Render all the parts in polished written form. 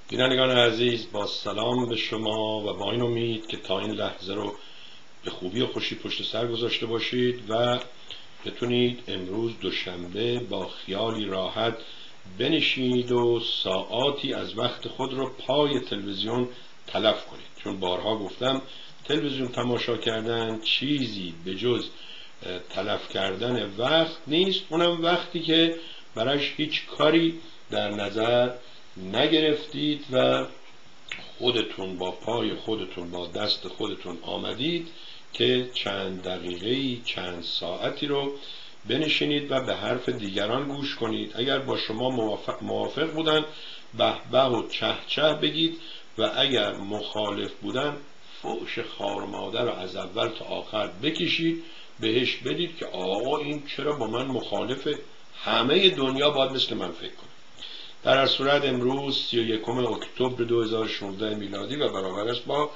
بینندگان عزیز، با سلام به شما و با این امید که تا این لحظه رو به خوبی و خوشی پشت سر گذاشته باشید و بتونید امروز دوشنبه با خیالی راحت بنشینید و ساعاتی از وقت خود رو پای تلویزیون تلف کنید. چون بارها گفتم تلویزیون تماشا کردن چیزی به جز تلف کردن وقت نیست، اونم وقتی که براش هیچ کاری در نظر نگرفتید و خودتون با پای خودتون با دست خودتون آمدید که چند دقیقه‌ای چند ساعتی رو بنشینید و به حرف دیگران گوش کنید. اگر با شما موافق بودن به به و چه چه بگید و اگر مخالف بودن فوش خار و مادر رو از اول تا آخر بکشید، بهش بدید که آقا این چرا با من مخالفه، همه دنیا باید مثل من فکر کنه. در هر صورت امروز 31 اکتبر 2016 میلادی و برابر است با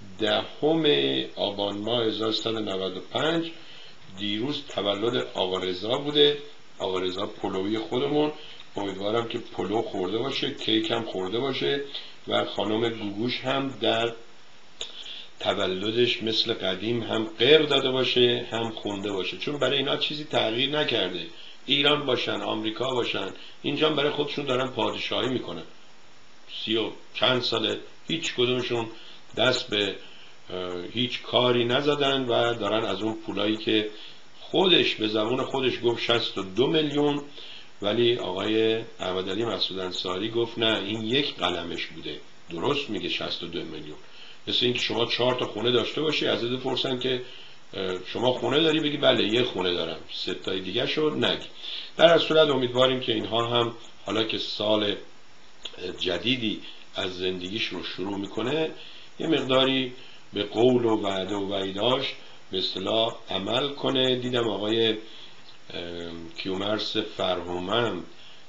10 آبان ماه 1395. دیروز تولد آقا رضا بوده، آقا رضا پلوی خودمون. امیدوارم که پلو خورده باشه، کیک هم خورده باشه و خانم گوگوش هم در تولدش مثل قدیم هم غیر داده باشه هم خونده باشه، چون برای اینا چیزی تغییر نکرده. ایران باشن، آمریکا باشن، اینجا برای خودشون دارن پادشاهی میکنن. 30 و چند ساله هیچ کدومشون دست به هیچ کاری نزدن و دارن از اون پولایی که خودش به زبون خودش گفت 62 میلیون، ولی آقای احمدعلی مسعود انصاری گفت نه این یک قلمش بوده. درست میگه 62 میلیون. مثل اینکه شما 4 تا خونه داشته باشی، از این پرسن که شما خونه داری، بگی بله یه خونه دارم، 3 تای دیگه شو نگی. در هر صورت امیدواریم که اینها هم حالا که سال جدیدی از زندگیش رو شروع میکنه یه مقداری به قول و وعده و وعیداش به اصطلاح عمل کنه. دیدم آقای کیومرث فرهومند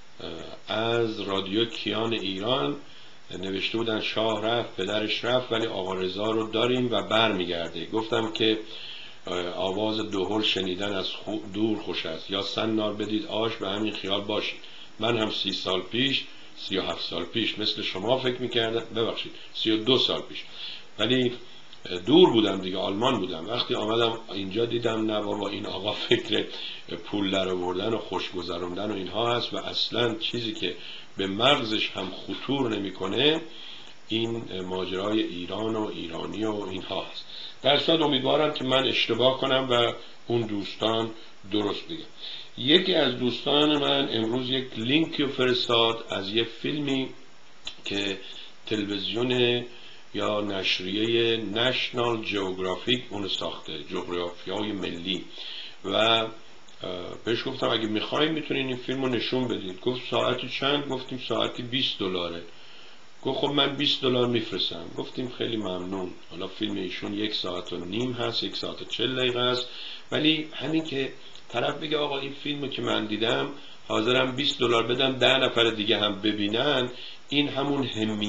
از رادیو کیان ایران نوشته بودن شاه رفت پدرش رفت ولی آقا رضا رو داریم و بر میگرده. گفتم که آواز دهل شنیدن از دور خوش است، یا سنار بدید آش به همین خیال باشید. من هم 30 سال پیش 37 سال پیش مثل شما فکر میکردم، ببخشید 32 سال پیش، ولی دور بودم دیگه، آلمان بودم. وقتی آمدم اینجا دیدم نه بابا این آقا فکر پول در آوردن و خوش گذروندن و اینها هست و اصلا چیزی که به مغزش هم خطور نمیکنه این ماجرای ایران و ایرانی و اینها هست. در صورت امیدوارم که من اشتباه کنم و اون دوستان درست بگم. یکی از دوستان من امروز یک لینکی فرستاد از یک فیلمی که تلویزیون یا نشریه نشنال جئوگرافیک اون ساخته، جغرافیای ملی، و بهش گفتم اگه میخوایم میتونین این فیلمو نشون بدید. گفت ساعتی چند؟ گفتیم ساعتی $20. گفت خب من $20 میفرستم. گفتیم خیلی ممنون. حالا فیلم ایشون 1 ساعت و نیم هست، 1 ساعت و 40 دقیقه است، ولی همین که طرف بگه آقا این فیلمو که من دیدم حاضرم $20 بدم 10 نفر دیگه هم ببینن، این همون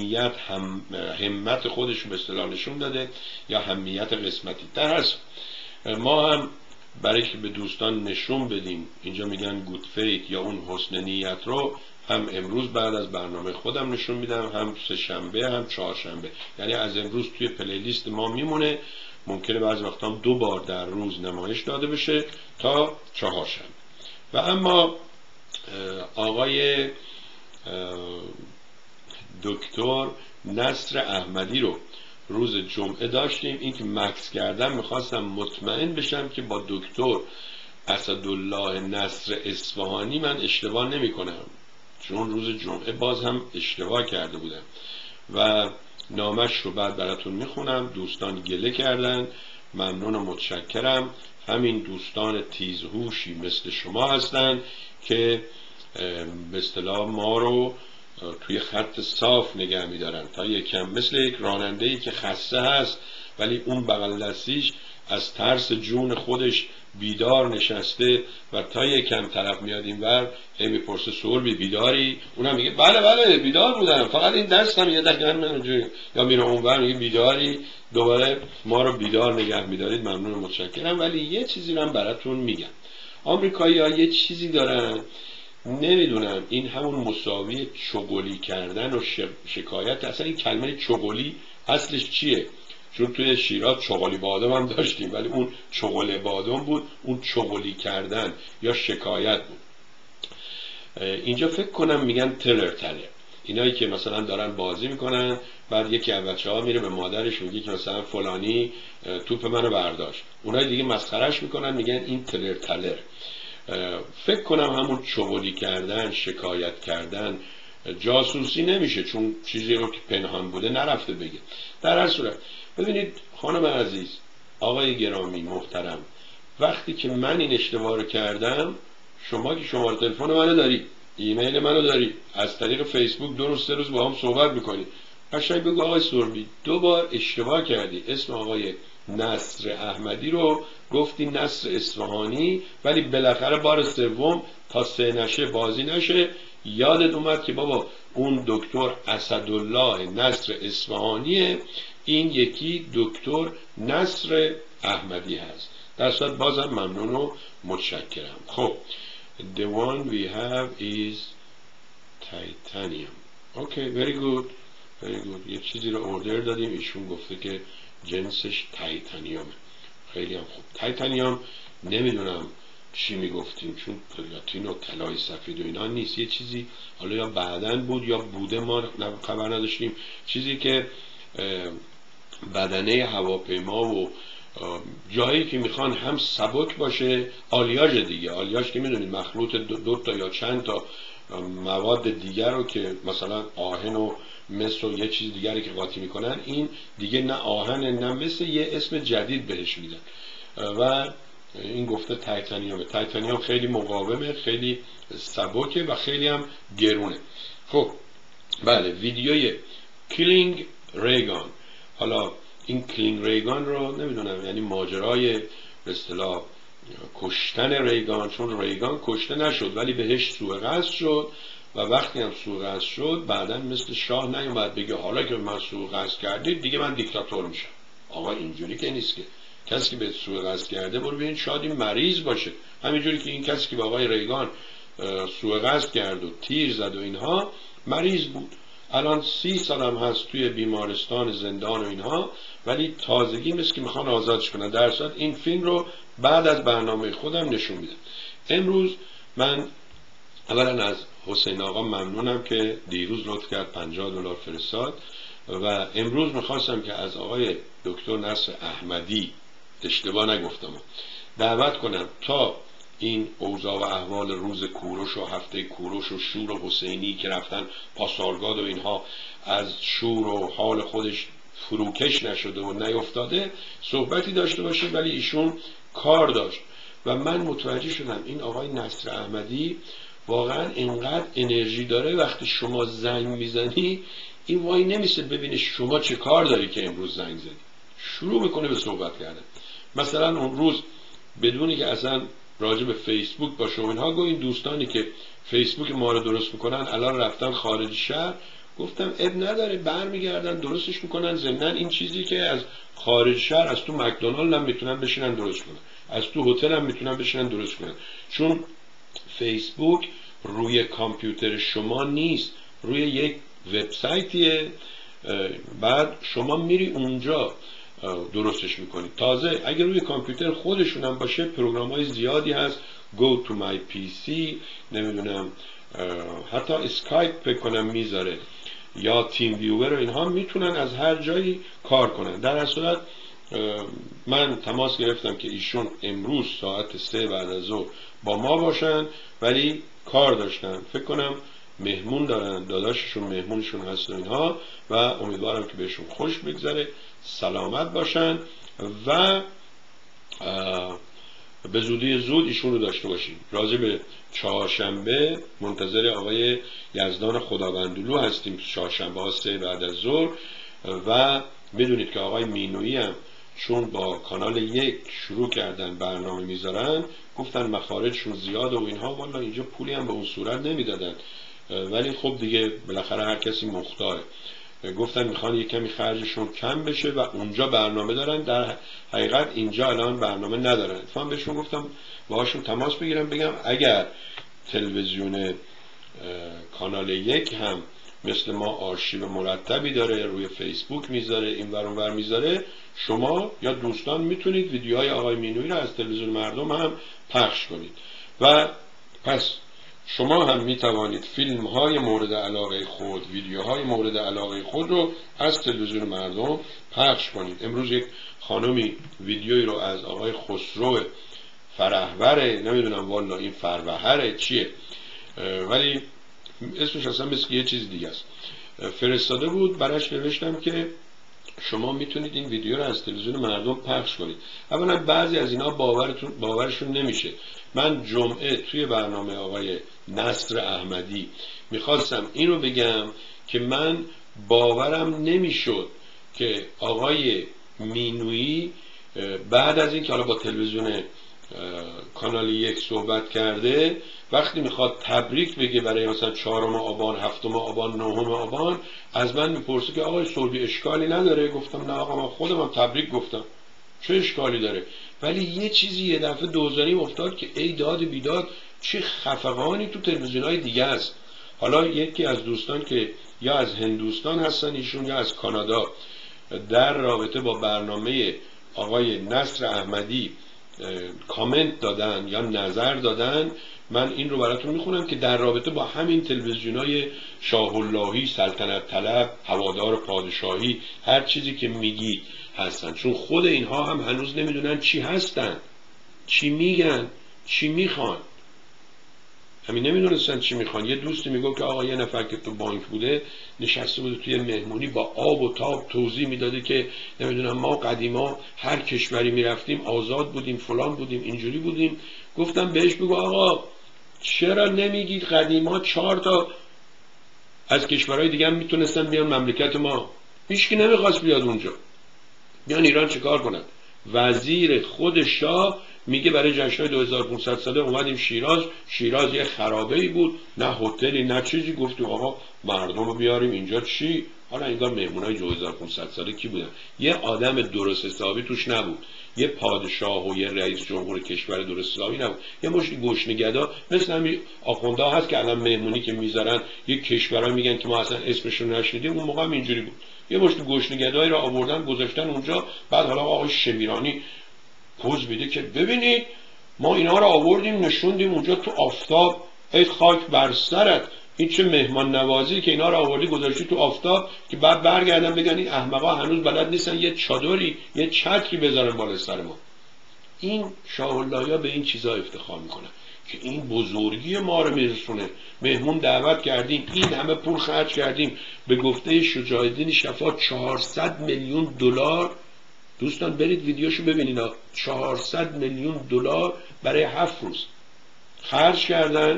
همت خودش رو به اصطلاح نشون داده، یا همیت قسمتی. در اصل ما هم برای که به دوستان نشون بدیم، اینجا میگن گود فیت یا اون حسن نیت رو، هم امروز بعد از برنامه خودم نشون میدم، هم 3 شنبه هم 4 شنبه. یعنی از امروز توی پلیلیست ما میمونه، ممکنه بعضی وقتا هم 2 بار در روز نمایش داده بشه تا 4 شنبه. و اما آقای دکتر نصر احمدی رو روز جمعه داشتیم. این که مکس کردم میخواستم مطمئن بشم که با دکتر اسدالله نصر اصفهانی من اشتباه نمی کنم، چون روز جمعه باز هم اشتباه کرده بودم و نامش رو بعد براتون میخونم. دوستان گله کردن، ممنون و متشکرم. همین دوستان تیزهوشی مثل شما هستن که به اصطلاح ما رو توی خط صاف نگه میدارن تا یکم، مثل یک راننده‌ای که خسته هست ولی اون بغل دستیش از ترس جون خودش بیدار نشسته و تا یکم طرف میاد اینور هی میپرسه سهربی بیداری؟ اونم میگه بله بله بیدار بودم، فقط این دستم یه دقیقه من، یا میره اونور میگه بیداری؟ دوباره ما رو بیدار نگه میدارید، ممنون و متشکرم. ولی یه چیزی رو هم براتون میگم. آمریکایی‌ها یه چیزی دارن نمیدونم این همون مساوی چغلی کردن و شکایت. اصلا این کلمه چغلی اصلش چیه؟ چون توی شیراز چغلی بادام هم داشتیم، ولی اون چغل بادام بود، اون چغلی کردن یا شکایت بود. اینجا فکر کنم میگن تلر تلر، اینایی که مثلا دارن بازی میکنن، بعد یکی از بچه‌ها میره به مادرش میگه که مثلا فلانی توپ منو برداشت، اونایی دیگه مسخرهش میکنن میگن این تلر تلر. فکر کنم همون چغلی کردن، شکایت کردن. جاسوسی نمیشه چون چیزی رو که پنهان بوده نرفته بگه. در هر صورت ببینید خانم عزیز، آقای گرامی محترم، وقتی که من این اشتباه رو کردم، شما که شماره تلفن منو داری، ایمیل منو داری، از طریق فیسبوک 2 روز 3 روز با هم صحبت میکنی، قشنگ بگو آقای سربی 2 بار اشتباه کردی، اسم آقای نصر احمدی رو گفتی نصر اصفهانی، ولی بالاخره بار سوم تا 3 نشه بازی نشه یادت اومد که بابا اون دکتر اسدالله نصر اصفهانیه، این یکی دکتر نصر احمدی هست. در صورت بازم ممنون و متشکرم. خب the one we have is titanium. Okay, very good, very good. یه چیزی رو اوردر دادیم، ایشون گفته که جنسش تایتانیومه. خیلی هم خوب. تایتانیوم نمیدونم چی میگفتیم، چون پلاتین و طلای سفید و اینا نیست، یه چیزی حالا یا بعدن بود یا بوده ما خبر نداشتیم، چیزی که بدنه هواپیما و جایی که میخوان هم سبک باشه، آلیاژ دیگه، آلیاژ که میدونید مخلوط 2 تا یا چند تا مواد دیگر رو که مثلا آهن و مس و یه چیز دیگری که قاطی میکنن، این دیگه نه آهن نه مس، یه اسم جدید بهش میدن و این گفته تایتانیومه. تایتانیوم خیلی مقاومه، خیلی سبکه و خیلی هم گرونه. خب بله، ویدیوی کلینگ ریگان. حالا این کلینگ ریگان رو نمیدونم، یعنی ماجرای به اصطلاح کشتن ریگان، چون ریگان کشته نشد ولی بهش سوء قصد شد و وقتی هم سوء قصد شد بعدن مثل شاه نیومد بگه حالا که من سوء قصد کردید دیگه من دیکتاتور میشم. آقا اینجوری که نیست که. کسی که به سوء قصد کرده برو ببین شاید این مریض باشه، همینجوری که این کسی که به آقای ریگان سوء قصد کرد و تیر زد و اینها مریض بود، الان 30 سال هم هست توی بیمارستان زندان و اینها، ولی تازگی مثل که میخوان آزادش کنن. در صورت این فیلم رو بعد از برنامه خودم نشون میدم. امروز من اولا از حسین آقا ممنونم که دیروز لطف کرد $50 فرستاد و امروز میخواستم که از آقای دکتر نصر احمدی، اشتباه نگفتم، دعوت کنم تا این اوضاع و احوال روز کوروش و هفته کوروش و شور و حسینی که رفتن پاسارگاد و اینها از شور و حال خودش فروکش نشده و نیفتاده صحبتی داشته باشیم، ولی ایشون کار داشت و من متوجه شدم این آقای نصر احمدی واقعا اینقدر انرژی داره، وقتی شما زنگ میزنی این وای نمیشه ببینه شما چه کار داری که امروز زنگ زدی، شروع میکنه به صحبت کردن. مثلا اون روز بدونی که اصلا راجع به فیسبوک باشه و اینها، این دوستانی که فیسبوک ما رو درست میکنن الان رفتن خارج شهر، گفتم اب نداره برمیگردن درستش میکنن، ضمن این چیزی که از خارج شهر از تو مکدونالد هم میتونن بشینن درست کنن، از تو هتل هم میتونن بشینن درست کنن، چون فیسبوک روی کامپیوتر شما نیست، روی یک وبسایتیه، بعد شما میری اونجا درستش میکنید. تازه اگر روی کامپیوتر خودشون هم باشه پروگرام های زیادی هست، go to my PC، نمیدونم حتی اسکایپ فکر کنم میذاره یا تیم ویور و اینها، میتونن از هر جایی کار کنن. در هر صورت من تماس گرفتم که ایشون امروز ساعت 3 بعد از ظهر با ما باشن، ولی کار داشتن، فکر کنم مهمون دارن، داداششون مهمونشون هست و اینها، و امیدوارم که بهشون خوش بگذره، سلامت باشن و به زودی زود ایشون رو داشته باشیم. راجع به چهارشنبه منتظر آقای یزدان خداوندلو هستیم، چهارشنبه ها 3 بعد از ظهر، و میدونید که آقای مینویی هم چون با کانال 1 شروع کردن برنامه میذارن، گفتن مخارجشون زیاده و اینها، والا اینجا پولی هم به اون صورت نمیدادن، ولی خب دیگه بالاخره هر کسی مختاره، گفتن میخوان یک کمی خرجشون کم بشه و اونجا برنامه دارن، در حقیقت اینجا الان برنامه ندارن. من بهشون گفتم باهاشون تماس بگیرم بگم اگر تلویزیون کانال 1 هم مثل ما آرشیو مرتبی داره، روی فیسبوک میذاره، این ور اون ور میذاره. شما یا دوستان میتونید ویدیوهای آقای مینویی رو از تلویزیون مردم هم پخش کنید و پس شما هم میتوانید فیلم های مورد علاقه خود، ویدیوهای مورد علاقه خود رو از تلویزیون مردم پخش کنید. امروز یک خانمی ویدیویی رو از آقای خسرو فرهوره، نمیدونم والا این فروهره چیه، ولی اسمش اصلا مثل یه چیز دیگه است، فرستاده بود. براش نوشتم که شما میتونید این ویدیو رو از تلویزیون مردم پخش کنید. اولا بعضی از اینا باورشون نمیشه. من جمعه توی برنامه آقای نصر احمدی میخواستم اینو بگم که من باورم نمیشد که آقای مینویی بعد از این که حالا با تلویزیون کانال 1 صحبت کرده، وقتی میخواد تبریک بگه برای مثلا 4 آبان، 7 آبان، 9 آبان، از من میپرسه که آقای صلبی اشکالی نداره؟ گفتم نه آقا، من خودم تبریک گفتم، چه اشکالی داره؟ ولی یه چیزی یه دفعه دوزاری افتاد که ای داد بیداد، چه خفقانی تو تلویزیون‌های دیگه است. حالا یکی از دوستان که یا از هندوستان هستن ایشون یا از کانادا، در رابطه با برنامه آقای نصر احمدی کامنت دادن یا نظر دادن. من این رو براتون میخونم که در رابطه با همین تلویزیونای شاه اللهی، سلطنت طلب، هوادار پادشاهی، هر چیزی که میگید هستن، چون خود اینها هم هنوز نمیدونن چی هستن، چی میگن، چی میخوان. همین نمیدونستن چی میخوان. یه دوستی میگه که آقا یه نفر که تو بانک بوده نشسته بوده توی مهمونی با آب و تاب توضیح میداده که نمیدونم ما قدیما هر کشوری میرفتیم آزاد بودیم، فلان بودیم، اینجوری بودیم. گفتم بهش بگو آقا چرا نمیگید قدیما 4 تا از کشورهای دیگه هم میتونستن بیان مملکت ما، هیچکی نمیخواست بیاد اونجا، بیان ایران چیکار کنن؟ وزیر خود شاه میگه برای جشن‌های 2500 ساله اومدیم شیراز یه خرابه‌ای بود، نه هتلی نه چیزی. گفتیم آقا مردم رو بیاریم اینجا چی؟ حالا انگار مهمونای 2500 ساله کی بودن؟ یه آدم درست حسابی توش نبود، یه پادشاه و یه رئیس جمهور کشور درست حسابی نبود، یه مشت گشنه‌گدا مثل همین آخوندا هست که الان مهمونی که میذارن یه کشورا میگن که ما اصلا اسمشون نشنیدیم، اون موقع هم اینجوری بود. یه مشت گشنه‌گدایی رو آوردن گذاشتن اونجا، بعد حالا آقای شمیرانی پوز میده که ببینید ما اینا رو آوردیم نشوندیم اونجا تو آفتاب، ای خاک بر سرت، این چه مهمان نوازی که اینا رو آوردی گذاشتی تو آفتاب، که بعد برگردن بگن این احمقا هنوز بلد نیستن یه چادری یه چتری بذارن بالا سر ما. این شاه اللهیا به این چیزا افتخار میکنن که این بزرگی ما رو میرسونه. مهمون دعوت کردیم، این همه پول خرج کردیم. به گفته شجاعالدین شفا 400 میلیون دلار، دوستان برید ویدیوشو ببینید، 400 میلیون دلار برای 7 روز خرج کردن.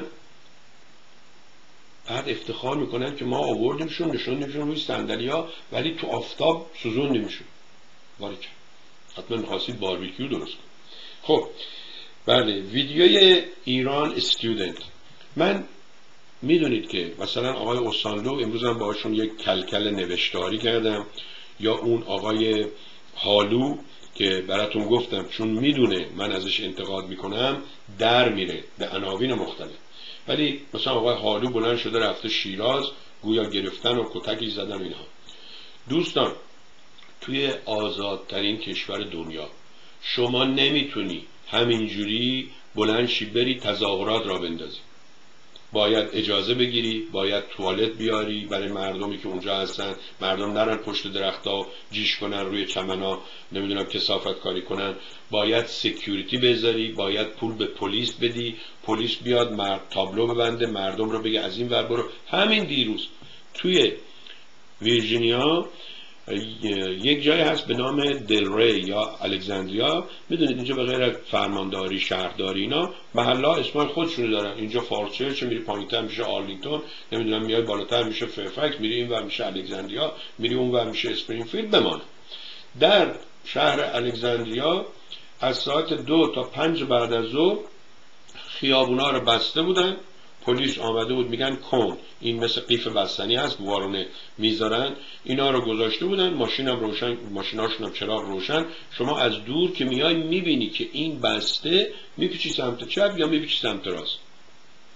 بعد افتخار میکنن که ما آوردیمشون نشوندیمشون روی صندلی‌ها ولی تو آفتاب سوزوندیمشون. باریکن، حتما می‌خواستید باربیکیو درست کنید. خب بله، ویدیوی ایران استودنت، من میدونید که مثلا آقای اوسانلو امروز هم باهاشون یک کلکل نوشتاری کردم، یا اون آقای حالو که براتون گفتم چون میدونه من ازش انتقاد میکنم در میره به عناوین مختلف. ولی مثلا آقای حالو بلند شده رفته شیراز، گویا گرفتن و کتکی زدن اینها. دوستان توی آزادترین کشور دنیا شما نمیتونی همینجوری بلند شی بری تظاهرات را بندازی، باید اجازه بگیری، باید توالت بیاری برای مردمی که اونجا هستن، مردم نرن پشت درخت‌ها جیش کنن، روی چمنا نمیدونم کثافت کاری کنن، باید سکیوریتی بذاری، باید پول به پلیس بدی، پلیس بیاد تابلو ببنده مردم رو بگه از این ور برو. همین دیروز توی ویرجینیا یک جایی هست به نام دلری یا الکساندریا، میدونید اینجا به غیر از فرمانداری شهرداری اینا محلا اسمای خودشونو دارن. اینجا فارچرچ، میری پایینتر میشه آرلینگتون، نمیدونم میای بالاتر میشه فیرفکس، میری این ور میشه الکساندریا، میری اون ور میشه اسپرینگفیلد. بمانه در شهر الکساندریا از ساعت 2 تا 5 بعد از ظهر خیابونا رو بسته بودن، پلیس آمده بود، میگن کن، این مثل قیف بستنی هست وارونه میذارن، اینا رو گذاشته بودن، ماشینم روشن، ماشیناشون هم چراغ روشن، شما از دور که میای میبینی که این بسته، میپیچی سمت چپ یا میپیچی سمت راست.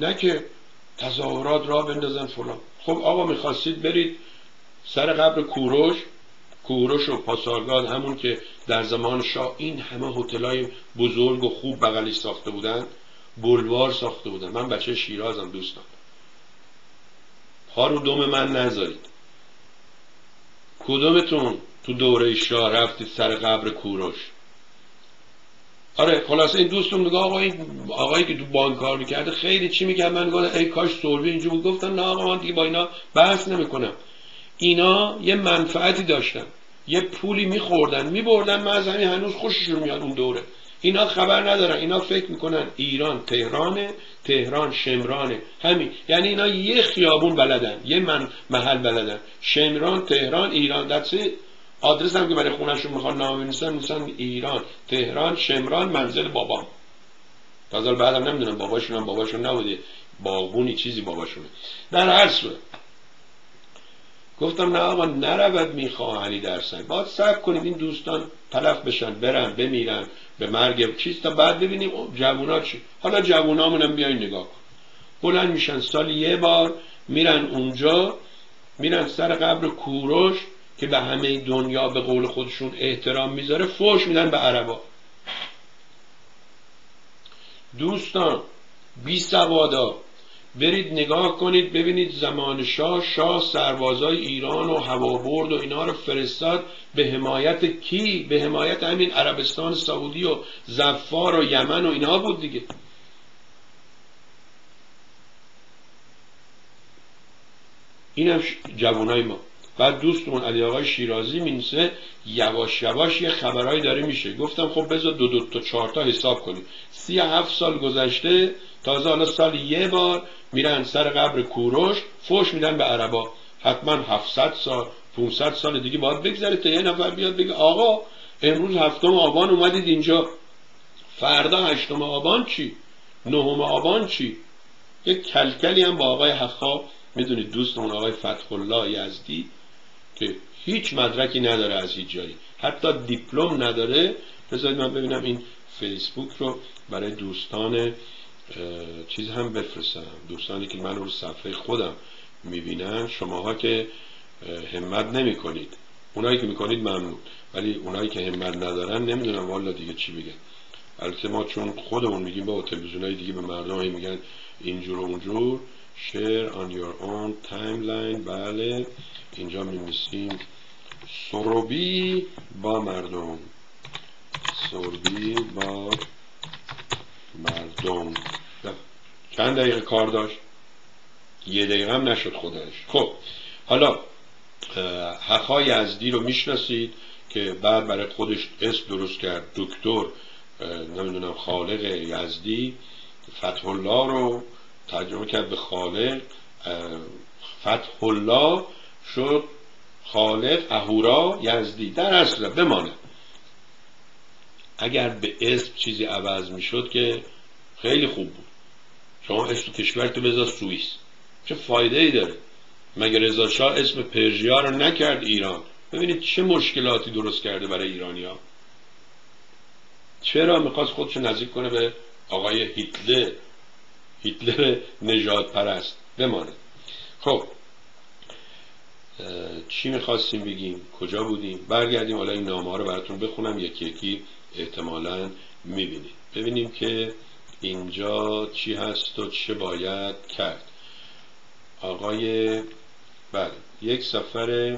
نه که تظاهرات را بندازن فلان. خب آقا میخواستید برید سر قبر کوروش و پاسارگاد، همون که در زمان شاه این همه هتل‌های بزرگ و خوب بغلش ساخته بودن، بلوار ساخته بودن. من بچه شیرازم دوستان، پا رو دم من نذارید. کدومتون تو دوره شاه رفتید سر قبر کوروش؟ آره خلاصه این دوستم میگه آقایی که تو بانک کار میکرده خیلی چی میگن، من گفتم ای کاش سولوی اینجا بود. گفتن نه آقا من دیگه با اینا بحث نمیکنم. اینا یه منفعتی داشتن، یه پولی میخوردن میبردن، من از همین هنوز خوششون میاد اون دوره. اینا خبر ندارن، اینا فکر میکنن ایران تهرانه، تهران شمرانه، همین. یعنی اینا یه خیابون بلدن، یه محل بلدن، شمران تهران ایران. دسته آدرس هم که برای خونهشون میخوان نامه بنویسن ایران تهران شمران منزل بابام. تازه بعدم نمیدونم باباشون هم باباشون نبوده، باغبونی چیزی باباشونه. در هر صورت گفتم نه آقا نرود میخواهنی در سنگ، باید صبر کنید این دوستان تلف بشن، برن بمیرن به مرگ چیز، تا بعد ببینیم جوونا چی. حالا جوونامون هم بیاین نگاه کن، بلند میشن سال یه بار میرن اونجا، میرن سر قبر کوروش که به همه دنیا به قول خودشون احترام میذاره، فوش میدن به عربا. دوستان بی سوادا برید نگاه کنید ببینید زمان شاه سربازای ایران و هوابرد و اینا رو فرستاد به حمایت کی؟ به حمایت همین عربستان سعودی و ظفار و یمن و اینا بود دیگه. اینم جوانای ما. بعد دوستمون علی آقای شیرازی مینسه یواش یواش یه خبرایی داره میشه. گفتم خب بذار دو تا 4 تا حساب کنیم. 37 سال گذشته، تازه حالا سال یه بار میرن سر قبر کوروش فوش میدن به عربا. حتما 700 سال 500 سال دیگه باید بگذره تا یه نفر بیاد بگه آقا امروز 7 آبان اومدید اینجا، فردا 8 آبان چی؟ 9 آبان چی؟ یک کلکلی هم با آقای حقا، میدونید دوستمون آقای فتح الله یزدی که هیچ مدرکی نداره از هیچ جایی، حتی دیپلم نداره. بذارید من ببینم این فیسبوک رو برای دوستان چیز هم بفرستم، دوستانی که من رو صفحه خودم میبینن. شماها که همت نمی کنید، اونایی که میکنید ممنون، ولی اونایی که همت ندارن نمیدونم والا دیگه چی بگن. البته ما چون خودمون میگیم با تلویزیونای دیگه به مردم هی میگن اینجور و اونجور، share on your own timeline. بله اینجا می‌نویسیم سروبی با مردم، سروبی با مردم. چند دقیقه کار داشت؟ 1 دقیقه هم نشد خودش. خب حالا حقا یزدی رو میشناسید که بعد برای خودش اسم درست کرد، دکتر نمیدونم خالق یزدی، فتح الله رو ترجمه کرد به خالق، فتح الله شد خالق اهورا یزدی. در اصل بمانه، اگر به اسم چیزی عوض میشد که خیلی خوب بود. شما اسم کشورتو بذار سوئیس، چه فایده ای داره؟ مگه رضا شاه اسم پرژیا رو نکرد ایران؟ ببینید چه مشکلاتی درست کرده برای ایرانیا. چرا میخواست خودشو نزدیک کنه به آقای هیتلر نژاد پرست؟ بمانه. خب چی میخواستیم بگیم؟ کجا بودیم؟ برگردیم. حالا این نامه ها رو براتون بخونم یکی یکی، احتمالاً میبینید. ببینیم که اینجا چی هست و چه باید کرد. آقای بله یک سفر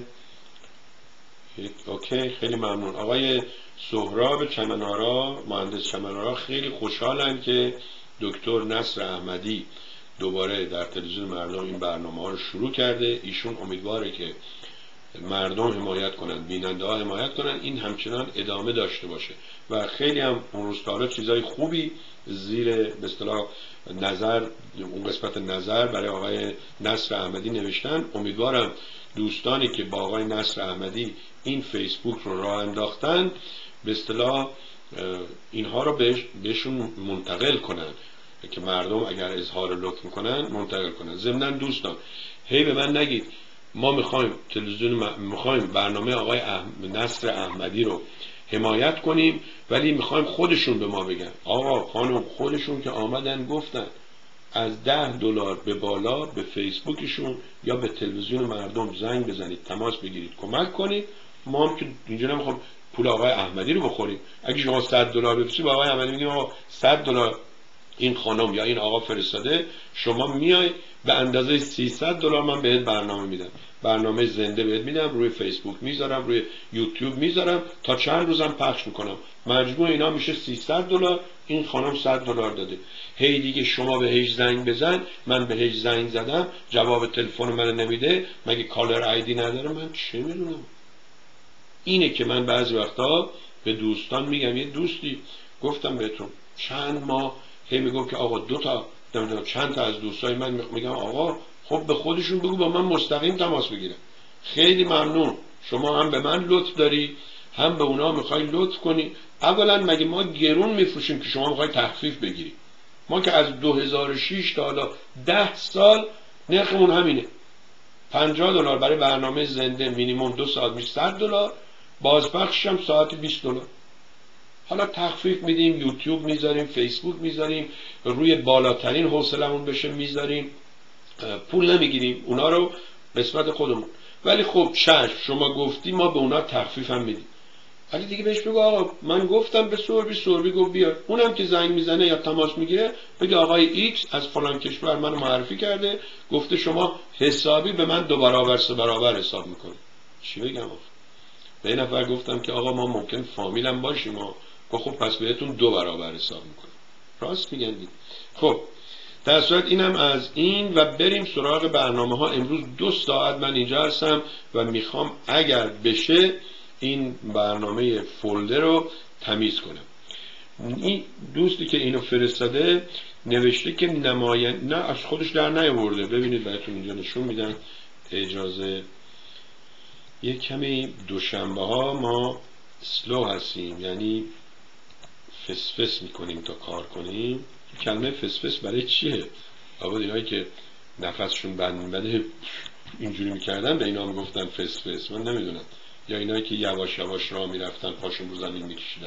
اوکی خیلی ممنون. آقای سهراب چمنارا، مهندس چمنارا، خیلی خوشحالن که دکتر نصر احمدی دوباره در تلویزیون مردم این برنامه ها رو شروع کرده. ایشون امیدواره که مردم حمایت کنن، بیننده ها حمایت کنن، این همچنان ادامه داشته باشه. و خیلی هم اون روز تا چیزای خوبی زیر به اصطلاح نظر، اون قسمت نظر برای آقای نصر احمدی نوشتن. امیدوارم دوستانی که با آقای نصر احمدی این فیسبوک رو راه انداختن به اصطلاح اینها رو بهشون منتقل کنن، که مردم اگر اظهار لطف میکنن منتقل کنن. ضمناً دوستان هی به من نگید ما میخوایم برنامه آقای نصر احمدی رو حمایت کنیم ولی میخوایم خودشون به ما بگن. آقا خانم خودشون که آمدن گفتن از $10 به بالا به فیسبوکشون یا به تلویزیون مردم زنگ بزنید، تماس بگیرید، کمک کنید. ما هم که اینجا نمیخوام پول آقای احمدی رو بخوریم. اگه شما $100 بفرستید، با آقای احمدی میگیم آقا $100 این خانم یا این آقا فرستاده، شما میای به اندازه $300 من بهت برنامه میدم، برنامه زنده بهت میدم، روی فیسبوک میذارم، روی یوتیوب میذارم، تا چند روزم پخش میکنم، مجموع اینا میشه $300. این خانم $100 داده. هی دیگه شما بهش زنگ بزن، من بهش زنگ زدم جواب تلفن من نمیده، مگه کالر آیدی نداره؟ من چه میدونم. اینه که من بعضی وقتا به دوستان میگم، یه دوستی گفتم بهتون چند ماه هی میگم که آقا 2 تا چند تا از دوستای من میگم آقا خب به خودشون بگو با من مستقیم تماس بگیرن. خیلی ممنون، شما هم به من لطف داری، هم به اونا میخوای لطف کنی. اولا مگه ما گرون میفروشیم که شما میخوای تخفیف بگیری؟ ما که از 2006 تا حالا 10 سال نرخمون همینه. $50 برای برنامه زنده مینیمم 2 ساعت میشه $100، بازپخشش هم ساعت $20. حالا تخفیف میدیم، یوتیوب میذاریم، فیسبوک میذاریم، روی بالاترین حوصلمون بشه میذاریم، پول نمیگیریم، اونا رو قسمت خودمون. ولی خب چشم، شما گفتی ما به اونا تخفیف هم میدیم. ولی دیگه بهش بگو آقا من گفتم به سوربی گفت بیا. اونم که زنگ میزنه یا تماس میگیره بگه آقای ایکس از فلان کشور منو معرفی کرده، گفته شما حسابی به من 2 برابر 3 برابر حساب میکنی. چی بگم آخه؟ به این نفر گفتم که آقا ما ممکن فامیلم باشیم، خب پس بهتون 2 برابر حساب میکنم. راست میگن دیگه. خب در صورت اینم از این و بریم سراغ برنامه ها. امروز 2 ساعت من اینجا هستم و میخوام اگر بشه این برنامه فولدر رو تمیز کنم. این دوستی که اینو فرستاده نوشته که نه از خودش در نیاورده. ببینید بهتون اینجا نشون میدم، اجازه یک کمی دوشنبه ها ما سلو هستیم، یعنی فسفس میکنیم تا کار کنیم. کلمه فسفس برای چیه؟ آقا اینایی که نفسشون بده اینجوری میکردن به اینا میگفتن فسفس، من نمیدونم. یا اینایی که یواش یواش راه میرفتن پاشون رو زمین میکشیدن.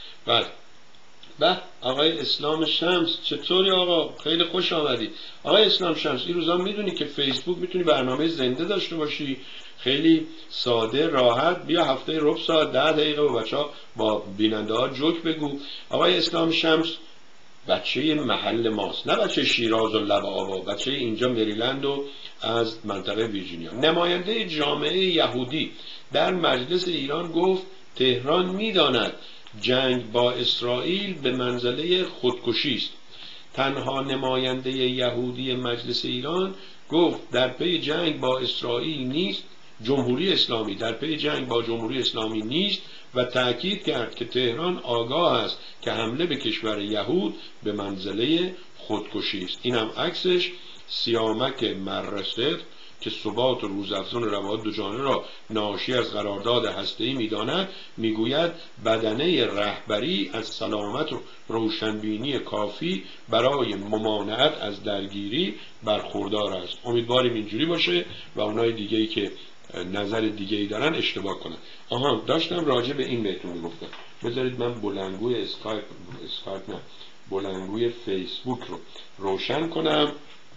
بله آقای اسلام شمس، چطوری آقا؟ خیلی خوش آمدید آقای اسلام شمس. این روزا میدونی که فیسبوک میتونی برنامه زنده داشته باشی، خیلی ساده راحت. بیا هفته ربع ساعت 10 دقیقه با بچه‌ها با بیننده ها جوک بگو. آقای اسلام شمس بچه محل ماست، نه بچه شیراز و لب آبا، بچه اینجا مریلند و از منطقه ویرجینیا. نماینده جامعه یهودی در مجلس ایران گفت تهران میداند جنگ با اسرائیل به منزله خودکشی است. تنها نماینده یهودی مجلس ایران گفت در پی جنگ با اسرائیل نیست، جمهوری اسلامی در پی جنگ با جمهوری اسلامی نیست و تأکید کرد که تهران آگاه است که حمله به کشور یهود به منزله خودکشی است. اینم عکسش. سیامک مرصد که ثبات و روزافزون روابط دوجانبه را ناشی از قرارداد هسته‌ای می‌داند، میگوید بدنه رهبری از سلامت و روشنبینی کافی برای ممانعت از درگیری برخوردار است. امیدواریم اینجوری باشه و اونای دیگه‌ای که نظر دیگه‌ای دارن اشتباه کنن. داشتم راجع به این بهتون میگفتم. بذارید من بلندگوی اسکایپ نه، بلندگوی فیسبوک رو روشن کنم.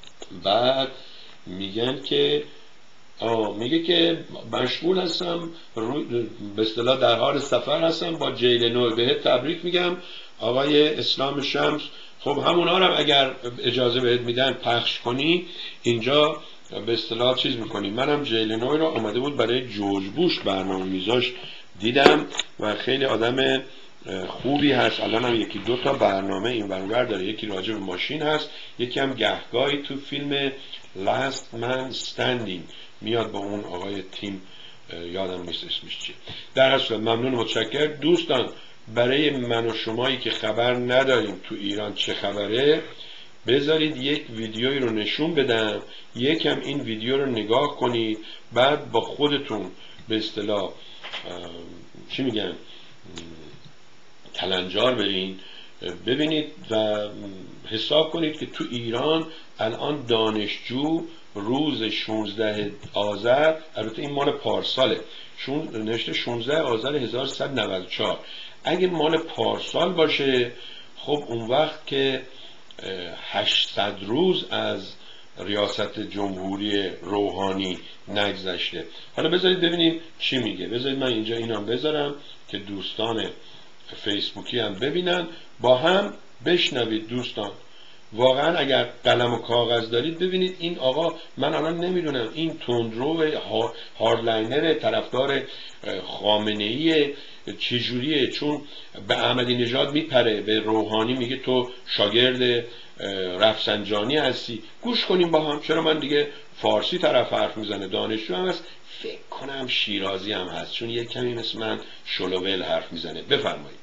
بعد میگن که میگه که مشغول هستم، به اصطلاح در حال سفر هستم با جیل نو. بهت تبریک میگم آقای اسلام شمس. خب همونا رو اگر اجازه بهت میدن پخش کنی اینجا به اصطلاح چیز میکنی. منم جیل نو رو اومده بود برای جورج بوش برنامه میذاش دیدم و خیلی آدم خوبی هست. الان هم 1-2 تا برنامه این ورور داره، یکی راجع به ماشین هست، یکی هم گهگاهی تو فیلم Last Man Standing میاد با اون آقای تیم، یادم نیست اسمش چیه. در اصل ممنون، متشکر دوستان. برای من و شمایی که خبر نداریم تو ایران چه خبره، بذارید یک ویدیویی رو نشون بدم، یکم این ویدیو رو نگاه کنید، بعد با خودتون به اصطلاح چی میگن کلنجار برین ببینید و حساب کنید که تو ایران الان دانشجو روز 16 آذر، البته این مال پارساله، نوشته 16 آذر 1194، اگه مال پارسال باشه خب اون وقت که 800 روز از ریاست جمهوری روحانی نگذشته. حالا بذارید ببینیم چی میگه. بذارید من اینجا اینم بذارم که دوستان فیسبوکی هم ببینن، با هم بشنوید. دوستان واقعا اگر قلم و کاغذ دارید ببینید این آقا، من الان نمیدونم این تندرو هاردلاینر طرفدار خامنه‌ای چجوریه، چون به احمدی نژاد میپره، به روحانی میگه تو شاگرد رفسنجانی هستی. گوش کنیم با هم. چرا من دیگه فارسی طرف حرف میزنه، دانشجو هم هست، فکر کنم شیرازی هم هست، چون یک کمی مثل من شلوول حرف میزنه. بفرمایید.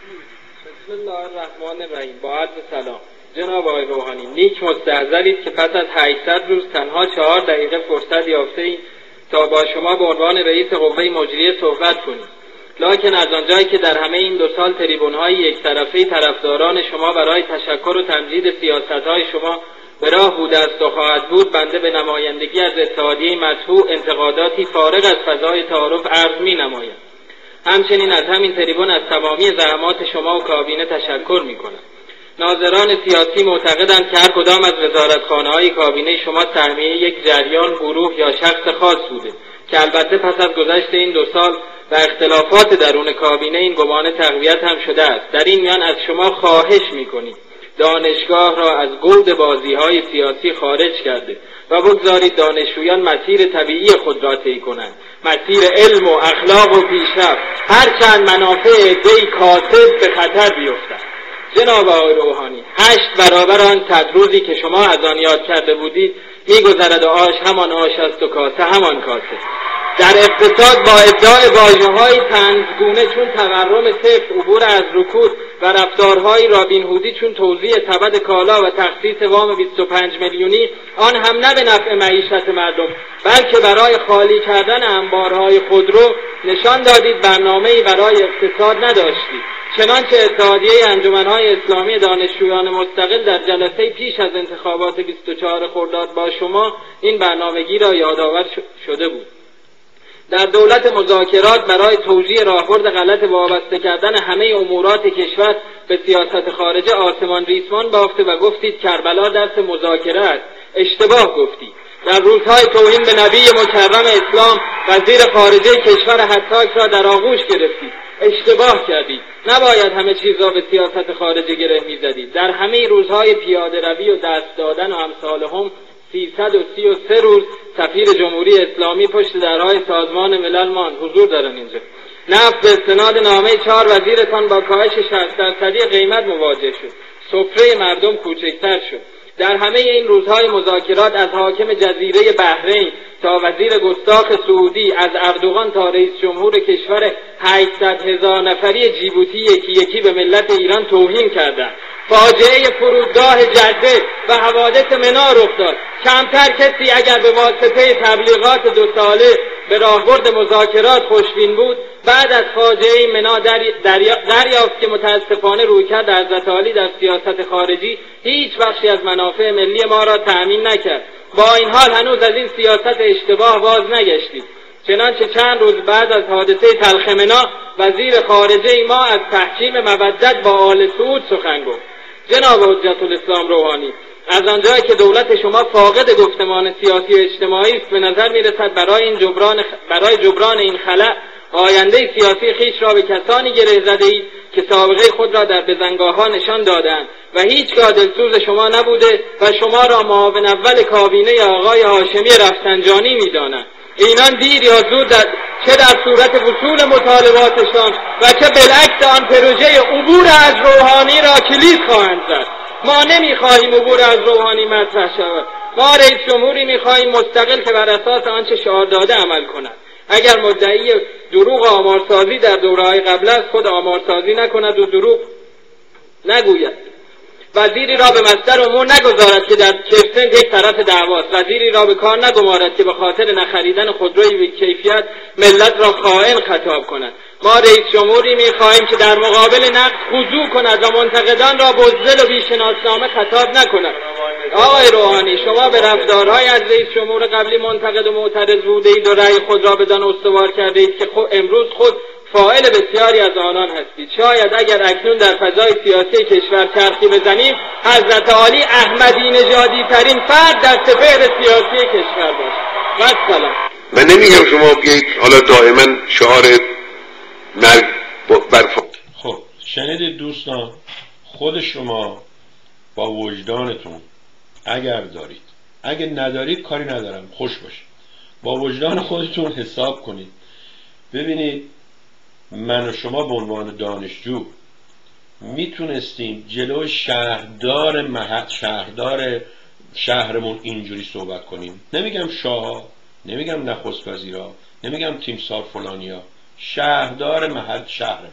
بسم الله الرحمن الرحیم. با عرض سلام جناب آقای روحانی، نیک مستحضرید که پس از 800 روز تنها 4 دقیقه فرصت یافته‌اید تا با شما به عنوان رئیس قوه مجریه صحبت کنیم. لکن از آنجایی که در همه این 2 سال تریبون‌های یک طرفه طرفداران شما برای تشکر و تمجید سیاست‌های شما به راه بوده است و خواهد بود، بنده به نمایندگی از اتحادیه مطبوع انتقاداتی فارغ از فضای تعارف عرض می‌نمایم. همچنین از همین تریبون از تمامی زحمات شما و کابینه تشکر می‌کنم. ناظران سیاسی معتقدند که هر کدام از وزارتخانه‌های کابینه شما سهمیه یک جریان، گروه یا شخص خاص بوده که البته پس از گذشت این 2 سال و اختلافات درون کابینه این گمان تقویت هم شده است. در این میان از شما خواهش می‌کنیم دانشگاه را از گود بازی‌های سیاسی خارج کرده و بگذارید دانشجویان مسیر طبیعی خود را طی کنند، مسیر علم و اخلاق و پیشرفت، هرچند منافع عده‌ای کاسد به خطر بیفتد. جناب آقای روحانی، 8 برابر آن 100 روزی که شما از آن یاد کرده بودید می‌گذرد و آش همان آش است و کاسه همان کاسه. در اقتصاد با ابداع واژه‌های طنزگونه چون تورم صفر، عبور از رکود و رفتارهای رابین هودی چون توزیع تبد کالا و تخصیص وام 25 میلیونی، آن هم نه به نفع معیشت مردم بلکه برای خالی کردن انبارهای خودرو، نشان دادید برنامه‌ای برای اقتصاد نداشتید. چنانچه اتحادیه انجمن‌های اسلامی دانشجویان مستقل در جلسه پیش از انتخابات 24 خرداد با شما این برنامگی را یادآور شده بود. در دولت مذاکرات برای توجیه راهبرد غلط وابسته کردن همه امورات کشور به سیاست خارجه آسمان ریسمان بافته و گفتید کربلا درس مذاکره است. اشتباه گفتید. در روزهای توهین به نبی مکرم اسلام وزیر خارجه کشور هتاک را در آغوش گرفتید. اشتباه کردید. نباید همه چیز را به سیاست خارجه گره می‌زدید. در همه روزهای پیاده روی و دست دادن و امثالهم 333 روز سفیر جمهوری اسلامی پشت درهای سازمان ملل ماند. حضور دارن اینجا. نفت به استناد نامه 4 وزیرتان با کاهش 60% قیمت مواجه شد. سفره مردم کوچکتر شد. در همه این روزهای مذاکرات از حاکم جزیره بحرین تا وزیر گستاخ سعودی، از اردوغان تا رئیس جمهور کشور 800,000 نفری جیبوتی یکی یکی به ملت ایران توهین کردند. فاجعه فرودگاه جده و حوادث منا رخ داد. کمتر کسی اگر به واسطه تبلیغات 2 ساله به راهبرد مذاکرات خوشبین بود، بعد از فاجعه منا دریافت که متاسفانه رویکرد حضرت عالی در سیاست خارجی هیچ بخشی از منافع ملی ما را تأمین نکرد. با این حال هنوز از این سیاست اشتباه باز نگشتید. چنانچه چند روز بعد از حادثه تلخ منا وزیر خارجه ما از تحکیم مودت با آل سعود سخن گفت. جناب حجت الاسلام روحانی، از آنجایی که دولت شما فاقد گفتمان سیاسی و اجتماعی است، به نظر می‌رسد برای جبران این خلأ آینده سیاسی خیش را به کسانی گره زده اید که سابقه خود را در بزنگاه‌ها نشان دادند و هیچگاه دلسوز شما نبوده و شما را معاون اول کابینه آقای هاشمی رفسنجانی می‌دانند. اینان دیر یا زود چه در صورت وصول مطالباتشان و چه بالعکس آن پروژه عبور از روحانی را کلید خواهند زد. ما نمیخواهیم عبور از روحانی مطرح شود. ما رئیس جمهوری میخواهیم مستقل که بر اساس آنچه شعار داده عمل کند. اگر مدعی دروغ آمارسازی در دوره‌های قبل است، خود آمارسازی نکند و دروغ نگوید. وزیری را به مصدر امور نگذارد که در کفسن یک طرف دعواست. وزیری را به کار نگمارد که به خاطر نخریدن خودروی بی کیفیت ملت را خائن خطاب کند. ما رئیس جمهوری می‌خواهیم که در مقابل نقد خضوع کند و منتقدان را بزدل و بی‌شناسنامه خطاب نکند. آقای روحانی، شما به رفتارهای از رئیس جمهور قبلی منتقد و معترض بوده‌اید و رأی خود را بدان استوار کرده‌اید که امروز خود فاعل بسیاری از آنان هستید. شاید اگر اکنون در فضای سیاسی کشور چرخی بزنیم حضرت عالی احمدی نژادی ترین فرد در سپهر سیاسی کشور باشد. و سلام. من نمیگم شما بیایید حالا دائما شعار مرگ بر خب شنیدید دوستان، خود شما با وجدانتون اگر دارید، اگر ندارید کاری ندارم، خوش باشید، با وجدان خودتون حساب کنید. ببینید من و شما به عنوان دانشجو میتونستیم جلو شهردار شهرمون اینجوری صحبت کنیم. نمیگم شاه، نمیگم نخست وزیرا، نمیگم تیمسار فلانیا، شهردار محل شهرمون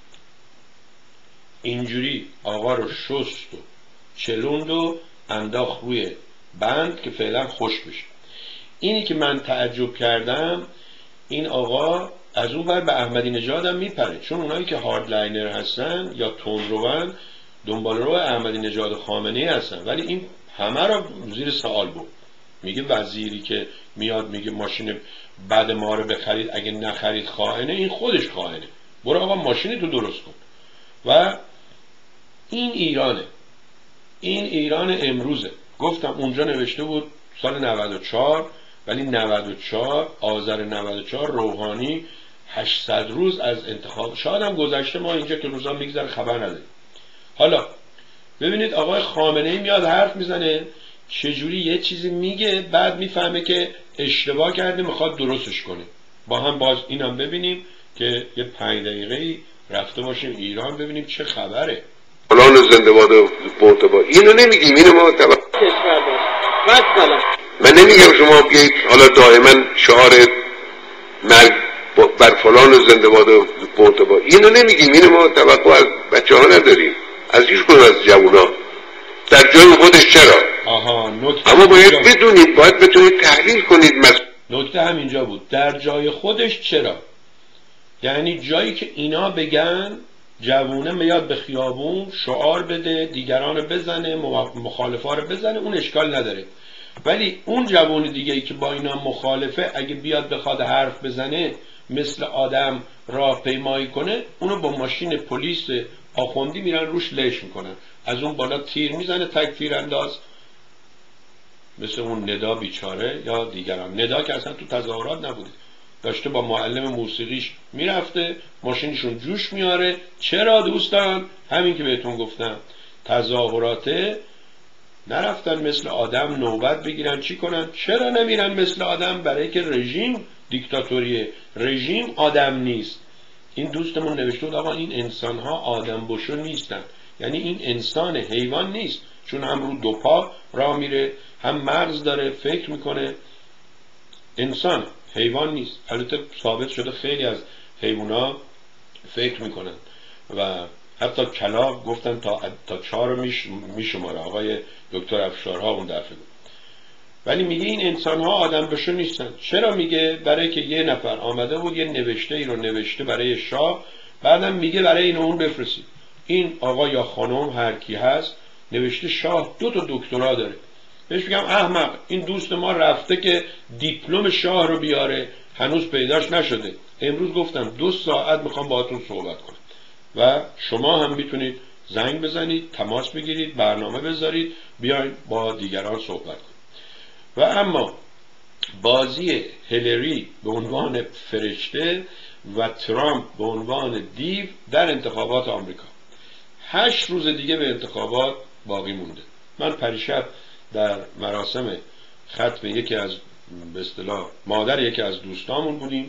اینجوری آقا رو شست و چلوند و انداخت روی بند که فعلا خوش بشه. اینی که من تعجب کردم، این آقا از اون ور به احمدی نژاد هم میپره، چون اونایی که هاردلاینر هستن یا تندروان دنبال رو احمدی نژاد خامنه‌ای هستن، ولی این همه رو زیر سوال برد. میگه وزیری که میاد میگه ماشین بعد ما رو بخرید، اگه نخرید خائنه، این خودش خائنه، برو آقا ماشین تو درست کن. و این ایرانه، این ایران امروزه. گفتم اونجا نوشته بود سال 94، ولی 94 آذر 94 روحانی 800 روز از انتخاب، شاید هم گذشته، ما اینجا که روزا میگذره خبر نداریم. حالا ببینید آقای خامنه‌ای میاد حرف میزنه، چجوری یه چیزی میگه، بعد میفهمه که اشتباه کرده، میخواد درستش کنه. با هم باز اینم ببینیم که یه 5 دقیقه‌ای رفته باشیم ایران ببینیم چه خبره. فلان زنده باد پرتبا، اینو نمیگیم، اینو ما کشور باشه. مثلا من نمیگم شما بیایید حالا دائما شعار مرگ بر فلان زنده باد پرتبا، اینو نمیگیم، اینو ما توقع از بچه‌ها نداریم، از هیچ کدوم از جوونا. در جای خودش چرا؟ اما باید بدونید، باید بتونید تحلیل کنید. نکته همینجا بود، در جای خودش چرا، یعنی جایی که اینا بگن جوونه میاد به خیابون شعار بده، دیگران بزنه، مخالفا رو بزنه، اون اشکال نداره. ولی اون جوون دیگه ای که با اینا مخالفه، اگه بیاد بخواد حرف بزنه، مثل آدم راهپیمایی کنه، اونو با ماشین پلیس آخوندی میرن روش لش میکنن، از اون بالا تیر میزنه، تک تیر انداز، مثل اون ندا بیچاره یا دیگران. ندا که اصلا تو تظاهرات نبوده، داشته با معلم موسیقیش میرفته، ماشینشون جوش میاره. چرا دوستان؟ همین که بهتون گفتم، تظاهرات نرفتن مثل آدم نوبت بگیرن چی کنن. چرا نمیرن مثل آدم؟ برای که رژیم دیکتاتوریه، رژیم آدم نیست. این دوستمون نوشته بود آقا این انسان ها آدم بشو نیستن، یعنی این انسان، حیوان نیست، چون هم رو دو پا راه میره، هم مغز داره، فکر میکنه. انسان، حیوان نیست. البته ثابت شده خیلی از حیوانات فکر میکنن و حتی کلاغ گفتن تا 4 میشماره، آقای دکتر افشارها اون دفعه بود. ولی میگه این انسان ها آدم بشو نیستن. چرا میگه؟ برای که یه نفر آمده بود یه نوشته ای رو نوشته برای شاه، بعدم میگه برای این اون بفرستید. این آقا یا خانم هر کی هست نوشته شاه 2 تا دکترا داره. بهش میگم احمق، این دوست ما رفته که دیپلم شاه رو بیاره، هنوز پیداش نشده. امروز گفتم 2 ساعت میخوام باهاتون صحبت کنم و شما هم میتونید زنگ بزنید، تماس بگیرید، برنامه بذارید، بیاین با دیگران صحبت کنید. و اما بازی هیلری به عنوان فرشته و ترامپ به عنوان دیو در انتخابات آمریکا، 8 روز دیگه به انتخابات باقی مونده. من پریشب در مراسم ختم یکی از به اصطلاح مادر یکی از دوستامون بودیم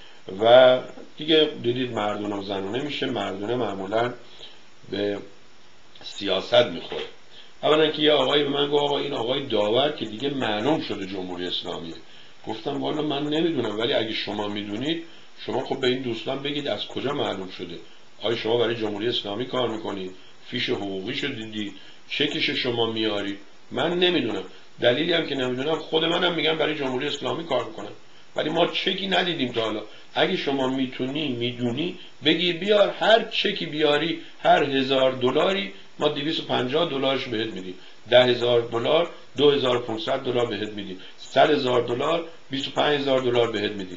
و دیگه دیدید مردونه و زنونه میشه. مردونه معمولا به سیاست میخوره. اولا که یه آقایی به من گفت آقا این آقای داور که دیگه معلوم شده جمهوری اسلامیه. گفتم والا من نمیدونم، ولی اگه شما میدونید شما خب به این دوستان بگید از کجا معلوم شده. آیا شما برای جمهوری اسلامی کار میکنید؟ فیش حقوقیشو دیدی؟ چکش شما میارید؟ من نمیدونم. دلیلی هم که نمیدونم، خود منم میگم برای جمهوری اسلامی کار میکنم، ولی ما چکی ندیدیم تا حالا. اگه شما میدونی بگیر بیار، هر چکی بیاری، هر $1000 ما $250 بهت میدیم، $10,000 $2,500 بهت میدیم، $100,000 $25,000 بهت میدیم.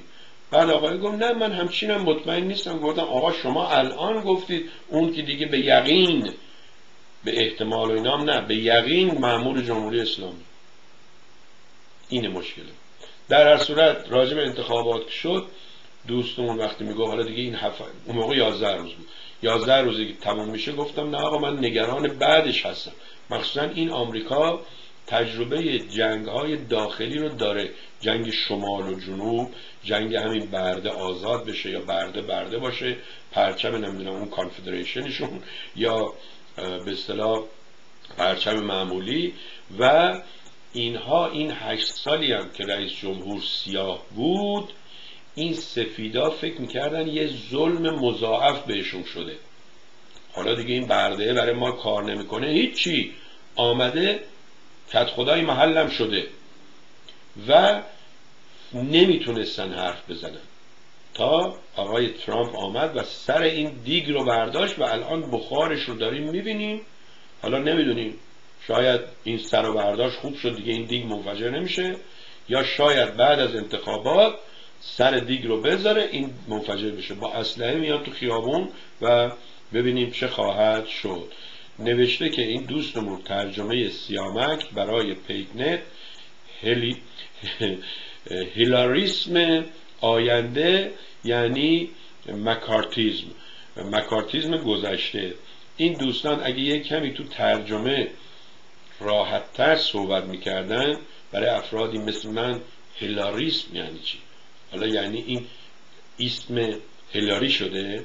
بعد آقای گفت نه من همچینم مطمئن نیستم. گفتم آقا شما الان گفتید اون که دیگه به یقین، به احتمال و اینام نه، به یقین مأمور جمهوری اسلامی. این مشکله. در هر صورت راجع به انتخابات شد، دوستمون وقتی میگه حالا دیگه این اون موقع 11 روز بود، 11 روزی که تموم میشه، گفتم نه آقا من نگران بعدش هستم. مخصوصا این آمریکا تجربه جنگ‌های داخلی رو داره، جنگ شمال و جنوب، جنگ همین برده آزاد بشه یا برده باشه، پرچم نمیدونم اون کانفدریشنشون یا به اصطلاح پرچم معمولی. و اینها این 8 سالی هم که رئیس جمهور سیاه بود، این سفیدا فکر میکردن یه ظلم مضاعف بهشون شده. حالا دیگه این برده برای ما کار نمیکنه، هیچی، آمده کت خدای محلم شده و نمیتونستن حرف بزنن تا آقای ترامپ آمد و سر این دیگ رو برداشت و الان بخارش رو داریم میبینیم. حالا نمیدونیم، شاید این سر و برداشت خوب شد دیگه این دیگ منفجر نمیشه، یا شاید بعد از انتخابات سر دیگ رو بذاره این منفجر بشه، با اسلحه میاد تو خیابون و ببینیم چه خواهد شد. نوشته که این دوستمون ترجمه سیامک برای پیکنت هیلاریسم آینده یعنی مکارتیزم گذشته. این دوستان اگه یک کمی تو ترجمه راحت‌تر صحبت میکردن، برای افرادی مثل من هیلاریسم یعنی چی؟ حالا یعنی این اسم هیلاری شده،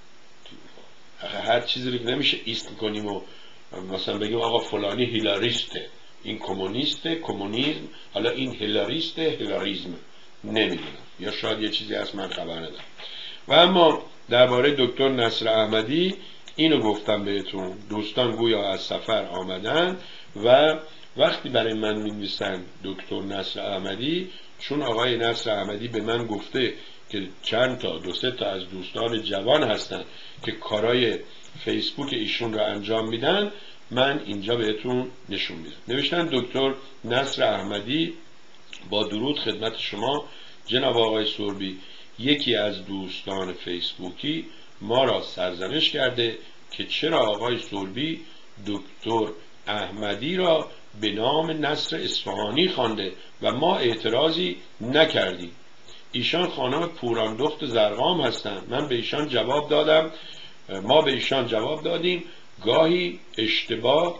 هر چیزی رو که نمیشه اسم کنیم و مثلا بگیم آقا فلانی هیلاریسته، این کمونیسته، کمونیسم، حالا این هیلاریسته، هیلاریزم، نمیدونم، یا شاید یه چیزی از من خبر ندارم. و اما درباره دکتر نصر احمدی اینو گفتم بهتون، دوستان گویا از سفر آمدن و وقتی برای من می‌نویسن دکتر نصر احمدی، چون آقای نصر احمدی به من گفته که چند تا 2-3 تا از دوستان جوان هستن که کارای فیسبوک ایشون رو انجام میدن، من اینجا بهتون نشون میدم. نوشتن دکتر نصر احمدی: با درود خدمت شما جناب آقای سوربی، یکی از دوستان فیسبوکی ما را سرزنش کرده که چرا آقای سوربی دکتر احمدی را به نام نصر اصفهانی خوانده و ما اعتراضی نکردیم. ایشان خانم پوراندخت زرقام هستند. من به ایشان جواب دادم، ما به ایشان جواب دادیم گاهی اشتباه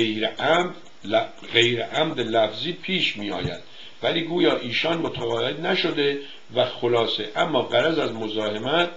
غیر عمد لفظی پیش می آید، ولی گویا ایشان متقاعد نشده و خلاصه. اما غرض از مزاحمت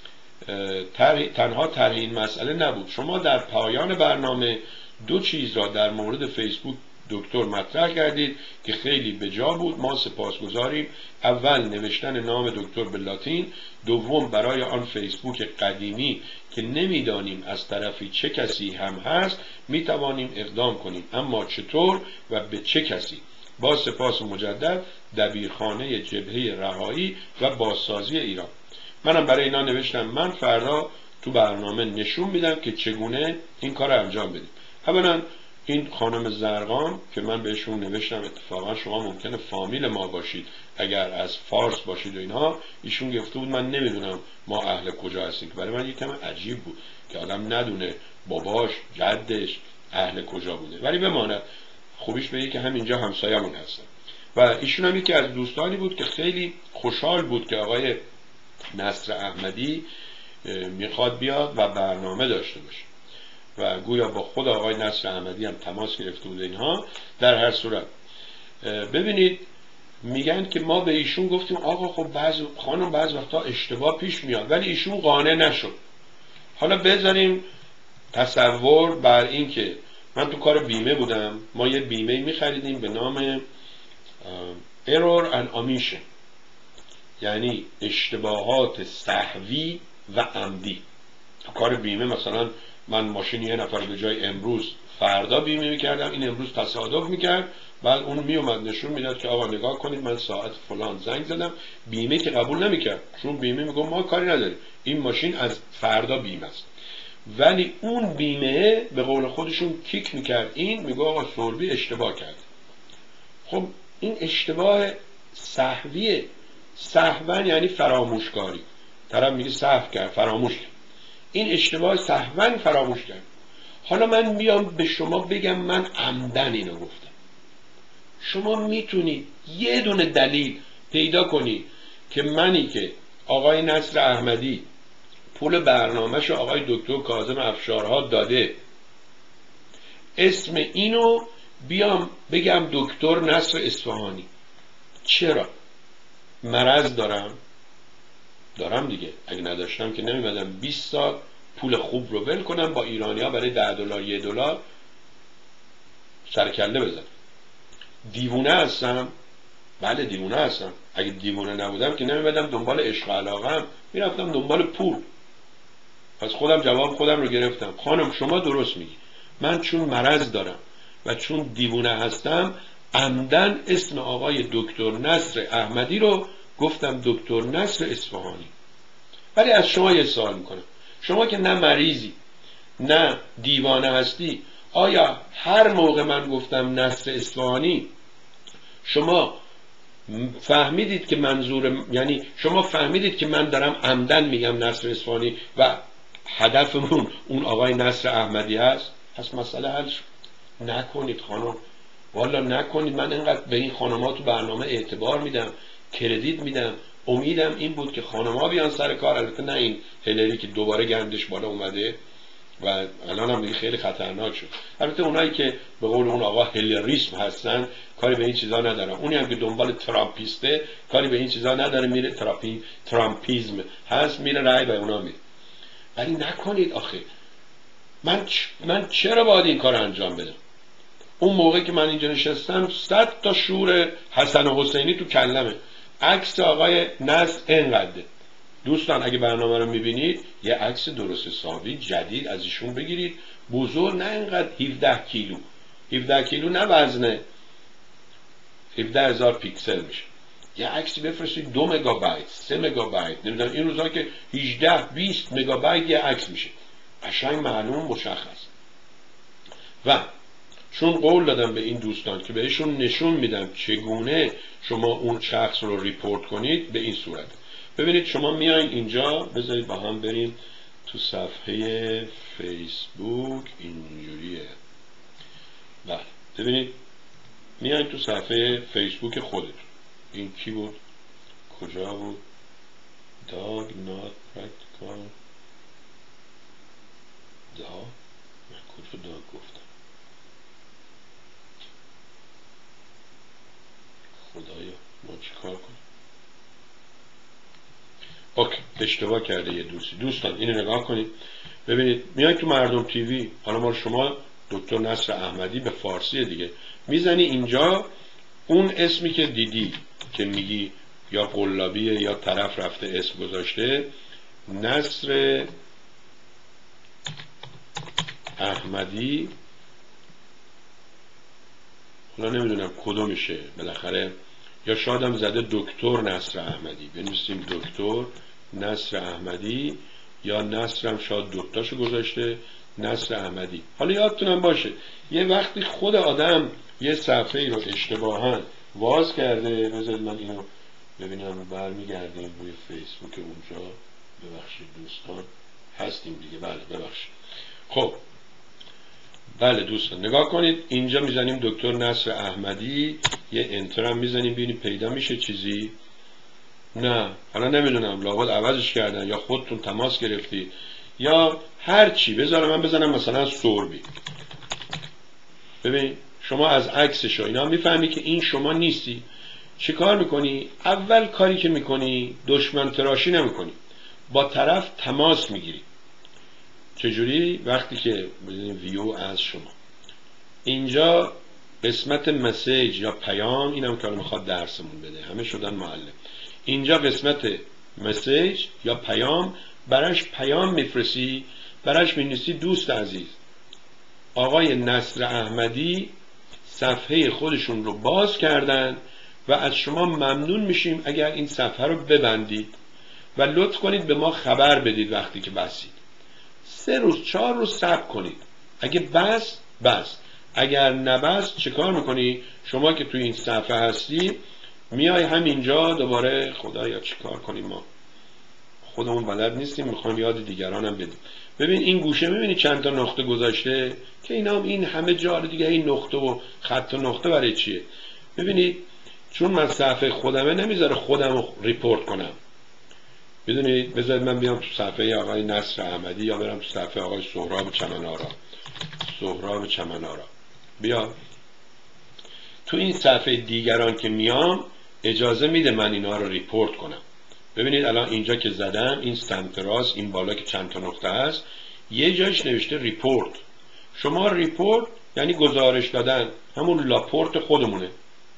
تنها طرح این مسئله نبود. شما در پایان برنامه 2 چیز را در مورد فیسبوک دکتر مطرح کردید که خیلی بجا بود، ما سپاسگزاریم. اول نوشتن نام دکتر به لاتین، دوم برای آن فیسبوک قدیمی که نمیدانیم از طرفی چه کسی هم هست میتوانیم اقدام کنیم، اما چطور و به چه کسی؟ با سپاس مجدد، دبیرخانه جبهه رهایی و بازسازی ایران. منم برای اینا نوشتم من فردا تو برنامه نشون میدم که چگونه این کار رو انجام بدیم. اولا این خانم زرقان که من بهشون نوشتم، اتفاقا شما ممکنه فامیل ما باشید اگر از فارس باشید و اینها، ایشون گفته بود من نمیدونم ما اهل کجا هستیم، که برای من یکم عجیب بود که آدم ندونه باباش جدش اهل کجا بوده، ولی بماند، خوبیش به که همینجا همسایه‌مون هستن. و ایشون هم یکی از دوستانی بود که خیلی خوشحال بود که آقای نصر احمدی میخواد بیاد و برنامه داشته باشه و گویا با خود آقای نصر احمدی هم تماس گرفته بود اینها. در هر صورت ببینید میگن که ما به ایشون گفتیم آقا خب بعض وقتا اشتباه پیش میاد، ولی ایشون قانع نشد. حالا بذاریم تصور بر این که من تو کار بیمه بودم، ما یه بیمه میخریدیم به نام Error and Omission، یعنی اشتباهات سهوی و عمدی. تو کار بیمه مثلا من ماشین یه نفر به جای امروز فردا بیمه میکردم، این امروز تصادف میکرد، بعد اون میومد نشون میداد که آقا نگاه کنید من ساعت فلان زنگ زدم، بیمه که قبول نمیکرد، چون بیمه میگه ما کاری نداریم این ماشین از فردا بیمه است، ولی اون بیمه به قول خودشون کیک میکرد، این میگه آقا سوربی اشتباه کرد. خب این اشتباه سهویه، سهوا یعنی فراموشکاری. طرف میگه سهو کرد، فراموش کرد. این اشتباه، سهوا فراموش کرد. حالا من میام به شما بگم من عمدن اینو گفتم. شما میتونید یه دونه دلیل پیدا کنی که منی که آقای نصر احمدی پول برنامه‌شو آقای دکتر کاظم افشارها داده، اسم اینو بیام بگم دکتر نصر اصفهانی؟ چرا؟ مرض دارم دیگه. اگه نداشتم که نمیمدم 20 سال پول خوب رو ول کنم با ایرانی‌ها برای $10 $1 سرکله بزنم. دیوونه هستم؟ بله دیوونه هستم. اگه دیوونه نبودم که نمیمدم دنبال عشق و علاقم، میرفتم دنبال پول. پس خودم جواب خودم رو گرفتم. خانم شما درست میگی، من چون مرض دارم و چون دیوونه هستم عمدن اسم آقای دکتر نصر احمدی رو گفتم دکتر نصر اصفهانی. ولی از شما یه سوال میکنم، شما که نه مریضی نه دیوانه هستی، آیا هر موقع من گفتم نصر اصفهانی شما فهمیدید که منظور، یعنی شما فهمیدید که من دارم عمدن میگم نصر اصفهانی و هدفمون اون آقای نصر احمدی است؟ پس مسئله حل شد. نکنید خانم، والا نکنید. من اینقدر به این خانم‌ها تو برنامه اعتبار میدم، کردیت میدم، امیدم این بود که خانم‌ها بیان سر کار. البته نه این هلری که دوباره گندش بالا اومده و الان هم دیگه خیلی خطرناک شد. البته اونایی که به قول اون آقا هلریسم هستن کاری به این چیزا ندارن. اونی هم که دنبال ترامپیسته کاری به این چیزا نداره، میره ترامپیزم هست، میره رای به اونا میده. ولی نکنید آخه. من چرا باید این کار انجام بدم؟ اون موقع که من اینجا نشستم 100 تا شور حسن و حسینی تو کلمه. عکس آقای نصر اینقدره. دوستان اگه برنامه رو میبینید یه عکس درست حسابی جدید از ایشون بگیرید، بزرگ، نه اینقدر 17 کیلو. 17 کیلو نه وزنه، 17,000 پیکسل میشه. یه عکسی بفرستید 2 مگابایت 3 مگابایت، نمیدونم این روزا که 18-20 مگابایت یه عکس میشه، قشنگ معلوم مشخص. و چون قول دادم به این دوستان که بهشون نشون میدم چگونه شما اون شخص رو ریپورت کنید، به این صورت. ببینید شما میایین اینجا، بذارید با هم بریم تو صفحه فیسبوک. اینجوریه. بله ببینید میایین تو صفحه فیسبوک خودتون. این کی بود؟ کجا بود؟ Dog not practical. من کجا داگ گفتم؟ خدایا ما چی کار کنیم؟ اوکی، اشتباه کرده یه دوستان اینو نگاه کنید. ببینید میای تو مردم تیوی، حالا ما شما دکتر نصر احمدی به فارسی دیگه میزنی اینجا، اون اسمی که دیدی که میگی یا قلابیه یا طرف رفته اسم گذاشته، نصر احمدی، حالا نمیدونم کدومشه بالاخره، یا شادم زده دکتر نصر احمدی، بنویسیم دکتر نصر احمدی، یا نصرم شاید دوتاشو گذاشته نصر احمدی. حالا یادتونم باشه یه وقتی خود آدم یه صفحه ای رو اشتباهاً واز کرده، بذارید من اینو ببینم، برمیگردیم روی فیسبوک اونجا. ببخشید دوستان هستیم دیگه، بله ببخشید. خب بله دوستان نگاه کنید اینجا میزنیم دکتر نصر احمدی، یه انتر هم میزنیم ببینیم پیدا میشه چیزی. نه حالا نمیدونم، لابد عوضش کردن یا خودتون تماس گرفتی یا هر چی. من بزنم مثلا سوربی. ببین شما از عکسش و اینا میفهمی که این شما نیستی. چی کار میکنی؟ اول کاری که میکنی دشمن تراشی نمیکنی، با طرف تماس میگیری. چجوری؟ وقتی که ویو از شما اینجا قسمت مسیج یا پیام، اینم که میخواد درسمون بده، همه شدن معلم. اینجا قسمت مسیج یا پیام، براش پیام میفرستی، براش مینویسی دوست عزیز آقای نصر احمدی صفحه خودشون رو باز کردن و از شما ممنون میشیم اگر این صفحه رو ببندید و لطف کنید به ما خبر بدید وقتی که بسید. 3 روز 4 روز صبر کنید. اگه بس، اگر نبست چه کار میکنی؟ شما که توی این صفحه هستی میای همینجا دوباره خدایا چی کار کنیم، ما خودمون بلد نیستیم، میخوام یاد دیگرانم بدیم. ببین این گوشه میبینی چند تا نقطه گذاشته که اینا هم این همه جا دیگه این نقطه و خط و نقطه برای چیه؟ ببینید چون من صفحه خودمه نمیذاره خودم رو ریپورت کنم. میدونید بذارید من بیام تو صفحه آقای نصر احمدی یا برم تو صفحه آقای سهراب چمنارا. بیا تو این صفحه دیگران که میام اجازه میده من اینا رو ریپورت کنم. ببینید الان اینجا که زدم این سمت راست این بالا که چند تا نقطه هست یه جایش نوشته ریپورت. شما ریپورت یعنی گزارش دادن، همون لاپورت خودمونه.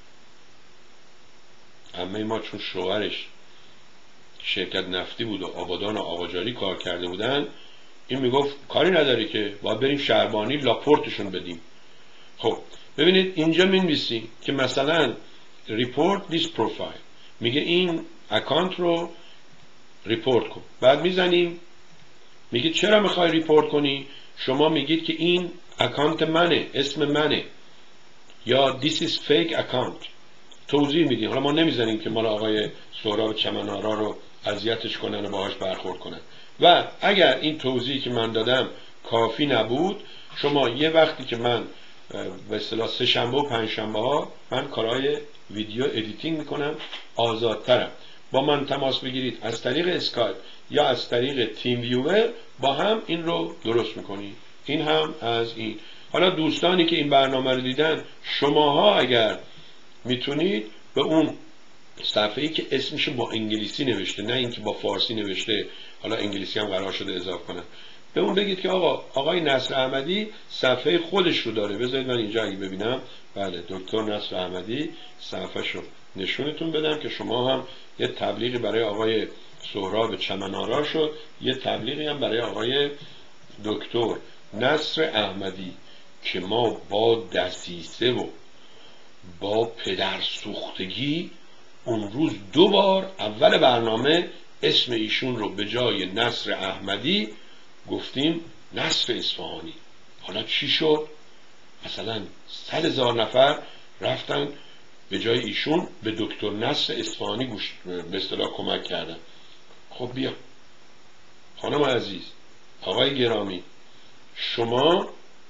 اما ما چون شوهرش شرکت نفتی بود و آبادان و آقاجاری کار کرده بودن، این میگفت کاری نداری که باید بریم شهربانی لاپورتشون بدیم. خب ببینید اینجا می‌نویسیم که مثلا report this profile، میگه این اکانت رو ریپورت کن. بعد میزنیم میگه چرا میخوای ریپورت کنی؟ شما میگید که این اکانت منه، اسم منه، یا this is fake account. توضیح میدیم. حالا ما نمیزنیم که مال آقای سهراب چمنارا رو اذیتش کنن و باهاش برخورد کنن. و اگر این توضیحی که من دادم کافی نبود، شما یه وقتی که من به اصطلاح سه شنبه و پنج شنبه ها من کارهای ویدیو ادیتینگ میکنم، آزادترم، با من تماس بگیرید از طریق اسکایپ یا از طریق تیم ویور، با هم این رو درست میکنید. این هم از این. حالا دوستانی که این برنامه رو دیدن، شماها اگر میتونید به اون صفحه‌ای که اسمش با انگلیسی نوشته، نه اینکه با فارسی نوشته، حالا انگلیسی هم قرار شده اضافه کنن، به اون بگید که آقای نصر احمدی صفحه خودش رو داره. بذارید من اینجا اگه ببینم، بله دکتر نصر احمدی صفحه‌شو نشونتون بدم که شما هم یه تبلیغی برای آقای سهراب چمنارا شد، یه تبلیغی هم برای آقای دکتر نصر احمدی که ما با دسیسه و با پدرسوختگی اون روز 2 بار اول برنامه اسم ایشون رو به جای نصر احمدی گفتیم نصر اصفهانی. حالا چی شد؟ مثلا 100,000 نفر رفتن به جای ایشون به دکتر نصر اصفهانی به اصطلاح کمک کردن. خب بیا خانم عزیز، آقای گرامی، شما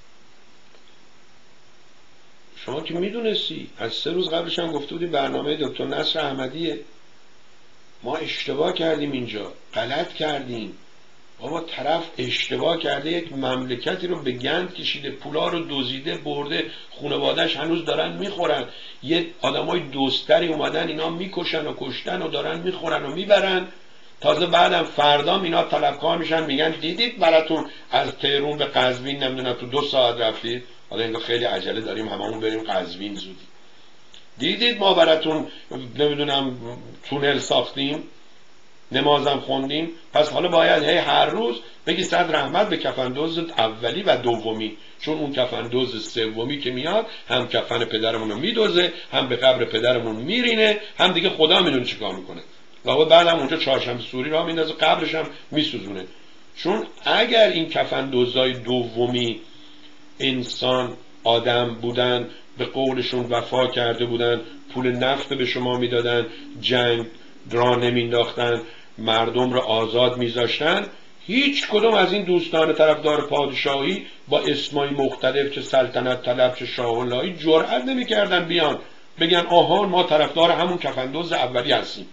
که میدونستی، از 3 روز قبلش هم گفته بودی برنامه دکتر نصر احمدیه. ما اشتباه کردیم، اینجا غلط کردیم. بابا طرف اشتباه کرده، یک مملکتی رو به گند کشیده، پولا رو دزدیده برده، خانواده‌اش هنوز دارن میخورن، یه آدمای دوستری اومدن اینا میکشن و کشتن و دارن میخورن و میبرن. تازه بعدم فردام اینا طلبکار میشن، میگن دیدید براتون از تهران به قزوین نمیدونم تو 2 ساعت رفتید، حالا اینجا خیلی عجله داریم هممون بریم قزوین زودی. دیدید ما براتون نمیدونم تونل ساختیم، نمازم خوندیم. پس حالا باید هر روز بگی صد رحمت به کفندوز اولی و دومی، چون اون کفندوز سومی که میاد هم کفن پدرمون رو میدوزه، هم به قبر پدرمون میرینه، هم دیگه خدا میدونه چیکار میکنه. و بعدم اونجا چهارشنبه سوری را میندازه، قبرش هم میسوزونه. چون اگر این کفندوزای دومی انسان آدم بودن، به قولشون وفا کرده بودن، پول نفت به شما میدادن، جنگ را نمینداختن، مردم را آزاد میذاشتن، هیچ کدوم از این دوستان طرفدار پادشاهی با اسمای مختلف، چه سلطنت طلب چه شاه اللهی، جرئت نمیکردن بیان بگن آها ما طرفدار همون کفندوز اولی هستیم.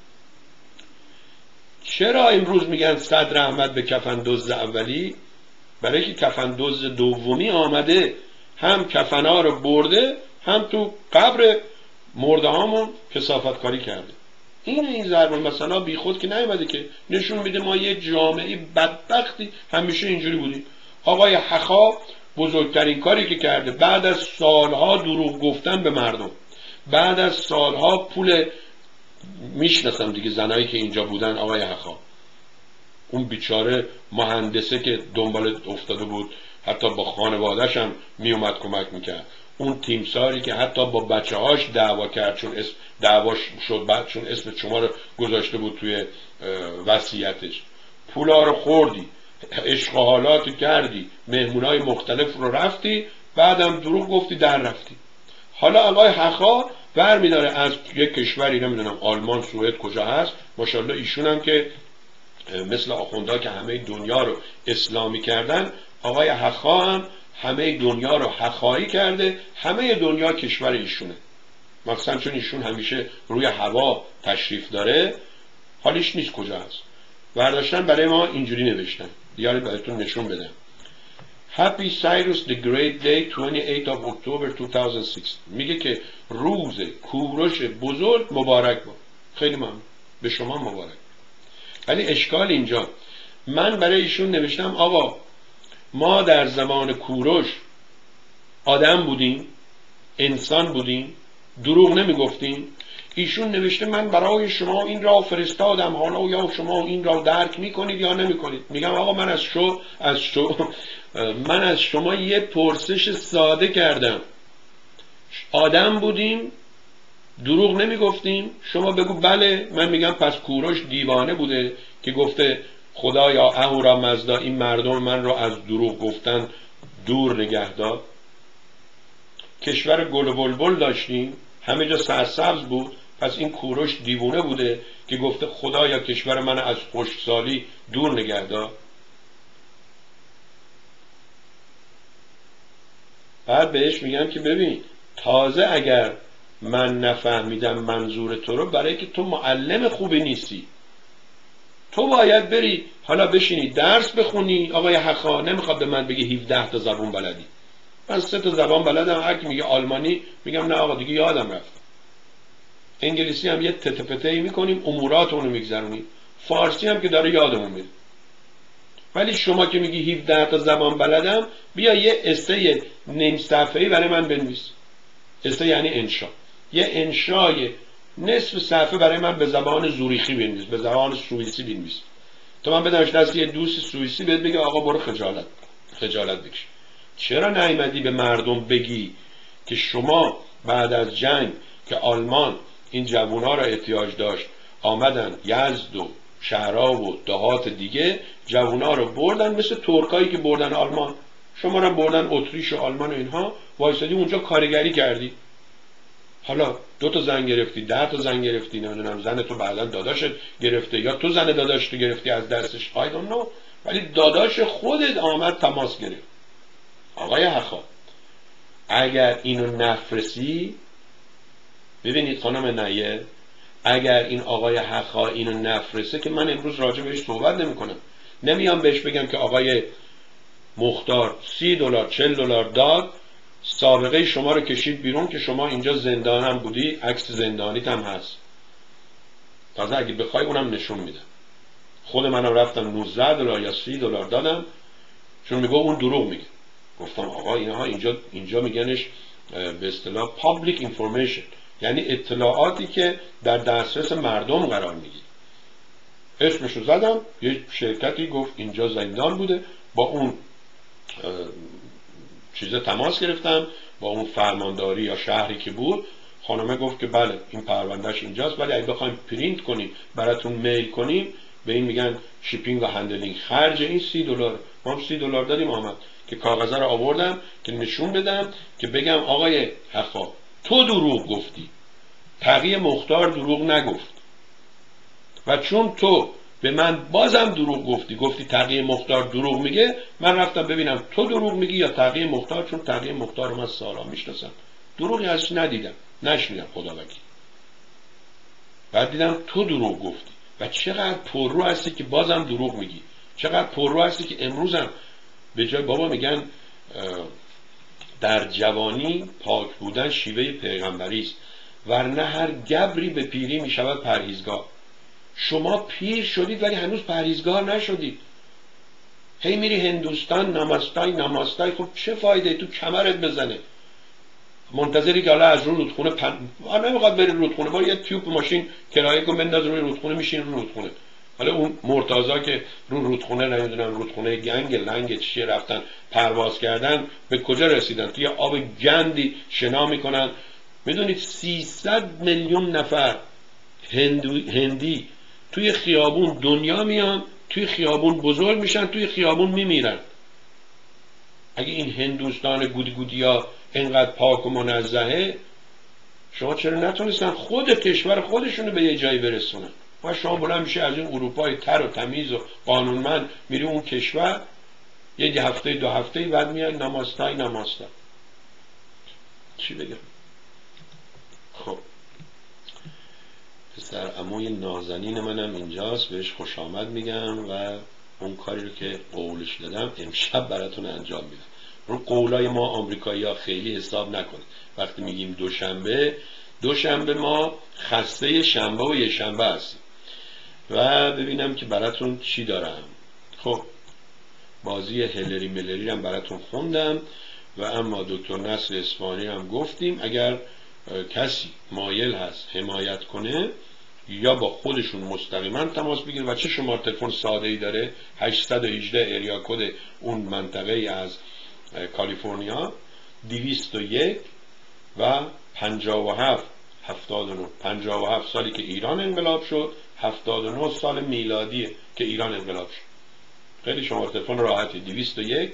چرا امروز میگن صد رحمت به کفندوز اولی؟ برای که کفندوز دومی آمده، هم کفنا رو برده، هم تو قبر مرده هامون کثافت کاری کرده. این ضرب المثل بی خود که نیومده، که نشون میده ما یه جامعه بدبختی همیشه اینجوری بودیم. آقای حخا بزرگترین کاری که کرده، بعد از سالها دروغ گفتن به مردم، بعد از سالها پول، میشناسم دیگه زنایی که اینجا بودن، آقای حخا اون بیچاره مهندسه که دنبال افتاده بود، حتی با خانواده‌اش هم میومد کمک میکرد، اون تیمساری که حتی با بچه‌هاش دعوا کرد، چون دعواش شد بعد چون اسم شما رو گذاشته بود توی وصیتش، پولا رو خوردی، عشق و حالات کردی، مهمونای مختلف رو رفتی، بعدم دروغ گفتی در رفتی. حالا آقای حخا برمیداره از یک کشوری، نمیدونم آلمان، سوئد، کجا هست، ماشاءالله ایشون هم که مثل آخوندا که همه دنیا رو اسلامی کردن، آقای حخا هم همه دنیا رو حخایی کرده، همه دنیا کشور ایشونه. مثلا چون ایشون همیشه روی هوا تشریف داره، حالیش نیست کجا هست. برداشتن برای ما اینجوری نوشتن، دیگه براتون نشون بدم. Happy Cyrus the Great Day 28 of October 2006. میگه که روز کوروش بزرگ مبارک باد. خیلی ممنون، به شما مبارک. ولی اشکال اینجا، من برای ایشون نوشتم آقا ما در زمان کوروش آدم بودیم، انسان بودیم، دروغ نمیگفتیم. ایشون نوشته من برای شما این را فرستادم، حالا یا شما این را درک میکنید یا نمیکنید. میگم آقا من از شما یه پرسش ساده کردم، آدم بودیم، دروغ نمیگفتیم، شما بگو بله. من میگم پس کوروش دیوانه بوده که گفته خدایا اهورا مزدا این مردم من رو از دروغ گفتن دور نگه دار. کشور گل و بلبل داشتیم، همه جا سرسبز بود، پس این کوروش دیوانه بوده که گفته خدایا کشور من از خشکسالی دور نگه دار. بعد بهش میگم که ببین تازه اگر من نفهمیدم منظور تو رو، برای که تو معلم خوبی نیستی، تو باید بری حالا بشینی درس بخونی. آقای حخا نمیخواد به من بگی 17 تا زبان بلدی، من 3 تا زبان بلدم. هر کی میگه آلمانی میگم نه آقا دیگه یادم رفت. انگلیسی هم یه تتپته‌ای میکنیم، اموراتونو میگذرونیم. فارسی هم که داره یادمون میره. ولی شما که میگی 17 تا زبان بلدم، بیا یه اسه نیم صفحه‌ای برای من بنویس. اسه یعنی انشا، یه انشای نصف صفحه برای من به زبان زوریخی بنویس، به زبان سوئیسی بنویس، تا من بدمش دست یه دوست سوئیسی بهت بگه آقا برو خجالت بکش. چرا نیامدی به مردم بگی که شما بعد از جنگ که آلمان این جوونا را احتیاج داشت، آمدن یزد و شهرها و دهات دیگه جوونا رو بردن، مثل ترکایی که بردن آلمان، شما را بردن اتریش و آلمان و اینها، وایسادی اونجا کارگری کردی. حالا 2 تا زن گرفتی، 10 تا زن گرفتی، نمیدونم زن تو بعداً داداشت گرفته یا تو زن داداشت گرفتی از دستش، I don't know، ولی داداش خودت آمد تماس گرفت. آقای حخا اگر اینو نفرسی، ببینید خانم نیه، اگر این آقای حخا اینو نفرسه که من امروز راجع بهش صحبت نمی کنم. نمیام بهش بگم که آقای مختار $30 $40 داد، سابقه شما رو کشید بیرون که شما اینجا زندان هم بودی، عکس زندانیت هم هست. تازه اگه بخوای اونم نشون میدم. خود منم رفتم $19 یا $30 دادم، چون میگه اون دروغ میگه. گفتم آقا اینها اینجا میگنش به اصطلاح public information، یعنی اطلاعاتی که در دسترس مردم قرار میگیره. اسمشو زدم، یه شرکتی گفت اینجا زندان بوده، با اون چیزه تماس گرفتم، با اون فرمانداری یا شهری که بود. خانمه گفت که بله این پروندهش اینجاست، ولی اگه بخوایم پرینت کنیم براتون میل کنیم به این میگن شیپینگ و هندلینگ، خرج این $30. ما هم $30 دادیم. آمد که کاغذه رو آوردم که نشون بدم که بگم آقای حخا تو دروغ گفتی، تقی مختار دروغ نگفت، و چون تو به من بازم دروغ گفتی تقی مختار دروغ میگه، من رفتم ببینم تو دروغ میگی یا تقی مختار، چون تقی مختار رو من سالا میشناسم، دروغی ازش ندیدم نشنیدم خدا وکیل. بعد دیدم تو دروغ گفتی و چقدر پررو هستی که بازم دروغ میگی، چقدر پررو هستی که امروزم به جای بابا میگن در جوانی پاک بودن شیوه پیغمبری است، ورنه هر گبری به پیری میشود پرهیزگار. شما پیر شدید ولی هنوز پرهیزگار نشدید. هی میری هندوستان نماستای، خب چه فایده؟ تو کمرت بزنه، منتظری که حالا از رو رودخونه نمیخواد بری رودخونه، با یه تیوب ماشین کرایه کن بنداز روی رودخونه، میشین رو رودخونه. حالا اون مرتضی که رو رودخونه نمیدونم رودخونه لنگ چیه رفتن پرواز کردن، به کجا رسیدن؟ توی آب گندی شنا میکنن. میدونید 300 میلیون نفر هندی توی خیابون دنیا میان، توی خیابون بزرگ میشن، توی خیابون میمیرن. اگه این هندوستان گودی ها اینقدر پاک و منزهه، شما چرا نتونستن خود کشور خودشونو به یه جایی برسونن؟ و شما بلند میشه از این اروپای تر و تمیز و قانونمند میری اون کشور، یه هفته 2 هفته بعد میاد نماستای نماستا. چی بگم؟ خب پسر عموی نازنین منم اینجاست، بهش خوش آمد میگم و اون کاری رو که قولش دادم امشب براتون انجام میدم. رو قولای ما آمریکایی‌ها خیلی حساب نکنید. وقتی میگیم دوشنبه ما خسته شنبه و یه شنبه هستیم. و ببینم که براتون چی دارم. خب بازی هلری ملری هم براتون خوندم و اما دکتر نصر اصفهانی هم گفتیم اگر کسی مایل هست حمایت کنه یا با خودشون مستقیما تماس بگیره. و چه شماره تلفن ساده ای داره؟ 818 اریا کد اون منطقه از کالیفرنیا 201 و 57 79 57 سالی که ایران انقلاب شد، 79 سال میلادیه که ایران انقلاب شد. خیلی شماره تلفن راحتی 201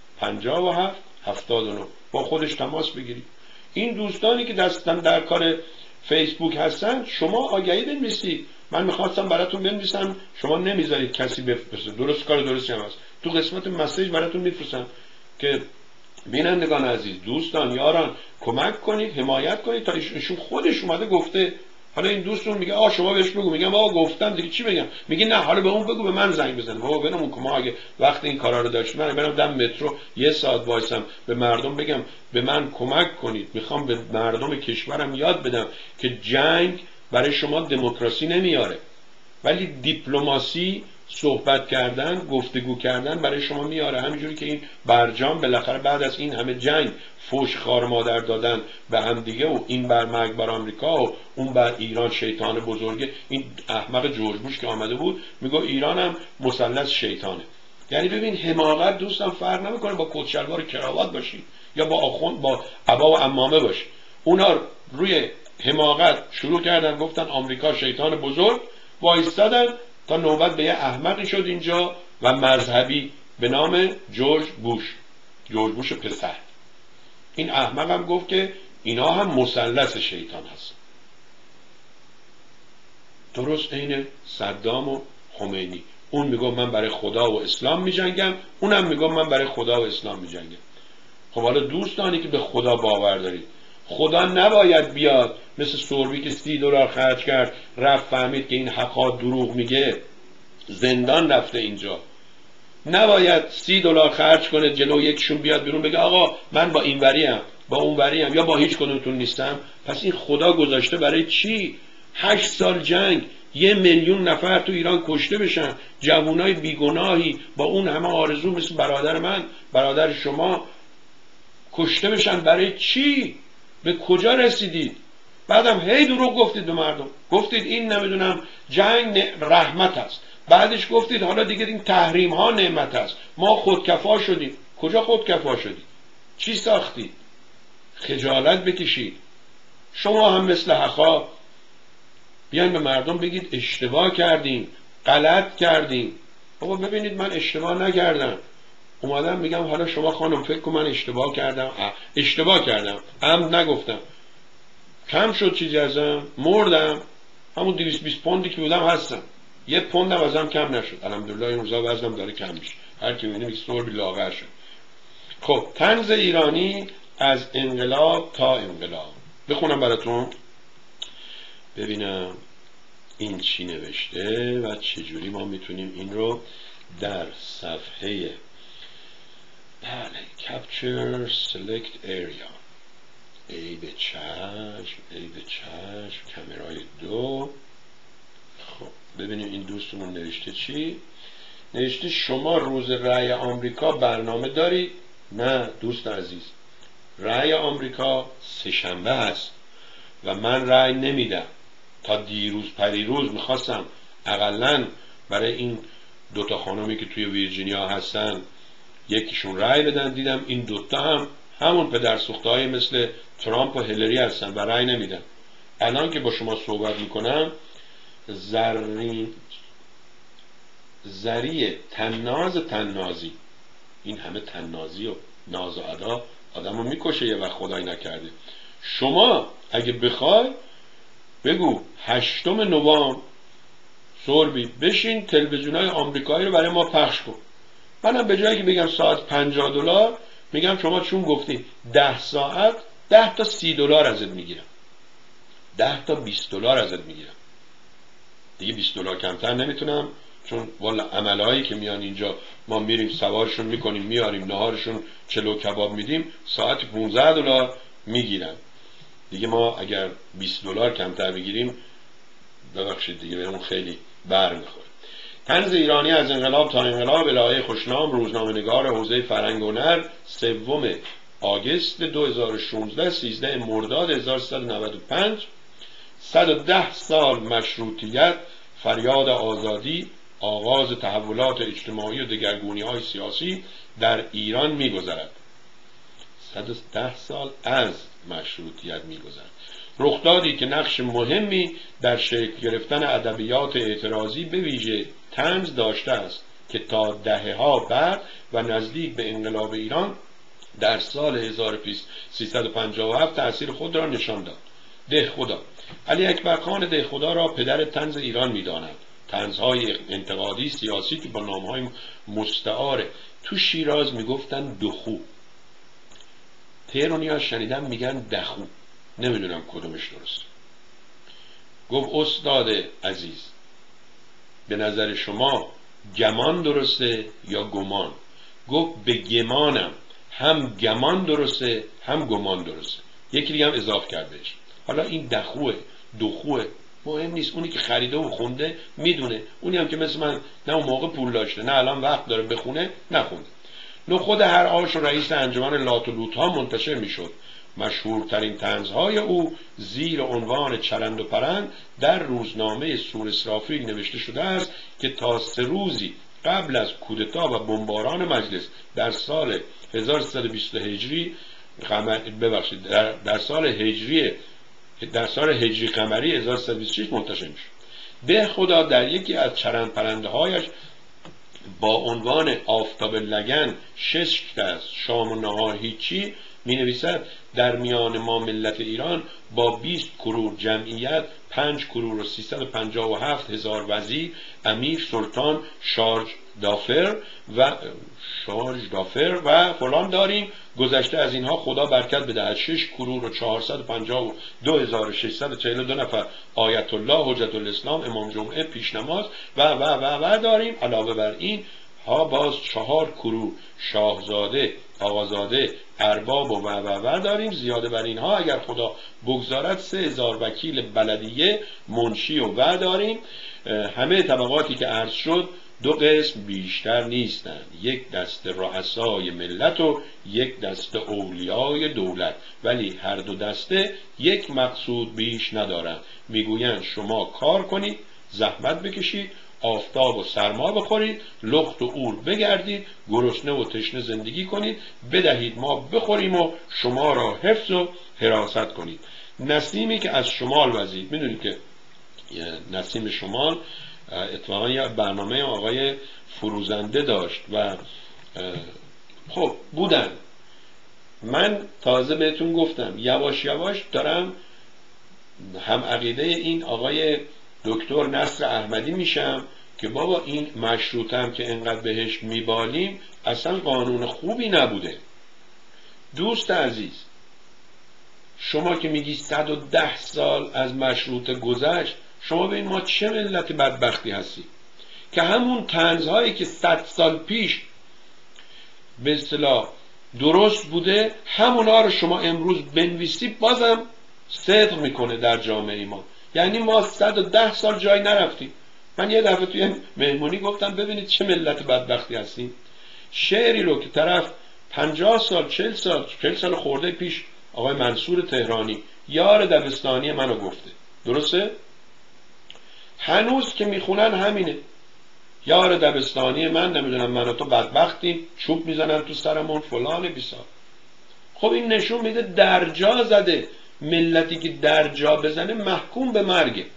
57 79 با خودش تماس بگیرید. این دوستانی که دستن در کار فیسبوک هستن شما آگهی بنویسید. من میخواستم براتون بنویسم شما نمیذارید کسی بفرسته. درست کار درستی هم هست. تو قسمت مسیج براتون میفرستم که بینندگان عزیز، دوستان، یاران، کمک کنید، حمایت کنید تا ایشون خودش اومده گفته. حالا این دوستون میگه شما بهش بگو، میگم گفتم دیگه چی بگم؟ میگه نه حالا به اون بگو به من زنگ بزنه. بابا بنمون که ما اگه وقت این کارا رو داشتیم من برم دم مترو 1 ساعت وایسم به مردم بگم به من کمک کنید، میخوام به مردم کشورم یاد بدم که جنگ برای شما دموکراسی نمیاره، ولی دیپلماسی، صحبت کردن، گفتگو کردن برای شما میاره. همینجوری که این برجام بالاخره بعد از این همه جنگ، فوش خار مادر دادن به هم دیگه و این بر مرگ بر آمریکا و اون بر ایران شیطان بزرگه، این احمق جورج بوش که آمده بود میگه ایران هم مثلث شیطانه. یعنی ببین حماقت دوستان فرق نمیکنه با کت شلوار کراوات باشی یا با آخوند با عبا و عمامه باشی. اونا روی حماقت شروع کردن گفتن آمریکا شیطان بزرگ، وایستادن تا نوبت به یه احمقی شد اینجا و مذهبی به نام جورج بوش پسر. این احمق هم گفت که اینا هم مثلث شیطان هست. درست عین صدام و خمینی. اون میگه من برای خدا و اسلام میجنگم، اونم میگه من برای خدا و اسلام میجنگم. خب حالا دوستانی که به خدا باور دارید، خدا نباید بیاد مثل سوربی که $30 خرج کرد رفت فهمید که این حقا دروغ میگه، زندان رفته اینجا، نباید $30 خرج کنه جلو یکشون بیاد بیرون بگه آقا من با این وریم با اون وریم یا با هیچ کدومتون نیستم. پس این خدا گذاشته برای چی 8 سال جنگ 1 میلیون نفر تو ایران کشته بشن، جوانای بیگناهی با اون همه آرزو مثل برادر من برادر شما کشته بشن؟ برای چی؟ به کجا رسیدید؟ بعدم هی دروغ گفتید به مردم، گفتید این نمیدونم جنگ رحمت است، بعدش گفتید حالا دیگه این تحریم ها نعمت است، ما خودکفا شدیم. کجا خودکفا شدید؟ چی ساختید؟ خجالت بکشید. شما هم مثل حقا بیاین به مردم بگید اشتباه کردیم، غلط کردیم. بابا ببینید من اشتباه نکردم، اومدم میگم حالا شما خانم فکر کن من اشتباه کردم عمد نگفتم، کم شد چیزی ازم، مردم، همون 220 پوندی که بودم هستم، 1 پوندم ازم کم نشد. الحمدلله این روزا وزنم داره کم میشه، هر کی میبینه میگه سربی لاغر شد. خب طنز ایرانی از انقلاب تا انقلاب بخونم براتون ببینم این چی نوشته و چجوری ما میتونیم این رو در صفحه capture select area ای به چشم کامرای 2. خب ببینیم این دوستمون نوشته چی نوشته. شما روز رأی آمریکا برنامه دارید؟ نه دوست عزیز، رأی آمریکا 3 شنبه است و من رأی نمیدم. تا دیروز پریروز میخواستم اقلن برای این 2 خانومی که توی ویرجینیا هستن یکیشون رأی بدن، دیدم این 2 هم همون پدرسوخته‌های مثل ترامپ و هیلری هستن و رأی نمیدن. الان که با شما صحبت میکنم زریه تنازی، این همه تنازی و ناز و ادا آدمو میکشه یه وقت خدای نکرده. شما اگه بخوای بگو 8 نوامبر سوربی بشین تلویزیونای آمریکایی رو برای ما پخش کن. منم به جایی که بگم ساعت $50 میگم شما چون گفتی 10 ساعت 10 تا $30 ازت میگیرم، 10 تا $20 ازت میگیرم. دیگه $20 کمتر نمیتونم، چون والا عملهایی که میان اینجا ما میریم سوارشون میکنیم میاریم نهارشون چلو کباب میدیم ساعت $15 میگیرن. دیگه ما اگر $20 کمتر بگیریم ببخشید دیگه بهمون خیلی بر میخوره. طنز ایرانی از انقلاب تا انقلاب الهه خوشنام، روزنامه‌نگار حوزه فرهنگ و هنر، 3 آگوست 2016 13 مرداد 1395. 110 سال مشروطیت، فریاد آزادی، آغاز تحولات اجتماعی و دگرگونی‌های سیاسی در ایران می‌گذرد. 110 سال از مشروطیت می‌گذرد. رخدادی که نقش مهمی در شکل گرفتن ادبیات اعتراضی به ویژه طنز داشته است که تا دهه‌ها بعد و نزدیک به انقلاب ایران در سال 1357 تأثیر خود را نشان داد. دهخدا علی اکبر خان دهخدا را پدر طنز ایران می‌داند. طنزهای انتقادی سیاسی که با نام‌های مستعار تو شیراز میگفتن دخو، تهرانی‌ها شنیدم میگن دخو، نمیدونم کدومش درست. گفت استاد عزیز به نظر شما گمان درسته یا گمان؟ گفت به گمانم هم گمان درسته هم گمان درسته. یکی دیگه هم اضافه کرد بهش. حالا این دخوه مهم نیست، اونی که خریده و خونده میدونه، اونی هم که مثل من نه اون موقع پول داشته نه الان وقت داره بخونه نخونده. نخود هر آش و رئیس انجمن لات و لوت ها منتشر میشد. مشهورترین طنزهای او زیر عنوان چرند و پرند در روزنامه سور اسرافیل نوشته شده است که تا 3 روزی قبل از کودتا و بمباران مجلس در سال 1320 هجری در سال هجری قمری 1326 منتشر میشد. دهخدا در یکی از چرند پرنده هایش با عنوان آفتاب لگن 6 دست شام و نهار هیچی می نویسد در میان ما ملت ایران با 20 کرور جمعیت 5 کرور و 357 هزار وزیر، امیر، سلطان، شارژ دافر و فلان داریم. گذشته از اینها خدا برکت بدهد 6 کرور و 452 هزار و 642 نفر آیت الله حجت الاسلام امام جمعه پیشنماز و داریم. علاوه بر این ها باز 4 کرور شاهزاده، آقازاده، ارباب و داریم. زیاده بر اینها اگر خدا بگذارد 3000 وکیل بلدیه، منشی و داریم. همه طبقاتی که عرض شد 2 قسم بیشتر نیستند، یک دست رؤسای ملت و یک دست اولیای دولت، ولی هر 2 دسته یک مقصود بیش ندارند. میگویند شما کار کنید، زحمت بکشید، آفتاب و سرما بخورید، لخت و اور بگردید، گرسنه و تشنه زندگی کنید، بدهید ما بخوریم و شما را حفظ و حراست کنید. نسیمی که از شمال وزید، میدونید که نسیم شمال اتفاقا یه برنامه آقای فروزنده داشت و خب بودن. من تازه بهتون گفتم یواش یواش دارم هم عقیده این آقای دکتر نصر احمدی میشم که بابا این مشروطه که انقدر بهش میبالیم اصلا قانون خوبی نبوده. دوست عزیز شما که میگی 110 سال از مشروطه گذشت، شما ببین ما چه ملت بدبختی هستیم که همون طنزهایی که 100 سال پیش به اصطلاح درست بوده همونا رو شما امروز بنویسی بازم صدق میکنه در جامعه ما. یعنی ما 110 سال جای نرفتیم. من یه دفعه توی مهمونی گفتم ببینید چه ملت بدبختی هستیم. شعری رو که طرف 50 سال 40 سال خورده پیش آقای منصور تهرانی یار دبستانی منو گفته، درسته؟ هنوز که میخونن همینه، یار دبستانی من، نمیدونم من و تو بدبختیم، چوب میزنن تو سرمون فلان بیسار. خب این نشون میده درجا زده. ملتی که درجا بزنه محکوم به مرگه.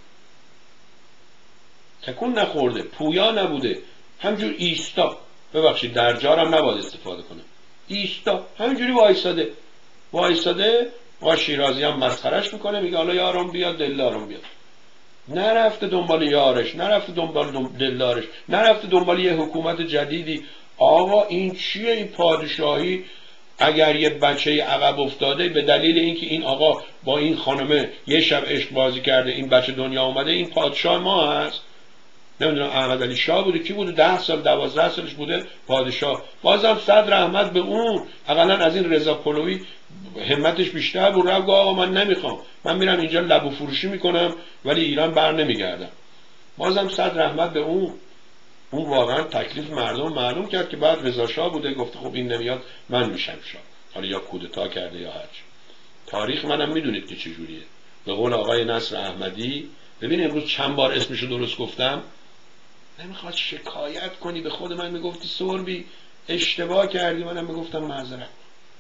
تکون نخورده، پویا نبوده، همجور ایستا، ببخشید درجا هم نباید استفاده کنه، ایستا همینجوری وایساده ما شیرازی هم مسخرش میکنه، میگه حالا یارم بیاد دلدارم بیاد. نرفته دنبال یارش، نرفته دنبال دلدارش، نرفته دنبال یه حکومت جدیدی. آقا این چیه این پادشاهی؟ اگر یه بچه عقب افتاده به دلیل اینکه این آقا با این خانمه یه شب عشق بازی کرده این بچه دنیا اومده، این پادشاه ما هست؟ نمیدونم احمد علی شاه بوده کی بوده، 10 سال 12 سالش بوده پادشاه، بازم صد رحمت به اون. اقلا از این رضا پهلوی همتش بیشتر بود، رفت آقا من نمیخوام، من میرم اینجا لبو فروشی میکنم ولی ایران بر نمیگردم. بازم صد رحمت به اون. اون واقعا تکلیف مردم معلوم کرد که بعد رضا شاه بوده گفته خب این نمیاد من میشم شاه، حالا یا کودتا کرده یا هرچی. تاریخ منم میدونید که چجوریه. به قول آقای نصر احمدی، ببین امروز چند بار اسمشو درست گفتم، نمیخواد شکایت کنی، به خود من میگفتی سربی اشتباه کردی، منم میگفتم معذرت.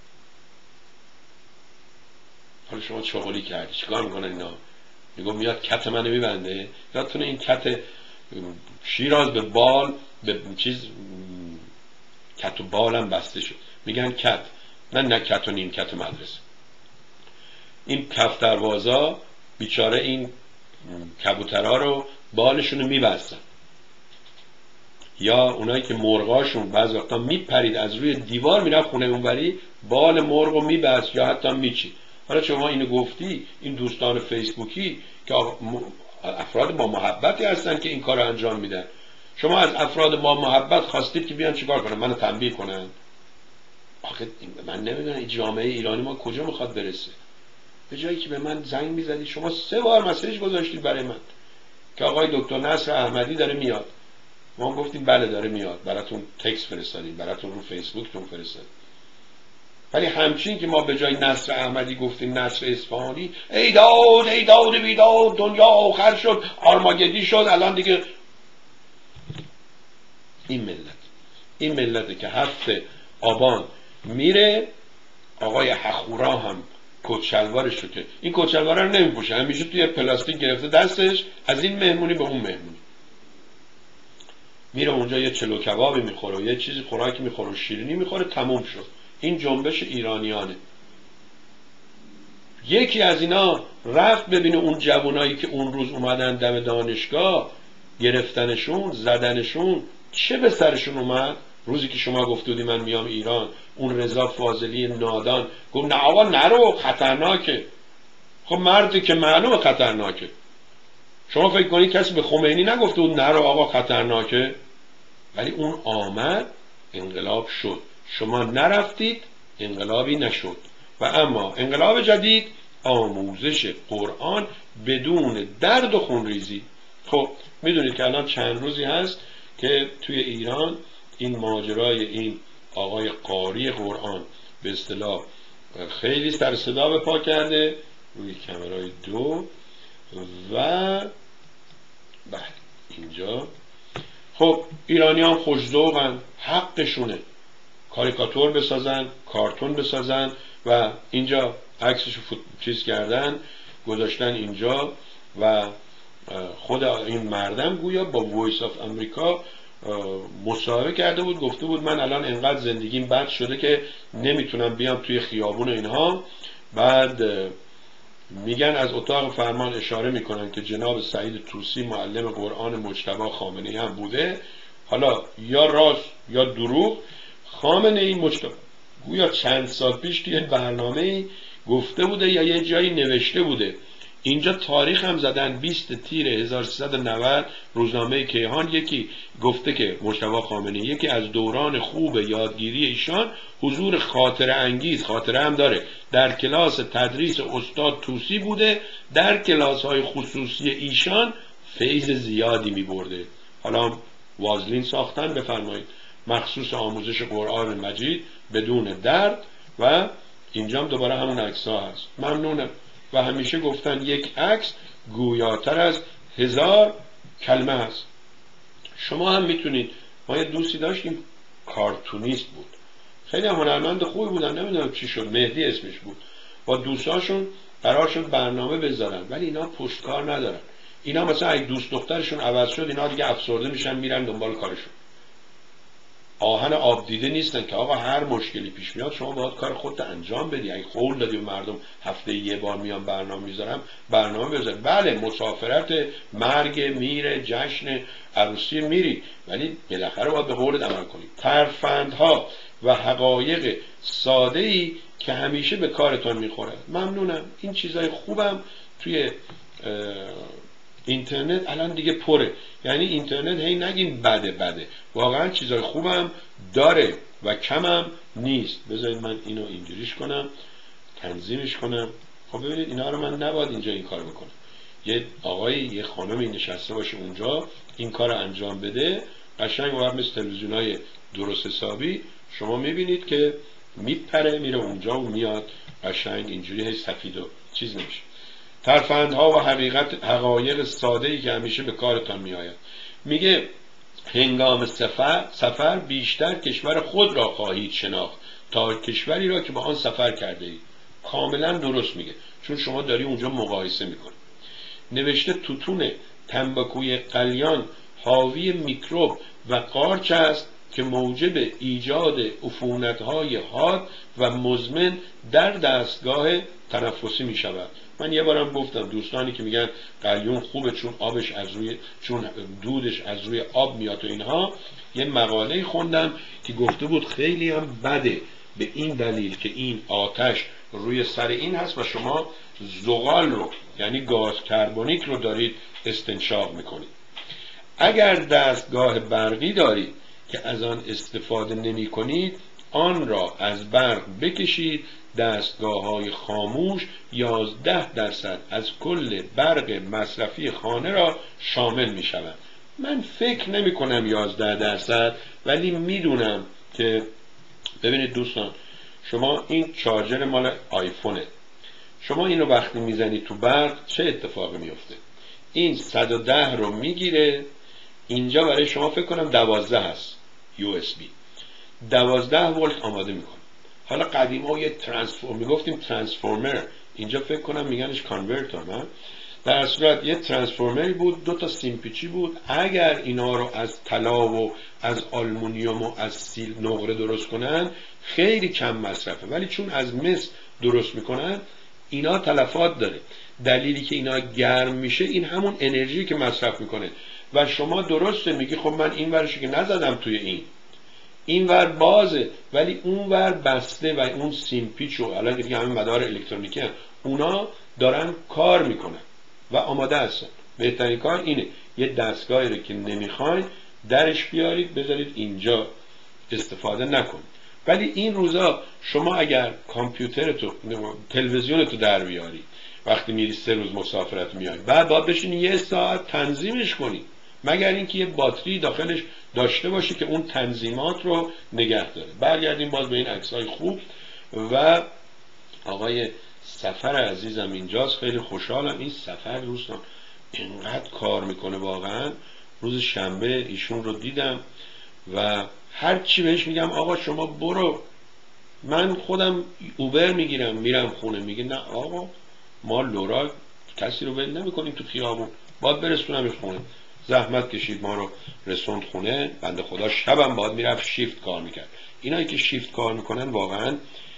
حالا شما چغلی کردی چیکار میکنن اینا؟ میگم میاد کت منو میبنده، یادتونه این کت شیراز به بال به چیز کت و بالم بسته شد، میگن کت، نه کت و نیم کت مدرسه. این کفتروازا بیچاره این کبوترها رو بالشون رو میبستن، یا اونایی که مرغاشون بعض وقتا میپرید از روی دیوار میرفت خونه اونوری بال مرغ رو میبست یا حتی میچی. حالا شما اینو گفتی، این دوستان فیسبوکی که افراد با محبتی هستن که این کار رو انجام میدن، شما از افراد با محبت خواستید که بیان چیکار کنن؟ منو تنبیه کنن؟ آخه من نمیدونم این جامعه ایرانی ما کجا میخواد برسه. به جایی که به من زنگ میزدی شما 3 بار مسیج گذاشتید برای من که آقای دکتر نصر احمدی داره میاد، ما گفتیم بله داره میاد، براتون تکست فرستادیم، براتون رو فیسبوکتون فرستادیم. ولی همچین که ما به جای نصر احمدی گفتیم نصر اصفهانی، ای داد بیداد دنیا آخر شد، آرماگدی شد. الان دیگه این ملته که 7 آبان میره، آقای حخورا هم کت شلوارش رو که این کت شلوار رو نمیپوشه، همیشه توی پلاستیک گرفته دستش، از این مهمونی به اون مهمونی میره اونجا، یه چلو کبابی میخوره، یه چیزی خوراکی میخوره، شیرینی میخوره، تموم شد. این جنبش ایرانیانه. یکی از اینا رفت ببینه اون جوانایی که اون روز اومدن دم دانشگاه، گرفتنشون، زدنشون، چه به سرشون اومد؟ روزی که شما گفته بودی من میام ایران، اون رضا فاضلی نادان گفت نه آقا نرو خطرناکه. خب مردی که معلومه خطرناکه. شما فکر کنید کسی به خمینی نگفته بود نرو آقا خطرناکه؟ ولی اون آمد، انقلاب شد. شما نرفتید، انقلابی نشد. و اما انقلاب جدید، آموزش قرآن بدون درد و خونریزی. خب میدونید که الان چند روزی هست که توی ایران این ماجرای این آقای قاری قرآن به اصطلاح خیلی سر صدا به پا کرده روی کامرای 2 و بله اینجا. خب ایرانیان خوش‌ذوقن، حقشونه، کاریکاتور بسازن، کارتون بسازن و اینجا عکسشو چیز کردن گذاشتن اینجا و خود این مردم گویا با وایس آف امریکا مصاحبه کرده بود، گفته بود من الان انقدر زندگیم بد شده که نمیتونم بیام توی خیابون اینها. بعد میگن از اتاق فرمان اشاره میکنن که جناب سعید طوسی معلم قرآن مجتبی خامنه‌ای هم بوده. حالا یا راست یا دروغ، خامنه‌ای مجتبی گویا چند سال پیش توی برنامه گفته بوده یا یه جایی نوشته بوده، اینجا تاریخ هم زدن 20 تیر 1390 روزنامه کیهان یکی گفته که مجتبی خامنه‌ای یکی از دوران خوب یادگیری ایشان حضور خاطره انگیز، خاطره هم داره، در کلاس تدریس استاد طوسی بوده، در کلاس های خصوصی ایشان فیض زیادی می برده. حالا وازلین ساختن بفرمایید مخصوص آموزش قرآن مجید بدون درد و اینجا هم دوباره همون عکس ها هست. ممنونم. و همیشه گفتن یک عکس گویاتر از 1000 کلمه هست. شما هم میتونید. ما یه دوستی داشتیم کارتونیست بود، خیلی هنرمند خوبی بودن، نمیدونم چی شد، مهدی اسمش بود، با دوستاشون قرار شد برنامه بذارن ولی اینا پشتکار ندارن. اینا مثلا اگه دوست دخترشون عوض شد اینا دیگه افسرده میشن میرن دنبال کارشون. آهن آب دیده نیستن که آقا هر مشکلی پیش میاد شما باید کار خودت انجام بدی. اگه قول دادی و مردم هفته یه بار میان برنامه میذارم، برنامه بذار. بله مسافرت، مرگ، میره، جشن عروسی میری، ولی بالاخره باید به قولت عمل کنی. ترفندها و حقایق ساده ای که همیشه به کارتون میخوره. ممنونم. این چیزای خوبم توی اینترنت الان دیگه پره. یعنی اینترنت هی نگین بده، واقعا چیزای خوبم داره و کمم نیست. بذارید من اینو اینجوریش کنم، تنظیمش کنم. خب ببینید اینا رو من نباید اینجا این کار بکنم. یه آقای یه خانمی نشسته باشه اونجا این کار انجام بده، قشنگ واقعا مثل تلویزیونای درست حسابی شما میبینید که میپره میره اونجا و میاد، قشنگ اینجوری هی سفید و چیز نمیشه. ترفندها و حقایق ساده‌ای که همیشه به کارتان میآید. میگه هنگام سفر بیشتر کشور خود را خواهید شناخت تا کشوری را که با آن سفر کرده اید. کاملا درست میگه، چون شما داری اونجا مقایسه میکنی. نوشته توتون تنباکوی قلیان حاوی میکروب و قارچ است که موجب ایجاد عفونت‌های حاد و مزمن در دستگاه تنفسی می شود. من یه بارم گفتم دوستانی که میگن قلیون خوبه چون آبش از روی، چون دودش از روی آب میاد و اینها، یه مقاله خوندم که گفته بود خیلی هم بده به این دلیل که این آتش روی سر این هست و شما زغال رو یعنی گاز کربونیک رو دارید استنشاق میکنید. اگر دستگاه برقی دارید که از آن استفاده نمی کنید آن را از برق بکشید. دستگاه‌های خاموش 11% از کل برق مصرفی خانه را شامل می شوند. من فکر نمی کنم 11%، ولی میدونم که ببینید دوستان، شما این چارجر مال آیفونه، شما اینو وقتی میزنید تو برق چه اتفاقی میفته؟ این 110 رو میگیره، اینجا برای شما فکر کنم 12 هست USB، 12 ولت آماده میکنه. حالا قدیما یه میگفتیم ترانسفورمر، اینجا فکر کنم میگنش کانورتر، نه؟ در صورت یه ترانسفورمری بود، 2 تا سیمپیچی بود. اگر اینا رو از طلا و از آلومینیوم و از سیل نقره درست کنن خیلی کم مصرفه، ولی چون از مس درست میکنن اینا تلفات داره. دلیلی که اینا گرم میشه این همون انرژی که مصرف میکنه و شما درسته میگی خب من این ورشو که نزدم توی این ور بازه ولی اون ور بسته و اون سیمپیچ و الان دیگه همین مدار الکترونیکی هم اونا دارن کار میکنن و آماده هستن. بهترین کار اینه یه دستگاهی رو که نمیخواین درش بیارید بذارید اینجا، استفاده نکنید. ولی این روزا شما اگر کامپیوترتو تلویزیونتو در بیاری وقتی میری 3 روز مسافرت میای بعد باید بشینی 1 ساعت تنظیمش کنی، مگر اینکه یه باتری داخلش داشته باشه که اون تنظیمات رو نگه داره. برگردیم باز به این عکسای خوب و آقای سفر عزیزم اینجاست. خیلی خوشحالم این سفر دوستان اینقدر کار میکنه واقعا. روز شنبه ایشون رو دیدم و هر چی بهش میگم آقا شما برو، من خودم اوبر میگیرم میرم خونه، میگه نه آقا ما لورا کسی رو ول نمیکنیم تو خیابون، باید برسونمش خونه. زحمت کشید ما رو رسوند خونه. بنده خدا شبم باید میرفت شیفت کار میکرد. اینایی که شیفت کار میکنن واقعا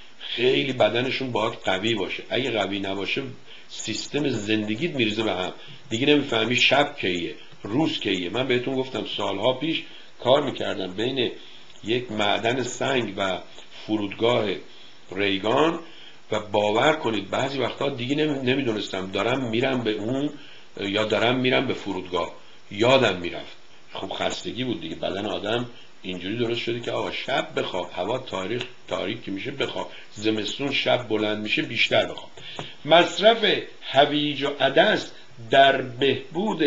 خیلی بدنشون باید قوی باشه. اگه قوی نباشه سیستم زندگیت میریزه به هم، دیگه نمیفهمی شب کیه روز کیه. من بهتون گفتم سالها پیش کار میکردم بین یک معدن سنگ و فرودگاه ریگان و باور کنید بعضی وقتا دیگه نمیدونستم دارم میرم به اون یا دارم میرم به فرودگاه، یادم میرفت. خب خستگی بود دیگه، بدن آدم اینجوری درست شده که آقا شب بخواب، هوا تاریک که میشه بخواب، زمستون شب بلند میشه بیشتر بخواب. مصرف هویج و عدس در بهبود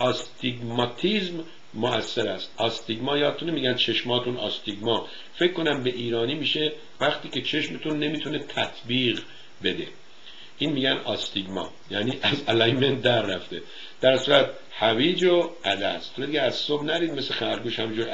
آستیگماتیسم مؤثر است. آستیگما یادتونه میگن چشماتون آستیگما، فکر کنم به ایرانی میشه وقتی که چشمتون نمیتونه تطبیق بده، این میگن آستیگما، یعنی از الاینمنت در رفته. در صورت هویج و عدس، تو دیگه از صبح نرید مثل خرگوش همینجور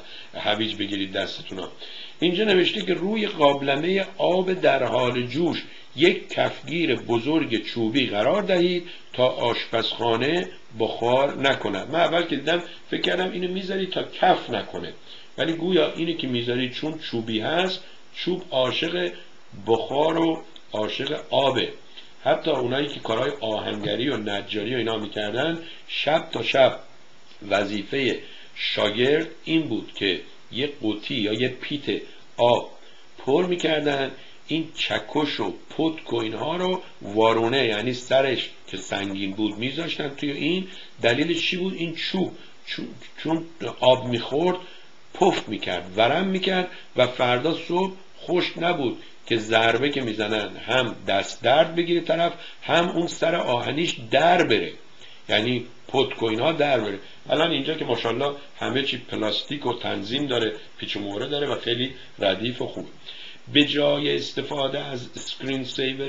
هویج بگیرید دستتونا. اینجا نوشته که روی قابلمه آب در حال جوش یک کفگیر بزرگ چوبی قرار دهید تا آشپزخانه بخار نکند. من اول که دیدم فکر کردم اینو میذاری تا کف نکنه، ولی گویا اینی که میذاری چون چوبی هست، چوب عاشق بخار و عاشق آبه. حتی اونایی که کارهای آهنگری و نجاری و اینا میکردن، شب تا شب وظیفه شاگرد این بود که یه قوطی یا یه پیت آب پر میکردن، این چکش و پتک و اینها رو وارونه، یعنی سرش که سنگین بود میذاشتن توی این. دلیلش چی بود؟ این چوب چون آب میخورد پف میکرد، ورم میکرد و فردا صبح خشک نبود که ضربه که میزنن هم دست درد بگیره طرف، هم اون سر آهنیش در بره، یعنی پتک و اینها در بره. الان اینجا که ماشاءالله همه چی پلاستیک و تنظیم داره، پیچ و مهره داره و خیلی ردیف و خوبه. به جای استفاده از اسکرین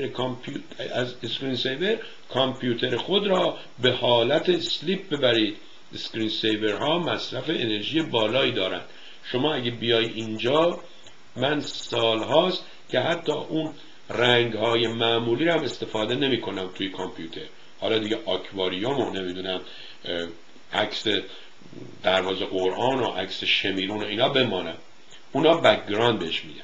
سیور کامپیوتر خود را به حالت اسلیپ ببرید. اسکرین سیورها مصرف انرژی بالایی دارند. شما اگه بیای اینجا، من سالهاست که حتی اون رنگ‌های معمولی رو هم استفاده نمی‌کنم توی کامپیوتر. حالا دیگه آکواریوم و نمیدونم عکس دروازه قرآن و عکس شمیرون و اینا بمانم، اونا بک‌گراند بهش میگن.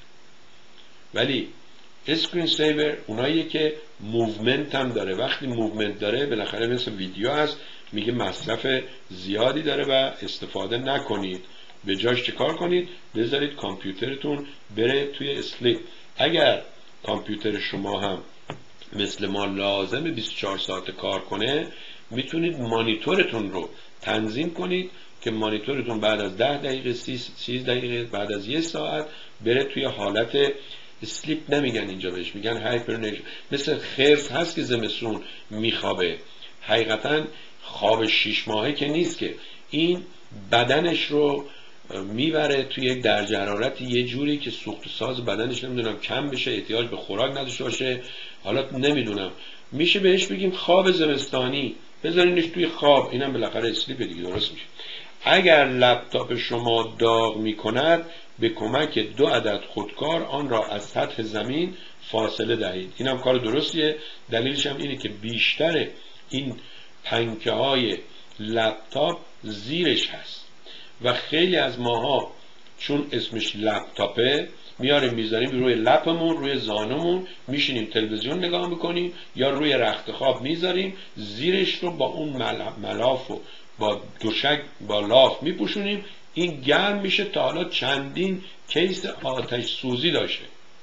ولی اسکرین سیور اوناییه که موومنت هم داره. وقتی موومنت داره بالاخره مثل ویدیو هست، میگه مصرف زیادی داره و استفاده نکنید. به جاش چیکار کنید؟ بذارید کامپیوترتون بره توی اسلیپ. اگر کامپیوتر شما هم مثل ما لازم 24 ساعت کار کنه، میتونید مانیتورتون رو تنظیم کنید که مانیتورتون بعد از 10 دقیقه 30 دقیقه بعد از 1 ساعت بره توی حالت اسلیپ. نمیگن اینجا بهش، میگن هایپرنیشن. مثل خرس هست که زمستون میخوابه، حقیقتا خواب 6 ماهه که نیست، که این بدنش رو میبره توی یک درجه حرارت یه جوری که سوخت و ساز بدنش نمیدونم کم بشه، احتیاج به خوراک نداشته باشه. حالا نمیدونم، میشه بهش بگیم خواب زمستانی، بذارینش توی خواب، اینم بالاخره اسلیپ دیگه، درست میشه. اگر لپتاپ شما داغ میکند، به کمک 2 عدد خودکار آن را از سطح زمین فاصله دهید. اینم کار درستیه. دلیلش هم اینه که بیشتر این پنکه های لپتاپ زیرش هست و خیلی از ماها چون اسمش لپتاپه میاریم میذاریم روی لپمون، روی زانمون، میشینیم تلویزیون نگاه میکنیم یا روی رخت خواب میذاریم، زیرش رو با اون ملاف و با دوشک با لاف میپوشونیم. این گرم میشه تا حالا چندین کیس آتش سوزی داشته.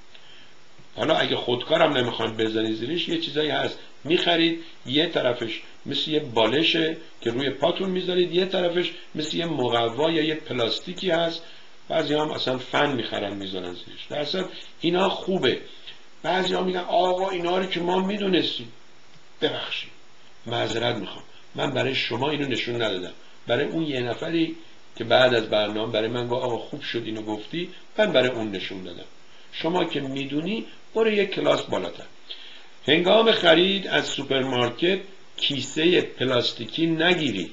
حالا اگه خودکارم نمیخواید بزنید زیرش، یه چیزایی هست میخرید، یه طرفش مثل یه بالشه که روی پاتون میذارید، یه طرفش مثل یه مقوا یا یه پلاستیکی هست. بعضی هم اصلا فن میخرن میذارن زیرش. در اصل اینا خوبه. بعضی هم میگن آقا اینا رو که ما میدونستیم. ببخشید، معذرت میخوام، من برای شما اینو نشون ندادم. برای اون یه نفری که بعد از برنامه برای من گفت آقا خوب شد اینو گفتی، من برای اون نشون دادم. شما که میدونی برو یک کلاس بالاتر. هنگام خرید از سوپرمارکت کیسه پلاستیکی نگیرید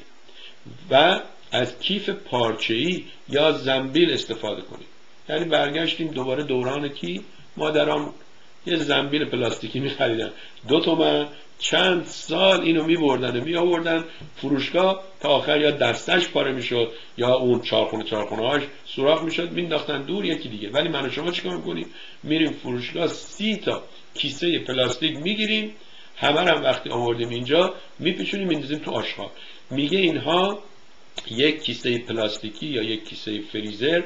و از کیف پارچه‌ای یا زنبیل استفاده کنید. یعنی برگشتیم دوباره دوران کی؟ مادرام یه زنبیل پلاستیکی می‌خریدن 2 تومن، چند سال اینو می‌بردن و می‌آوردن فروشگاه تا آخر یا دستش پاره می‌شد یا اون چارخونه‌هاش سوراخ می‌شد، مینداختن دور یکی دیگه. ولی من و شما چیکار می‌کنیم؟ میریم فروشگاه 30 تا کیسه پلاستیک می‌گیریم، همه هم وقتی آوردیم اینجا میپیچونیم میندازیم تو آشغال. میگه اینها یک کیسه پلاستیکی یا یک کیسه فریزر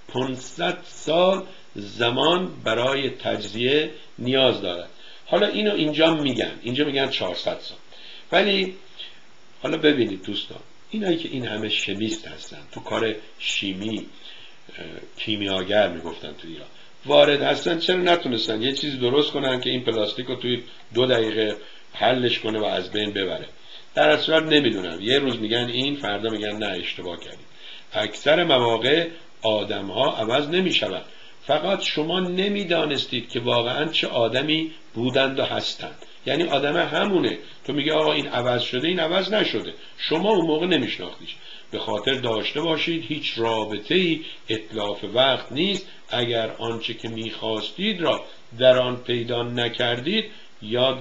500 سال زمان برای تجزیه نیاز دارد. حالا اینو اینجا میگن 400 سال. ولی حالا ببینید دوستان، اینایی که این همه شمیست هستن، تو کار شیمی کیمیاگر میگفتن تو ایران وارد هستن، چرا نتونستن یه چیزی درست کنن که این پلاستیک رو توی 2 دقیقه حلش کنه و از بین ببره؟ در اصل نمیدونم، یه روز میگن این، فردا میگن نه اشتباه کردیم. اکثر مواقع آدم ها عوض نمیشوند، فقط شما نمیدانستید که واقعا چه آدمی بودند و هستند. یعنی آدم همونه، تو میگه آقا این عوض شده، این عوض نشده، شما اون موقع نمیشناختیش. به خاطر داشته باشید هیچ رابطه‌ای اتلاف وقت نیست. اگر آنچه که میخواستید را در آن پیدا نکردید، یاد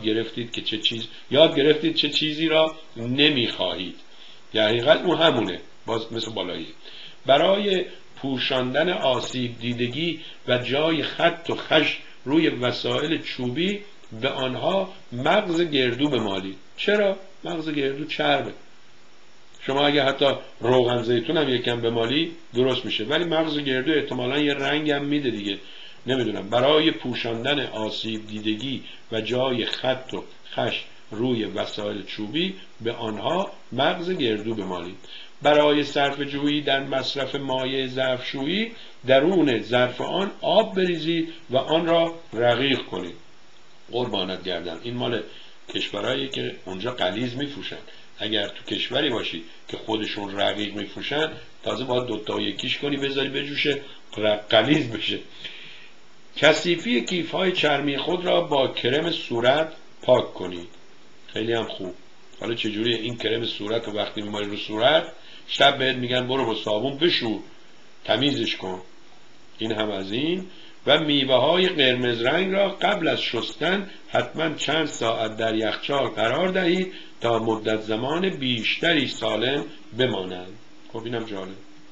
گرفتید چه چیزی را نمیخواهید. یعنی حقیقت اون همونه، باز مثل بالایی. برای پوشاندن آسیب دیدگی و جای خط و خش روی وسایل چوبی به آنها مغز گردو بمالید. چرا؟ مغز گردو چربه. شما اگه حتی روغن زیتون هم یکم بمالی درست میشه، ولی مغز گردو احتمالاً یه رنگ هم میده دیگه، نمیدونم. برای پوشاندن آسیب دیدگی و جای خط و خش روی وسایل چوبی به آنها مغز گردو بمالید. برای صرف جویی در مصرف مایع ظرفشویی درون ظرف آن آب بریزید و آن را رقیق کنید. قربانت گردم، این مال کشورهایی که اونجا غلیظ میفروشن. اگر تو کشوری باشی که خودشون رقیق میفروشن، تازه باید دوتا یکیش کنی بذاری بجوشه غلیظ بشه. کثیفی کیف‌های چرمی خود را با کرم صورت پاک کنید. خیلی هم خوب. حالا چجوری این کرم صورت رو وقتی میماری رو صورت، شب بهت میگن برو با صابون بشور تمیزش کن. این هم از این. و میوه های قرمز رنگ را قبل از شستن حتما چند ساعت در یخچال قرار دهید تا مدت زمان بیشتری سالم بمانند. خب اینم جالب.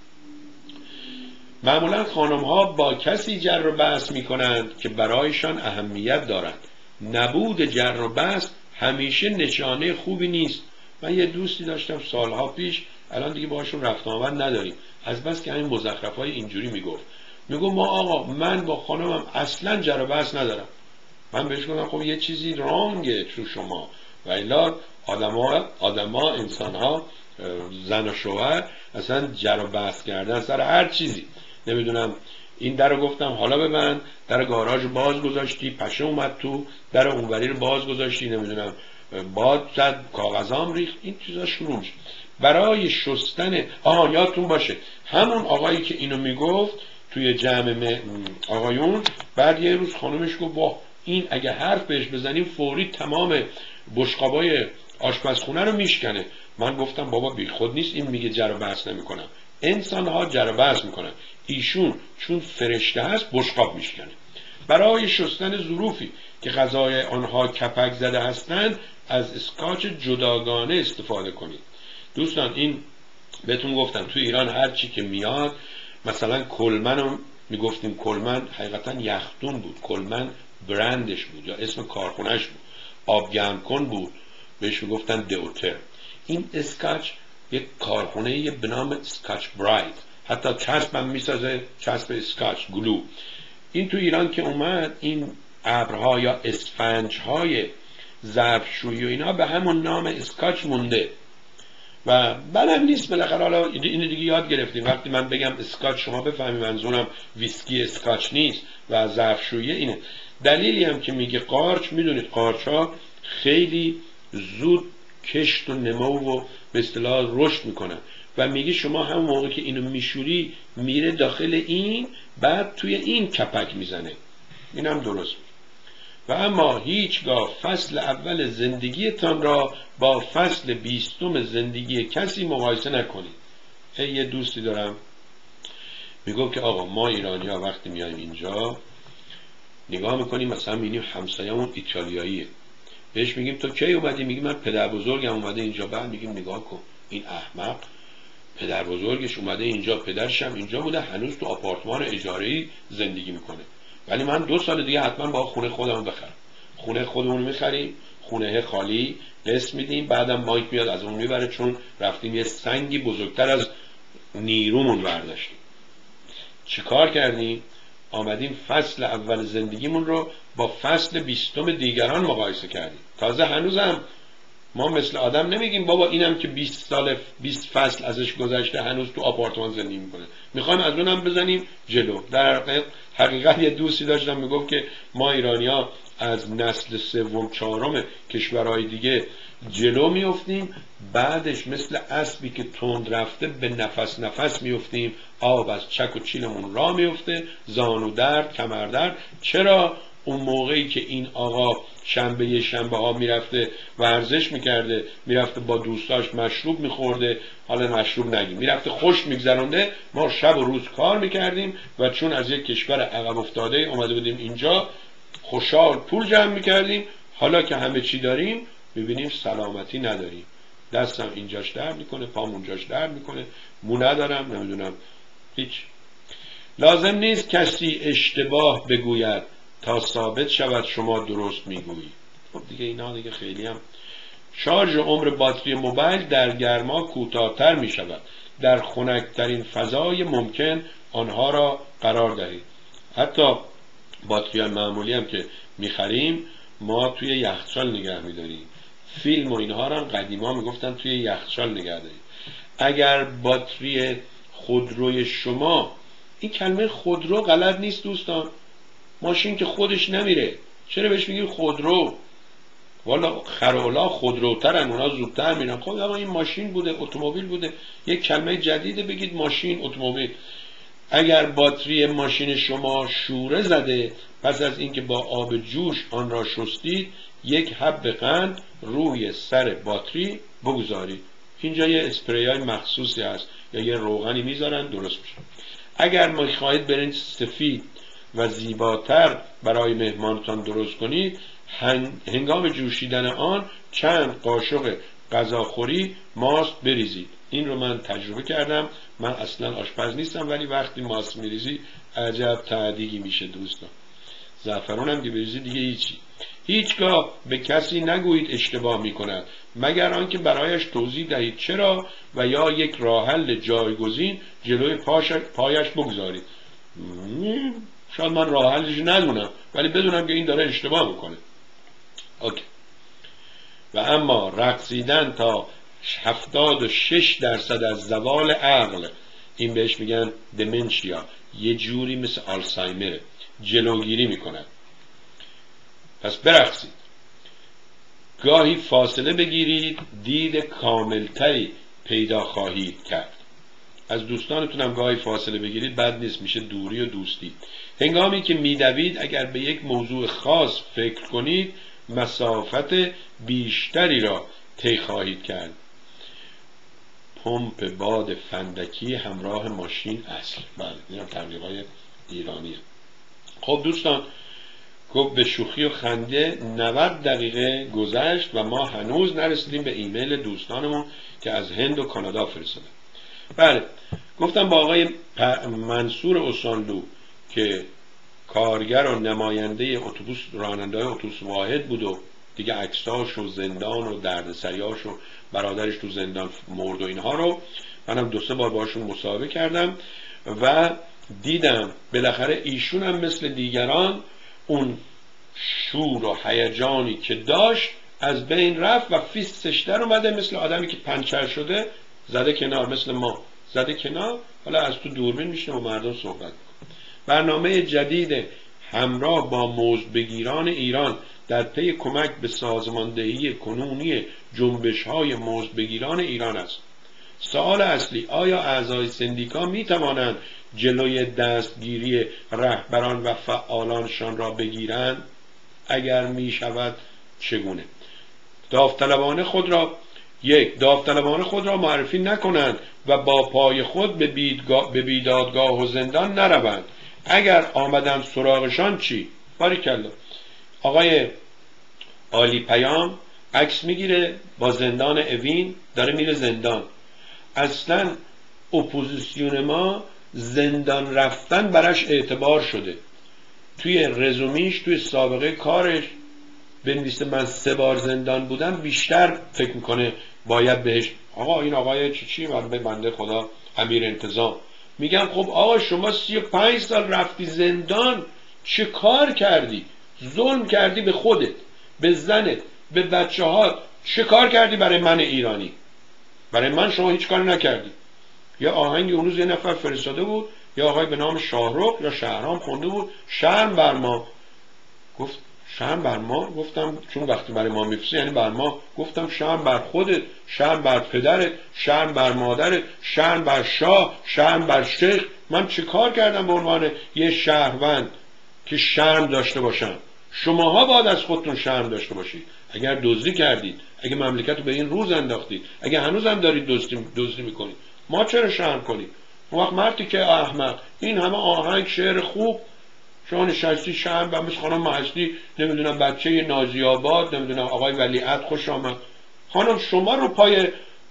معمولا خانم ها با کسی جر و بحث می کنند که برایشان اهمیت دارد. نبود جر و بحث همیشه نشانه خوبی نیست. من یه دوستی داشتم سالها پیش، الان دیگه باهاشون رفت آمد نداریم، از بس که همین مزخرفای اینجوری میگفت ما آقا من با خانمم اصلا جر و بحث ندارم. من بهش گفتم خب یه چیزی رانگه تو شما، و الا آدما انسان‌ها زن و شوهر اصلا جر و بحث کردن سر هر چیزی. نمیدونم این درو گفتم حالا ببند، در گاراژ باز گذاشتی پشه اومد تو، در اونوری رو باز گذاشتی، نمیدونم باد زد کاغذام ریخت، این چیزا شروع میشه. برای شستن یادتون باشه همون آقایی که اینو میگفت توی جمع آقایون، بعد یه روز خانومش گفت واه این اگه حرف بهش بزنیم فوری تمام بشقابای آشپزخونه رو میشکنه. من گفتم بابا بی خود نیست، این میگه جر و بحث نمیکنم. انسان ها جر و بحث میکنن، ایشون چون فرشته هست بشقاب میشکنه. برای شستن ظروفی که غذای آنها کپک زده هستند از اسکاچ جداگانه استفاده کنید. دوستان این بهتون گفتم تو ایران هر چی که میاد، مثلا کلمن رو میگفتیم، کلمن حقیقتا یختون بود، کلمن برندش بود یا اسم کارخونهش بود. آبگرم کن بود، بهش میگفتن دوتر. این اسکاچ یک کارخونه به نام اسکاچ براید، حتی چسب هم میسازه، چسب اسکاچ گلو. این تو ایران که اومد، این ابرها یا اسفنجهای ظرفشویی و اینا به همون نام اسکاچ مونده و بعدم نیست. بالاخره حالا اینو دیگه یاد گرفتیم، وقتی من بگم اسکاچ شما بفهمی منظورم ویسکی اسکاچ نیست و ظرفشویی اینه. دلیلی هم که میگه قارچ، میدونید قارچ ها خیلی زود کشت و نمو و به اصطلاح رشد میکنن و میگه شما همون موقع که اینو میشوری میره داخل این، بعد توی این کپک میزنه. اینم درست. و اما هیچگاه فصل اول زندگیتان را با فصل 20 زندگی کسی مقایسه نکنید. یه دوستی دارم میگه که آقا ما ایرانی ها وقتی میایم اینجا نگاه میکنیم مثلا میبینیم همسایه‌مون ایتالیاییه، بهش میگیم تو کی اومدی؟ میگه من پدر بزرگم اومده اینجا. بعد میگیم نگاه کن این احمق، پدر بزرگش اومده اینجا، پدرش هم اینجا بوده، هنوز تو آپارتمان اجاره‌ای زندگی میکنه، ولی من 2 سال دیگه حتما با خونه خودمون بخرم. خونه خودمون میخریم، خونه خالی قسط میدیم، بعدم مایک میاد از اون میبره، چون رفتیم یه سنگی بزرگتر از نیرومون برداشتیم. چیکار کردیم؟ آمدیم فصل اول زندگیمون رو با فصل 20 دیگران مقایسه کردیم. تازه هنوزم ما مثل آدم نمیگیم بابا اینم که 20 فصل ازش گذشته هنوز تو آپارتمان زندگی میکنه، میخوایم از اونم بزنیم جلو. در حقیقت یه دوستی داشتم میگفت که ما ایرانی‌ها از نسل 3 4 کشورهای دیگه جلو میافتیم، بعدش مثل اسبی که تند رفته به نفس نفس میافتیم، آب از چک و چیلمون راه میفته، زانو درد، کمر درد. چرا؟ اون موقعی که این آقا شنبه ها میرفته ورزش میکرده، میرفته با دوستاش مشروب میخورده، حالا مشروب نگیم، میرفته خوش میگذرونده، ما شب و روز کار میکردیم و چون از یک کشور عقب افتاده اومده بودیم اینجا خوشحال پول جمع میکردیم. حالا که همه چی داریم ببینیم سلامتی نداریم، دستم اینجاش درد میکنه، پام اونجاش درد میکنه، مو ندارم، نمیدونم هیچ. لازم نیست کسی اشتباه بگوید تا ثابت شود شما درست میگویی. خب دیگه اینا دیگه خیلی هم. شارژ عمر باتری موبایل در گرما کوتاه‌تر می شود. در خنک‌ترین فضای ممکن آنها را قرار دهید. حتی باتری معمولی هم که می‌خریم ما توی یخچال نگه می‌داریم. فیلم و اینها رو هم قدیما میگفتن توی یخچال نگه دارید. اگر باتری خودروی شما، این کلمه خودرو غلط نیست دوستان، ماشین که خودش نمیره چرا بهش میگیم خودرو؟ والا خرولا خودروترن، اونا زودتر میرن. خب اما این ماشین بوده، اتومبیل بوده، یک کلمه جدیده بگید ماشین، اتومبیل. اگر باتری ماشین شما شوره زده، پس از اینکه با آب جوش آن را شستید، یک حب قند روی سر باتری بگذارید. اینجا یه اسپری مخصوصی هست یا یه روغنی میذارن درست میشه. اگر میخواهید برنج سفید و زیباتر برای مهمانتان درست کنید، هنگام جوشیدن آن چند قاشق غذاخوری ماست بریزید. این رو من تجربه کردم. من اصلا آشپز نیستم، ولی وقتی ماست میریزی عجب تعدیگی میشه دوستان. زعفران هم که بریزی دیگه هیچگاه به کسی نگویید اشتباه میکند، مگر آنکه برایش توضیح دهید چرا و یا یک راه حل جایگزین جلوی پایش بگذارید. شاید من راه حلش ندونم، ولی بدونم که این داره اشتباه میکنه. اوکی. و اما رقصیدن تا 76% از زوال عقل، این بهش میگن دمنشیا، یه جوری مثل آلزایمر، جلوگیری میکند. پس برقصید. گاهی فاصله بگیرید، دید کاملتری پیدا خواهید کرد. از دوستانتونم گاهی فاصله بگیرید، بد نیست، میشه دوری و دوستی. هنگامی که میدوید اگر به یک موضوع خاص فکر کنید، مسافت بیشتری را طی خواهید کرد. پمپ باد فندکی همراه ماشین اصل. بله، اینم تبلیغات ایرانیه. خب دوستان، گفت به شوخی و خنده 90 دقیقه گذشت و ما هنوز نرسیدیم به ایمیل دوستانمون که از هند و کانادا فرستادن. بله، گفتم با آقای منصور اسانلو که کارگر و نماینده اتوبوس، راننده اتوبوس واحد بود و دیگه عکساش و زندان و دردسریاش و برادرش تو زندان مرد و اینها رو منم 2-3 بار باشون مصاحبه کردم و دیدم بالاخره ایشون هم مثل دیگران اون شور و هیجانی که داشت از بین رفت و فیستش در اومده، مثل آدمی که پنچر شده زده کنار، مثل ما زده کنار، حالا از تو دوربین میشینه و مردم صحبت میکنه. برنامه جدید همراه با مزدبگیران ایران در پی کمک به سازماندهی کنونی جنبش‌های مزدبگیران ایران است. سوال اصلی: آیا اعضای سندیکا می توانند جلوی دستگیری رهبران و فعالانشان را بگیرند؟ اگر می شود چگونه؟ داوطلبانه خود را معرفی نکنند و با پای خود به بیدادگاه و زندان نروند. اگر آمدن سراغشان چی؟ باریکلا. آقای عالی پیام عکس میگیره با زندان اوین، داره میره زندان. اصلا اپوزیسیون ما زندان رفتن براش اعتبار شده. توی رزومیش، توی سابقه کارش بنویسه من 3 بار زندان بودم، بیشتر فکر میکنه باید بهش آقا این آقای چی به بنده خدا امیر انتظام میگم خب آقا شما 35 سال رفتی زندان، چه کار کردی؟ ظلم کردی به خودت، به زنت، به بچه ها. چه کار کردی برای من ایرانی؟ برای من شما هیچ کاری نکردی. یا آهنگی اون روز یه نفر فرستاده بود، یا آقای به نام شاهرخ یا شهرام خونده بود، شرم بر ما. گفت شرم بر ما؟ گفتم چون وقتی برای ما میفرستی یعنی بر ما. گفتم شرم بر خودت، شرم بر پدرت، شرم بر مادرت، شرم بر شاه، شرم بر شیخ. من چه کار کردم به عنوان یه شهروند که شرم داشته باشم؟ شماها باید از خودتون شرم داشته باشید. اگر دزدی کردید، اگه مملکت رو به این روز انداختید، اگه هنوز هم دارید دزدی میکنید، ما چرا شرم کنید؟ اون وقت مردی که احمق، این همه آهنگ شعر خوب، شما نشستی شرم و مثل خانم محسنی نمیدونم بچه نازی آباد، نمیدونم آقای ولیعهد خوش آمد. خانم شما رو پای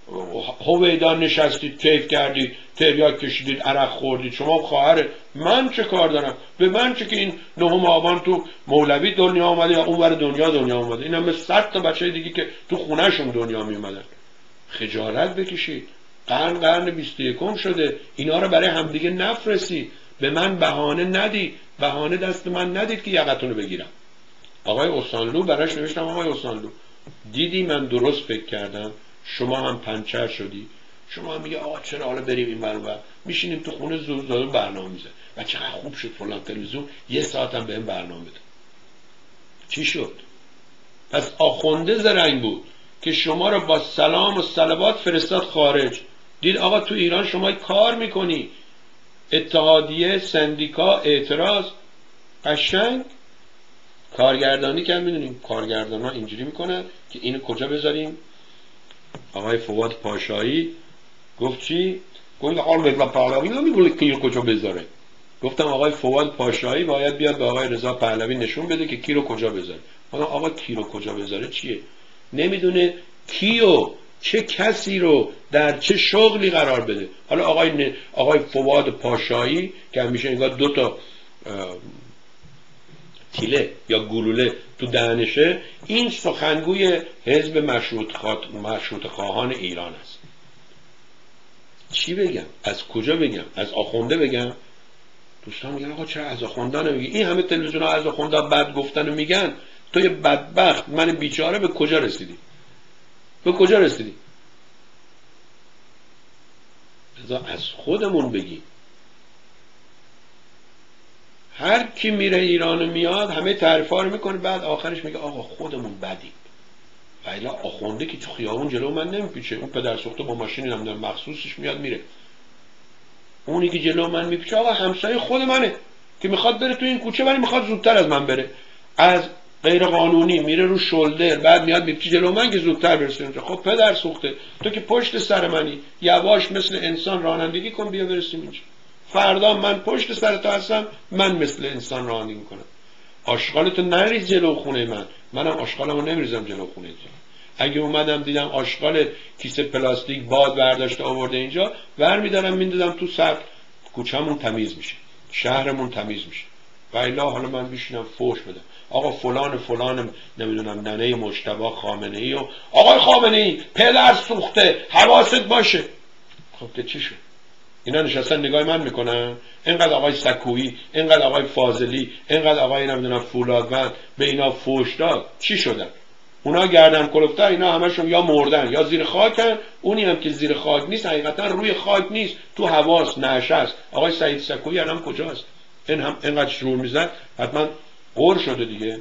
هویدا نشستید کیف کردید تریاک کشیدید عرق خوردید شما خواهر من چه کار دارم؟ به من چه که این 9 آبان تو مولوی دنیا آمده یا اونور دنیا آمده؟ این همه 100 تا بچه دیگه که تو خونهشون دنیا می اومدن. خجالت بکشید. قرن 21 شده. اینا رو برای همدیگه نفرستید. به من بهانه ندید. بهانه دست من ندید که یقتون رو بگیرم. آقای اوسانلو براش نوشتم آقای اوسانلو دیدی من درست فکر کردم، شما هم پنچر شدی، شما هم میگه آقا چرا حالا بریم این برنامه، میشینیم تو خونه زور برنامه میزه و چقدر خوب شد فلان تلویزیون 1 ساعت هم بهم برنامه بده. چی شد؟ پس آخونده زرنگ بود که شما رو با سلام و صلوات فرستاد خارج. دید آقا تو ایران شما کار میکنی، اتحادیه، سندیکا، اعتراض، قشنگ کارگردانی که میدونیم کارگردان ها اینجوری میکنن که اینو کجا بذاریم. آقای فواد پاشایی گفت چی؟ گفت آقا رضا پهلوی نمیگه که اینو کجا بذاره. گفتم آقای فواد پاشایی باید بیاد به آقای رضا پهلوی نشون بده که کی رو کجا بذاره. آقا کی رو کجا بذاره چیه؟ نمیدونه کیو چه کسی رو در چه شغلی قرار بده. حالا آقای فواد پاشایی که همیشه انگار 2 تا تیله یا گلوله تو دهنشه، این سخنگوی حزب مشروط خواهان ایران است. چی بگم؟ از کجا بگم؟ از آخونده بگم؟ دوستان میگن آقا چرا از آخونده نمیگی؟ این همه تلویزیون ها از آخونده بد گفتن و میگن. توی بدبخت من بیچاره به کجا رسیدی؟ به کجا رسیدی؟ بذار از خودمون بگیم. هر کی میره ایران میاد همه تعریفا رو میکنه، بعد آخرش میگه آقا خودمون بدیم. ولی آخونده که تو خیابون جلو من نمیپیچه، اون پدر سوخته با ماشینی نمیدونم مخصوصش میاد میره. اونی که جلو من میپیچه آقا همسایه خود منه که میخواد بره تو این کوچه ولی میخواد زودتر از من بره، از غیر قانونی میره رو شولدر، بعد میاد میپیچه جلو من که زودتر برسه اونجا. خب پدر سوخته تو که پشت سر منی، یواش مثل انسان رانندگی کن بیا برسیم اینجا. فردا من پشت سر تو هستم، من مثل انسان رانندگی میکنم. آشغالتو نریز جلو خونه منم آشغالمو نمیریزم جلو خونه تو. اگه اومدم دیدم آشغال کیسه پلاستیک باد برداشته آورده اینجا، برمیدارم میندازم تو سقف، کوچه‌مون تمیز میشه، شهرمون تمیز میشه. و الا حالا من بشینم فوش بدم آقا فلان نمیدونم ننه مجتبی خامنه‌ای و آقای خامنه‌ای پدر سوخته حواست باشه. خب که چی شد؟ اینا نشستن نگاه من میکنن؟ اینقدر آقای سکویی، اینقدر آقای فاضلی، اینقدر آقای نمیدونم فولادوند به اینا فوش داد، چی شدن؟ اونا گردن کلفتر، اینا همشون یا مردن یا زیر خاکن. اونی هم که زیر خاک نیست حقیقتا روی خاک نیست، تو حواس نشه است. آقای سعید سکویی الان کجاست؟ این هم اینقدر شور میزد حتما قور شده دیگه.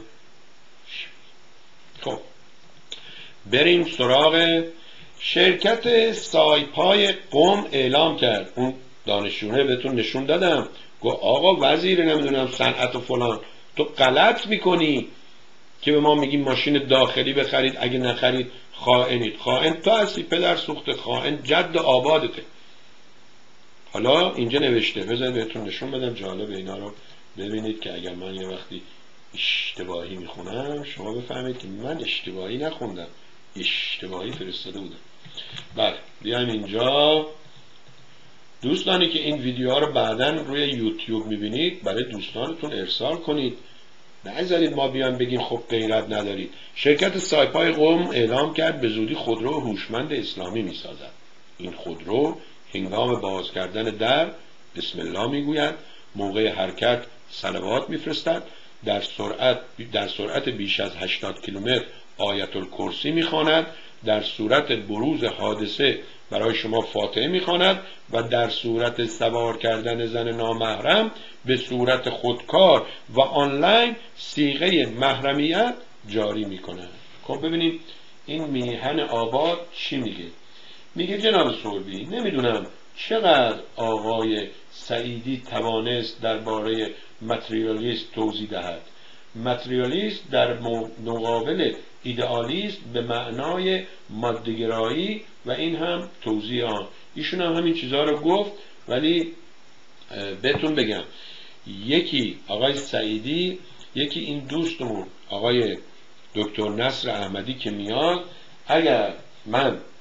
خب بریم سراغ شرکت سایپای قم اعلام کرد. اون دانشجویه بهتون نشون دادم، گفت آقا وزیر نمیدونم صنعت و فلان، تو غلط میکنی که به ما میگی ماشین داخلی بخرید، اگه نخرید خائنید. خائن تو هستی پدر سوخته، خائن جد آبادته. حالا اینجا نوشته، بذارید بهتون نشون بدم جالب اینا رو ببینید که اگر من یه وقتی اشتباهی میخونم شما بفهمید که من اشتباهی نخوندم، اشتباهی فرستاده بودم. بله بیایم اینجا. دوستانی که این ویدیوها رو بعداً روی یوتیوب میبینید برای دوستانتون ارسال کنید، نذارید ما بیان بگیم خب غیرت ندارید. شرکت سایپای قم اعلام کرد به زودی خودرو هوشمند اسلامی میسازد. این خودرو هنگام باز کردن در بسم الله میگوید، موقع حرکت صلوات میفرستد، در سرعت بیش از 80 کیلومتر آیت الکرسی میخواند، در صورت بروز حادثه برای شما فاتحه میخواند و در صورت سوار کردن زن نامحرم به صورت خودکار و آنلاین صیغه محرمیت جاری میکند. خب ببینید این میهن آباد چی میگه؟ میگه جناب سوربی نمیدونم چقدر آقای سعیدی توانست درباره متریالیست توضیح دهد. متریالیست در مقابل ایدئالیست به معنای ماده‌گرایی و این هم توضیح آن. ایشون هم همین چیزها رو گفت، ولی بهتون بگم یکی آقای سعیدی، یکی این دوستمون آقای دکتر نصر احمدی که میاد، اگر من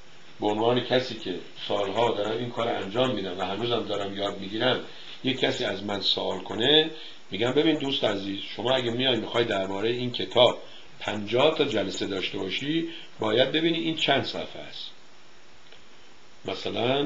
به عنوان کسی که سالها دارم این کار انجام میدم و هنوزم دارم یاد میگیرم یک کسی از من سوال کنه، میگم ببین دوست عزیز، شما اگه میخوای درباره این کتاب 50 تا جلسه داشته باشی، باید ببینی این چند صفحه است. مثلا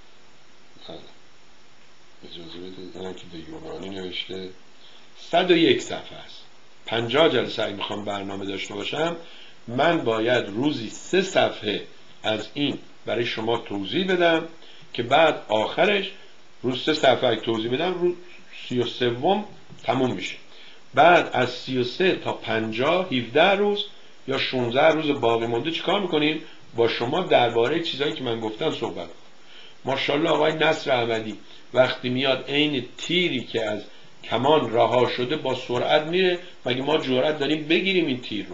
اجازه بدید که به یونانی نوشته 101 صفحه است. 50 جلسه اگه میخوام برنامه داشته باشم، من باید روزی 3 صفحه از این برای شما توضیح بدم که بعد آخرش روز 3 صفحه توضیح بدم، روز 33 تموم میشه. بعد از 33 تا 50 17 روز یا 16 روز باقی مونده چیکار میکنیم؟ با شما درباره چیزایی که من گفتم صحبت. ماشاءالله آقای نصر احمدی وقتی میاد عین تیری که از کمان رها شده با سرعت میره، مگه ما جرأت داریم بگیریم این تیر رو؟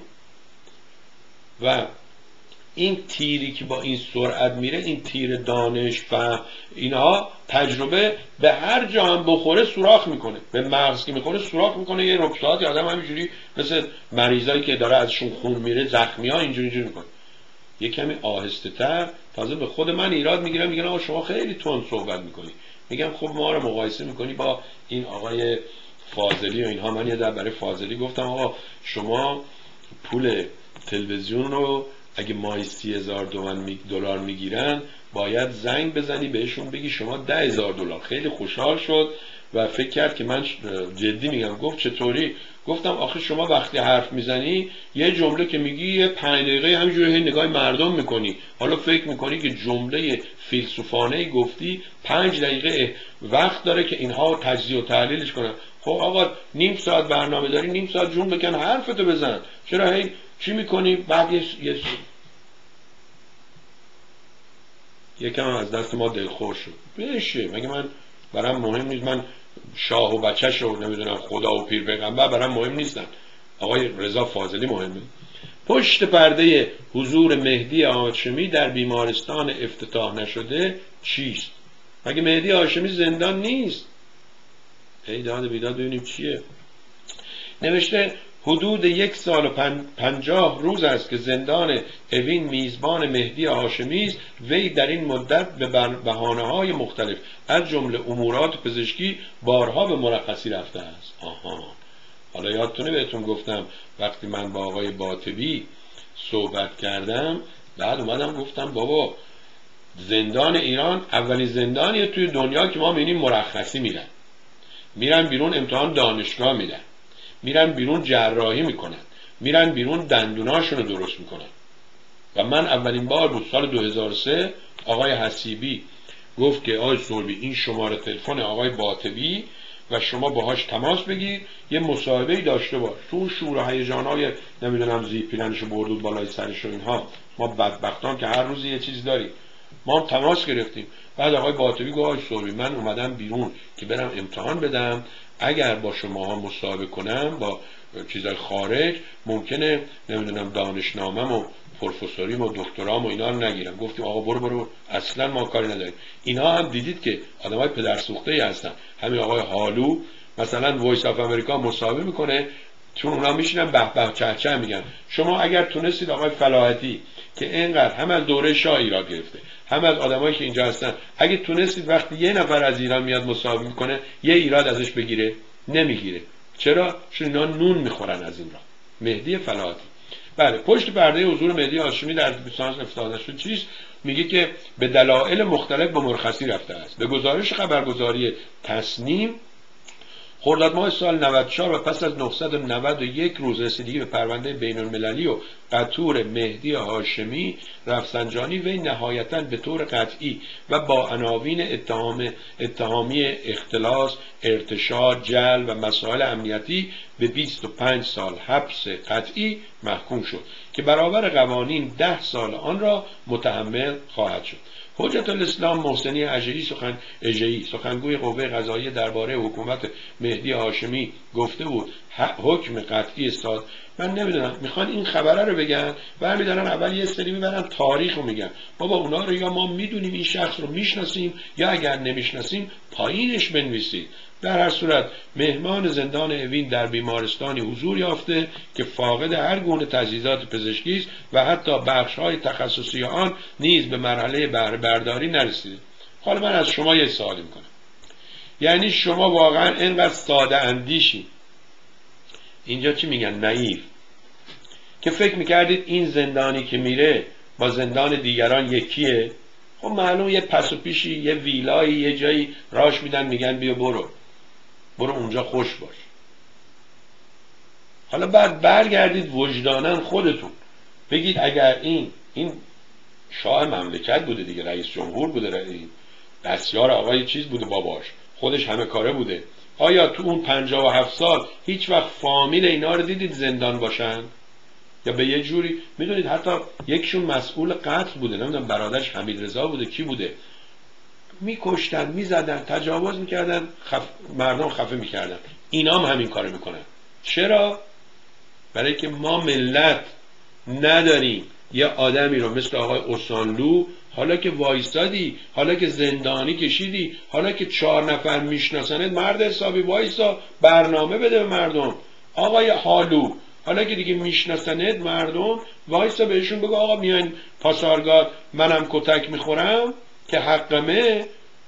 و این تیری که با این سرعت میره، این تیر دانش فهم اینها تجربه، به هر جا هم بخوره سوراخ میکنه، به مغز که میخوره سوراخ میکنه. یه رکتات آدم همینجوری مثل مریضایی که داره ازشون خون میره، زخمی ها اینجوری میکنه. یه کمی آهسته تر. تازه به خود من ایراد میگیرم، میگن آقا شما خیلی تند صحبت میکنی. میگم خب ما رو مقایسه میکنی با این آقای فاضلی و اینها. من یه در برای فاضلی گفتم آقا شما پول تلویزیون رو اگه ماهی 30,000 دلار میگیرن، باید زنگ بزنی بهشون بگی شما 10,000 دلار. خیلی خوشحال شد و فکر کرد که من جدی میگم. گفت چطوری؟ گفتم آخه شما وقتی حرف میزنی یه جمله که میگی یه 5 دقیقه همینجوری نگاه مردم میکنی، حالا فکر میکنی که جمله فیلسوفانه گفتی 5 دقیقه وقت داره که اینها تجزیه و تحلیلش کنن. خب آقا نیم ساعت برنامه داری، نیم ساعت جون بکن حرفتو بزن، چرا هی چی میکنی؟ بعد یکم از دست ما دلخور شد. بشه مگه من برام مهم نیست؟ من شاه و بچه‌ش رو نمیدونم خدا و پیر پیغمبر برام مهم نیستن. آقای رضا فاضلی مهمه. پشت پرده حضور مهدی هاشمی در بیمارستان افتتاح نشده چیست؟ مگه مهدی هاشمی زندان نیست؟ ای داد بیداد ببینیم چیه. نوشته حدود 1 سال و 50 روز است که زندان اوین میزبان مهدی هاشمی است. وی در این مدت به بهانه‌های مختلف از جمله امورات پزشکی بارها به مرخصی رفته است. حالا یادتونه بهتون گفتم وقتی من با آقای باطبی صحبت کردم، بعد اومدم گفتم بابا زندان ایران اولین زندانیه توی دنیا که ما می‌بینیم مرخصی میرن بیرون، امتحان دانشگاه میدن، میرن بیرون جراحی میکنن، میرن بیرون دندوناشون رو درست میکنن. و من اولین بار بود سال 2003 آقای حسیبی گفت که آقای سوربی این شماره تلفن آقای باطبی و شما باهاش تماس بگیر، یه مصاحبه‌ای داشته باش. تو شور و هیجان‌های نمیدونم زیپیلنشو بردود بالای سرش و اینها، ما بدبختان که هر روز یه چیز داریم. ما هم تماس گرفتیم. بعد آقای باطبی گفت آقای سوربی من اومدم بیرون که برم امتحان بدم، اگر با شماها مصاحبه کنم با چیزای خارج ممکنه نمیدونم دانشنامه‌م و پروفسوریم و دکترام و اینا رو نگیرم. گفتیم آقا برو اصلا ما کاری نداریم. اینا هم دیدید که آدمای پدرسوخته‌ای هستن. همین آقای هالو مثلا وایس اف امریکا مصاحبه میکنه، چون اونا میشینن به به چه چه میگن. شما اگر تونستید آقای فلاحتی که اینقدر هم از دوره شاه ایراد گرفته، هم از آدمایی که اینجا هستن، اگه تونستید وقتی یه نفر از ایران میاد مصاحبه میکنه یه ایراد ازش بگیره، نمیگیره. چرا؟ چون اینا نون میخورن از این راه. مهدی فلاحتی. بله، پشت پرده حضور مهدی هاشمی در بیمارستان افتتاح نشده چیست؟ میگه که به دلایل مختلف به مرخصی رفته است. به گزارش خبرگزاری تصنیم خرداد ماه سال 94 و پس از 991 روز رسیدگی به پرونده بین المللی و قطور مهدی هاشمی رفسنجانی، وی نهایتاً به طور قطعی و با عناوین اتهامی اختلاس، ارتشاد، جعل و مسائل امنیتی به 25 سال حبس قطعی محکوم شد که برابر قوانین 10 سال آن را متحمل خواهد شد. حجت الاسلام محسنی اژه‌ای سخنگوی قوه قضاییه درباره حکومت مهدی هاشمی گفته بود حکم قطعی من نمیدونم، میخوان این خبره رو بگن، برمیدارن اول یه سری میبرن تاریخ رو میگن. بابا اونا رو یا ما میدونیم این شخص رو میشناسیم، یا اگر نمیشناسیم پایینش بنویسید. در هر صورت مهمان زندان اوین در بیمارستانی حضور یافته که فاقد هر گونه تجهیزات پزشکی است و حتی بخش‌های تخصصی آن نیز به مرحله بهره برداری نرسیده. حالا من از شما یه سوالی میکنم، یعنی شما واقعا اینقدر ساده اندیشی، اینجا چی میگن نایف، که فکر میکردید این زندانی که میره با زندان دیگران یکیه؟ خب معلوم یه پس و پیشی، یه ویلایی، یه جایی راش میدن میگن بیا برو اونجا خوش باش. حالا بعد برگردید وجداناً خودتون بگید اگر این شاه مملکت بوده دیگه، رئیس جمهور بوده، دستیار آقای چیز بوده، باباش خودش همه کاره بوده، آیا تو اون 57 سال هیچ وقت فامیل اینا رو دیدید زندان باشن؟ یا به یه جوری میدونید حتی یکشون مسئول قتل بوده، نمیدونم برادرش حمید رضا بوده کی بوده، میکشتن، میزدن، تجاوز میکردن، مردم خفه میکردن. اینا هم همین کارو میکنن. چرا؟ برای که ما ملت نداریم یه آدمی رو مثل آقای اسانلو، حالا که وایستادی، حالا که زندانی کشیدی، حالا که 4 نفر میشناسنت، مرد حسابی وایسا برنامه بده به مردم. آقای حالو، حالا که دیگه میشناسنت مردم، وایسا بهشون بگو آقا میاین پاسارگاد منم کتک میخورم که حقمه.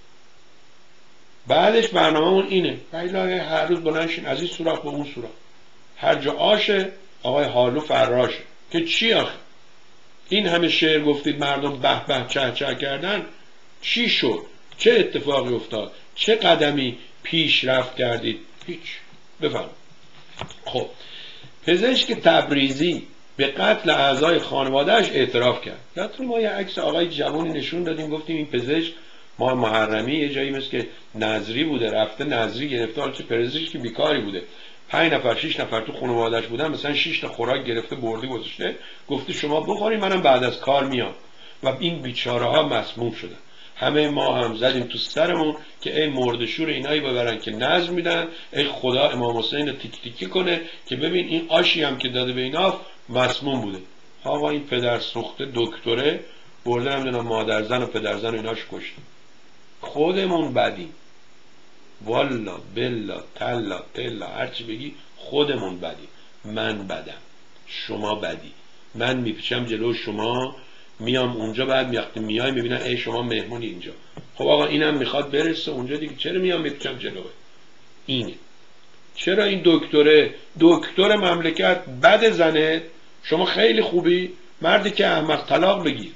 بعدش برنامه‌مون اینه، بایلا هر روز بلندشین از این سوراخ به اون سوراخ، هر جا آشه آقای حالو فراشه. که چی آخه؟ این همه شعر گفتید، مردم به به چه چه کردن، چی شد؟ چه اتفاقی افتاد؟ چه قدمی پیش رفت کردید؟ هیچ. بفرمایید. خب پزشک تبریزی به قتل اعضای خانوادهش اعتراف کرد. یادتون ما یه عکس آقای جوانی نشون دادیم، گفتیم این پزشک ما محرمی یه جایی مثل که نظری بوده، رفته نظری گرفته، حالا چه پزشکی بیکاری بوده، 5 نفر 6 نفر تو خانواده‌اش بودن، مثلا 6 تا خوراک گرفته برده گذاشته، گفته شما بخورید منم بعد از کار میام. و این بیچاره ها مسموم شدن. همه ما هم زدیم تو سرمون که ای مردشور اینایی ببرن که نظر میدن، ای خدا امام حسین رو تیک تیکی کنه که ببین این آشی هم که داده به اینا مسموم بوده. آقا این پدر سوخته دکتره برده نمیدونم مادرزن و پدرزن و ایناش کشته. خودمون بدیم، والا بلا تلا تلا هرچی بگی خودمون بدیم. من بدم، شما بدی، من میپیچم جلو شما، میام اونجا، بعد وقتی میای میبینن ای شما مهمونی اینجا. خب آقا اینم میخواد برسه اونجا دیگه، چرا میام میپیچم جلوه؟ اینه. چرا این دکتر مملکت بد زنه، شما خیلی خوبی، مردی که احمق طلاق بگیر.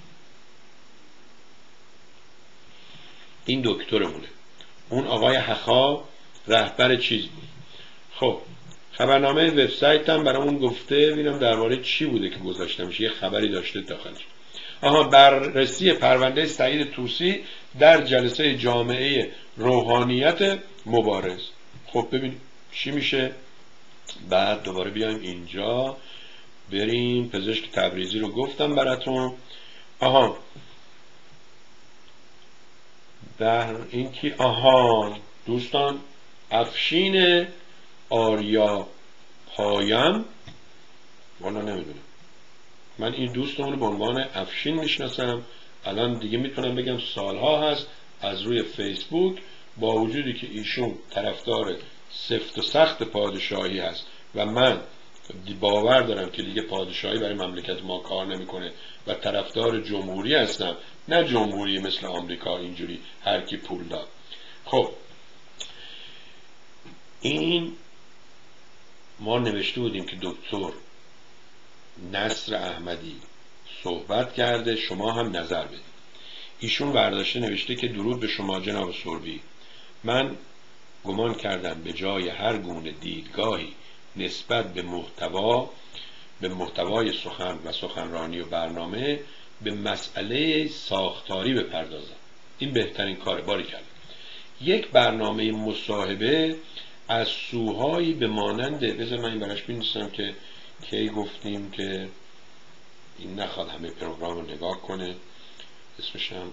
این دکترمونه. اون آقای حخا رهبر چیز بود. خب خبرنامه وبسایت هم برامون گفته، ببینم درباره چی بوده که گذاشتمش، یه خبری داشته داخلش. بررسی پرونده سعید طوسی در جلسه جامعه روحانیت مبارز. خب ببین چی میشه. بعد دوباره بیایم اینجا، بریم پزشک تبریزی رو گفتم براتون. در این که دوستان، افشین آریا پایم، والا نمیدونم، من این دوستمون رو به عنوان افشین میشناسم. الان دیگه میتونم بگم سالها هست از روی فیسبوک، با وجودی که ایشون طرفدار سفت و سخت پادشاهی هست و من باور دارم که دیگه پادشاهی برای مملکت ما کار نمیکنه و طرفدار جمهوری هستم، نه جمهوری مثل آمریکا اینجوری هر کی پول داد. خب این ما نوشته بودیم که دکتر نصر احمدی صحبت کرده، شما هم نظر بدید. ایشون برداشته نوشته که درود به شما جناب سربی، من گمان کردم به جای هر گونه دیدگاهی نسبت به محتوای سخن و سخنرانی و برنامه به مسئله ساختاری بپردازم. این بهترین کار باری کرد. یک برنامه مصاحبه از سوهایی به مانند، بذار من این براش بنویسم که کی گفتیم که این نخواد همه پروگرام رو نگاه کنه، اسمش هم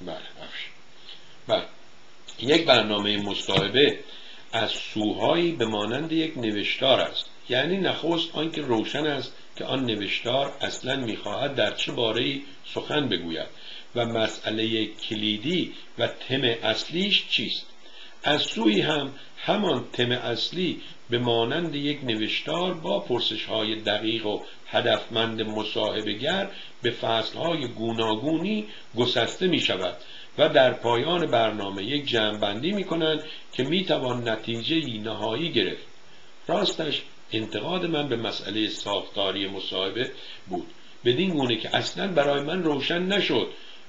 بله. یک برنامه مصاحبه از سوهایی به مانند یک نوشتار است، یعنی نخست آنکه روشن است که آن نوشتار اصلا میخواهد در چه باره‌ای سخن بگوید و مسئله کلیدی و تم اصلیش چیست. از سوی هم همان تم اصلی به مانند یک نوشتار با پرسش‌های دقیق و هدفمند مصاحبه‌گر به فصل‌های گوناگونی گسسته می‌شود و در پایان برنامه یک جمع‌بندی می‌کنند که می‌توان نتیجه‌ای نهایی گرفت. راستش انتقاد من به مسئله ساختاری مصاحبه بود، بدین گونه که اصلاً برای من روشن نشد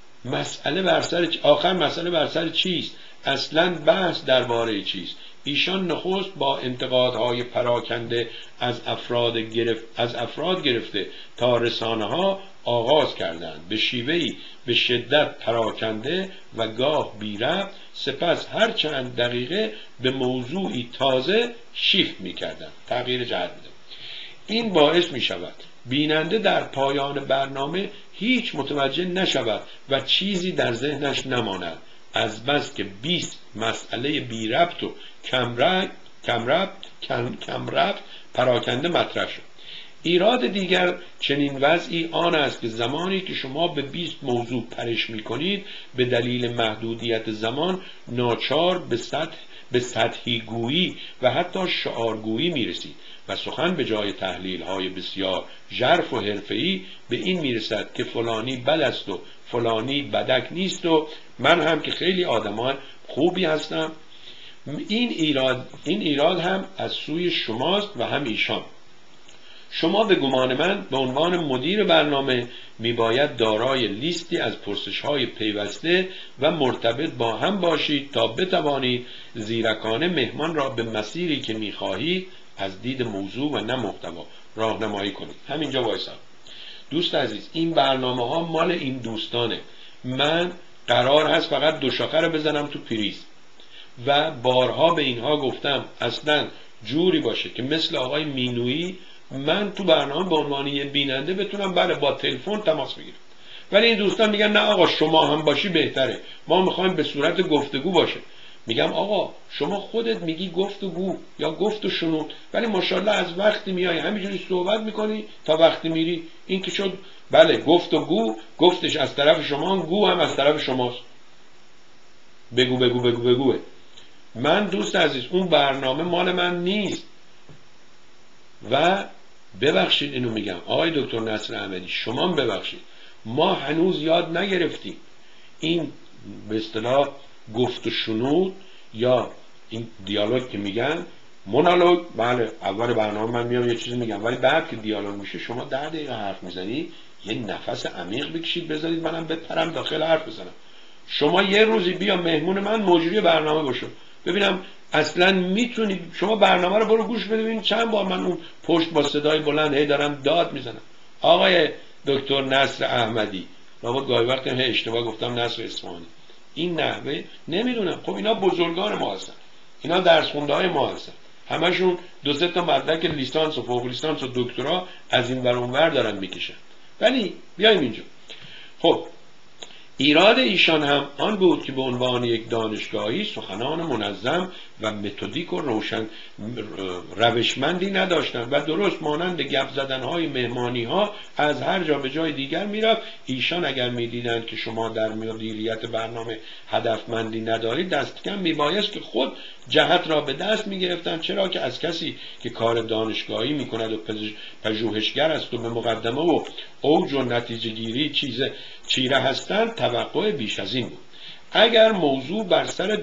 آخر مسئله بر سر چیست، اصلاً بحث درباره چیست. ایشان نخست با انتقادهای پراکنده از افراد گرفته تا رسانه ها آغاز کردند، به شیوهی به شدت پراکنده و گاه بی ربط، سپس هر چند دقیقه به موضوعی تازه شیفت می کردند، تغییر جهت می‌دادند. این باعث می شود بیننده در پایان برنامه هیچ متوجه نشود و چیزی در ذهنش نماند، از بس که 20 مسئله بی ربط و کم ربط پراکنده مطرح شد. ایراد دیگر چنین وضعی آن است که زمانی که شما به 20 موضوع پرش می کنید، به دلیل محدودیت زمان ناچار به سطحی گویی و حتی شعارگویی می رسید و سخن به جای تحلیل های بسیار ژرف و حرفه‌ای به این می رسد که فلانی بد است و فلانی بدک نیست و من هم که خیلی آدمان خوبی هستم. این ایراد هم از سوی شماست و هم ایشان. شما به گمان من به عنوان مدیر برنامه میباید دارای لیستی از پرسش‌های پیوسته و مرتبط با هم باشید تا بتوانید زیرکانه مهمان را به مسیری که میخواهید از دید موضوع و نه محتوا راهنمایی کنید. همینجا وایسا. دوست عزیز، این برنامه ها مال این دوستانه. من قرار هست فقط دو شاخه رو بزنم تو پریز و بارها به اینها گفتم اصلا جوری باشه که مثل آقای مینویی من تو برنامه به عنوان یه بیننده بتونم با تلفن تماس بگیرم. ولی این دوستان میگن نه آقا شما هم باشی بهتره، ما میخوایم به صورت گفتگو باشه. میگم آقا شما خودت میگی گفتگو یا گفت و شنود، ولی ماشاءالله از وقتی میای همینجوری صحبت میکنی تا وقتی میری. این که شد بله گفتگو، گفتش از طرف شما، گو هم از طرف شماست. بگوه. من دوست عزیز اون برنامه مال من نیست و ببخشید اینو میگم آقای دکتر نصر احمدی، شما ببخشید، ما هنوز یاد نگرفتیم این به اصطلاح گفت و شنود یا این دیالوگ که میگن مونولوگ. بله اول برنامه من میام یه چیزی میگم، ولی بعد که دیالوگ میشه شما 10 دقیقه حرف میزنی، یه نفس عمیق بکشید بذارید منم بپرم داخل حرف بزنم. شما یه روزی بیا مهمون من مجری برنامه باشو، ببینم اصلا میتونی شما برنامه رو برو گوش بده ببین چند بار من اون پشت با صدای بلند هی دارم داد میزنم. آقای دکتر نصر احمدی، لابد گاهی وقت اشتباه گفتم نصر اصفهانی، این نحوه نمیدونم. خب اینا بزرگان ما هستن، اینا درس خونده های ما هستن، همشون 2-3 تا مدرک لیسانس و فوق لیسانس و دکترا از این ور اون ور دارن میکشن. ولی بیایم اینجا. خب ایراد ایشان هم آن بود که به عنوان یک دانشگاهی سخنان منظم و متدیک و روشن روشمندی نداشتند و درست مانند گپ زدن‌های مهمانی‌ها از هر جا به جای دیگر میرفت. ایشان اگر می‌دیدند که شما در مدیریت برنامه هدفمندی ندارید، دست کم میبایست که خود جهت را به دست می‌گرفتند، چرا که از کسی که کار دانشگاهی می‌کند و پژوهشگر است و به مقدمه و اوج و نتیجه گیری چیره هستند توقع بیش از این بود. اگر موضوع بر سر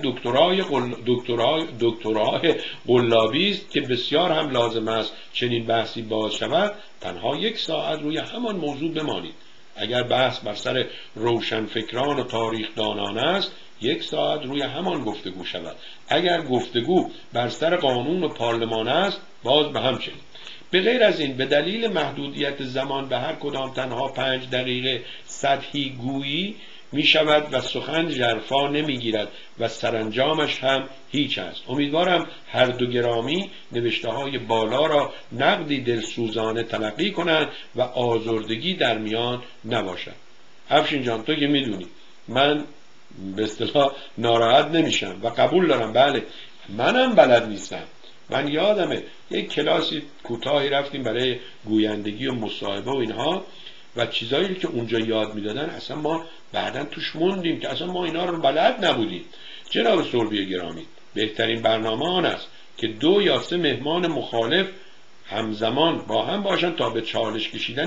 دکترای قلابی است که بسیار هم لازم است چنین بحثی باز شود، تنها 1 ساعت روی همان موضوع بمانید. اگر بحث بر سر روشنفکران و تاریخدانان است، 1 ساعت روی همان گفتگو شود. اگر گفتگو بر سر قانون و پارلمان است، باز به همچنین. به غیر از این به دلیل محدودیت زمان به هر کدام تنها 5 دقیقه سطحی گویی می شود و سخن ژرفا نمی گیرد و سرانجامش هم هیچ است. امیدوارم هر دو گرامی نوشته های بالا را نقدی دلسوزانه تلقی کنند و آزردگی در میان نباشد. افشین جان تو که میدونی من به اصطلاح ناراحت نمیشم و قبول دارم، بله منم بلد نیستم من یادمه یک کلاسی کوتاهی رفتیم برای گویندگی و مصاحبه و اینها و چیزایی که اونجا یاد میدادن اصلا ما بعداً توش موندیم که اصلا ما اینا رو بلد نبودیم. جناب سوربی گرامی، بهترین برنامه آن است که 2 یا 3 مهمان مخالف همزمان با هم باشند تا به چالش کشیدن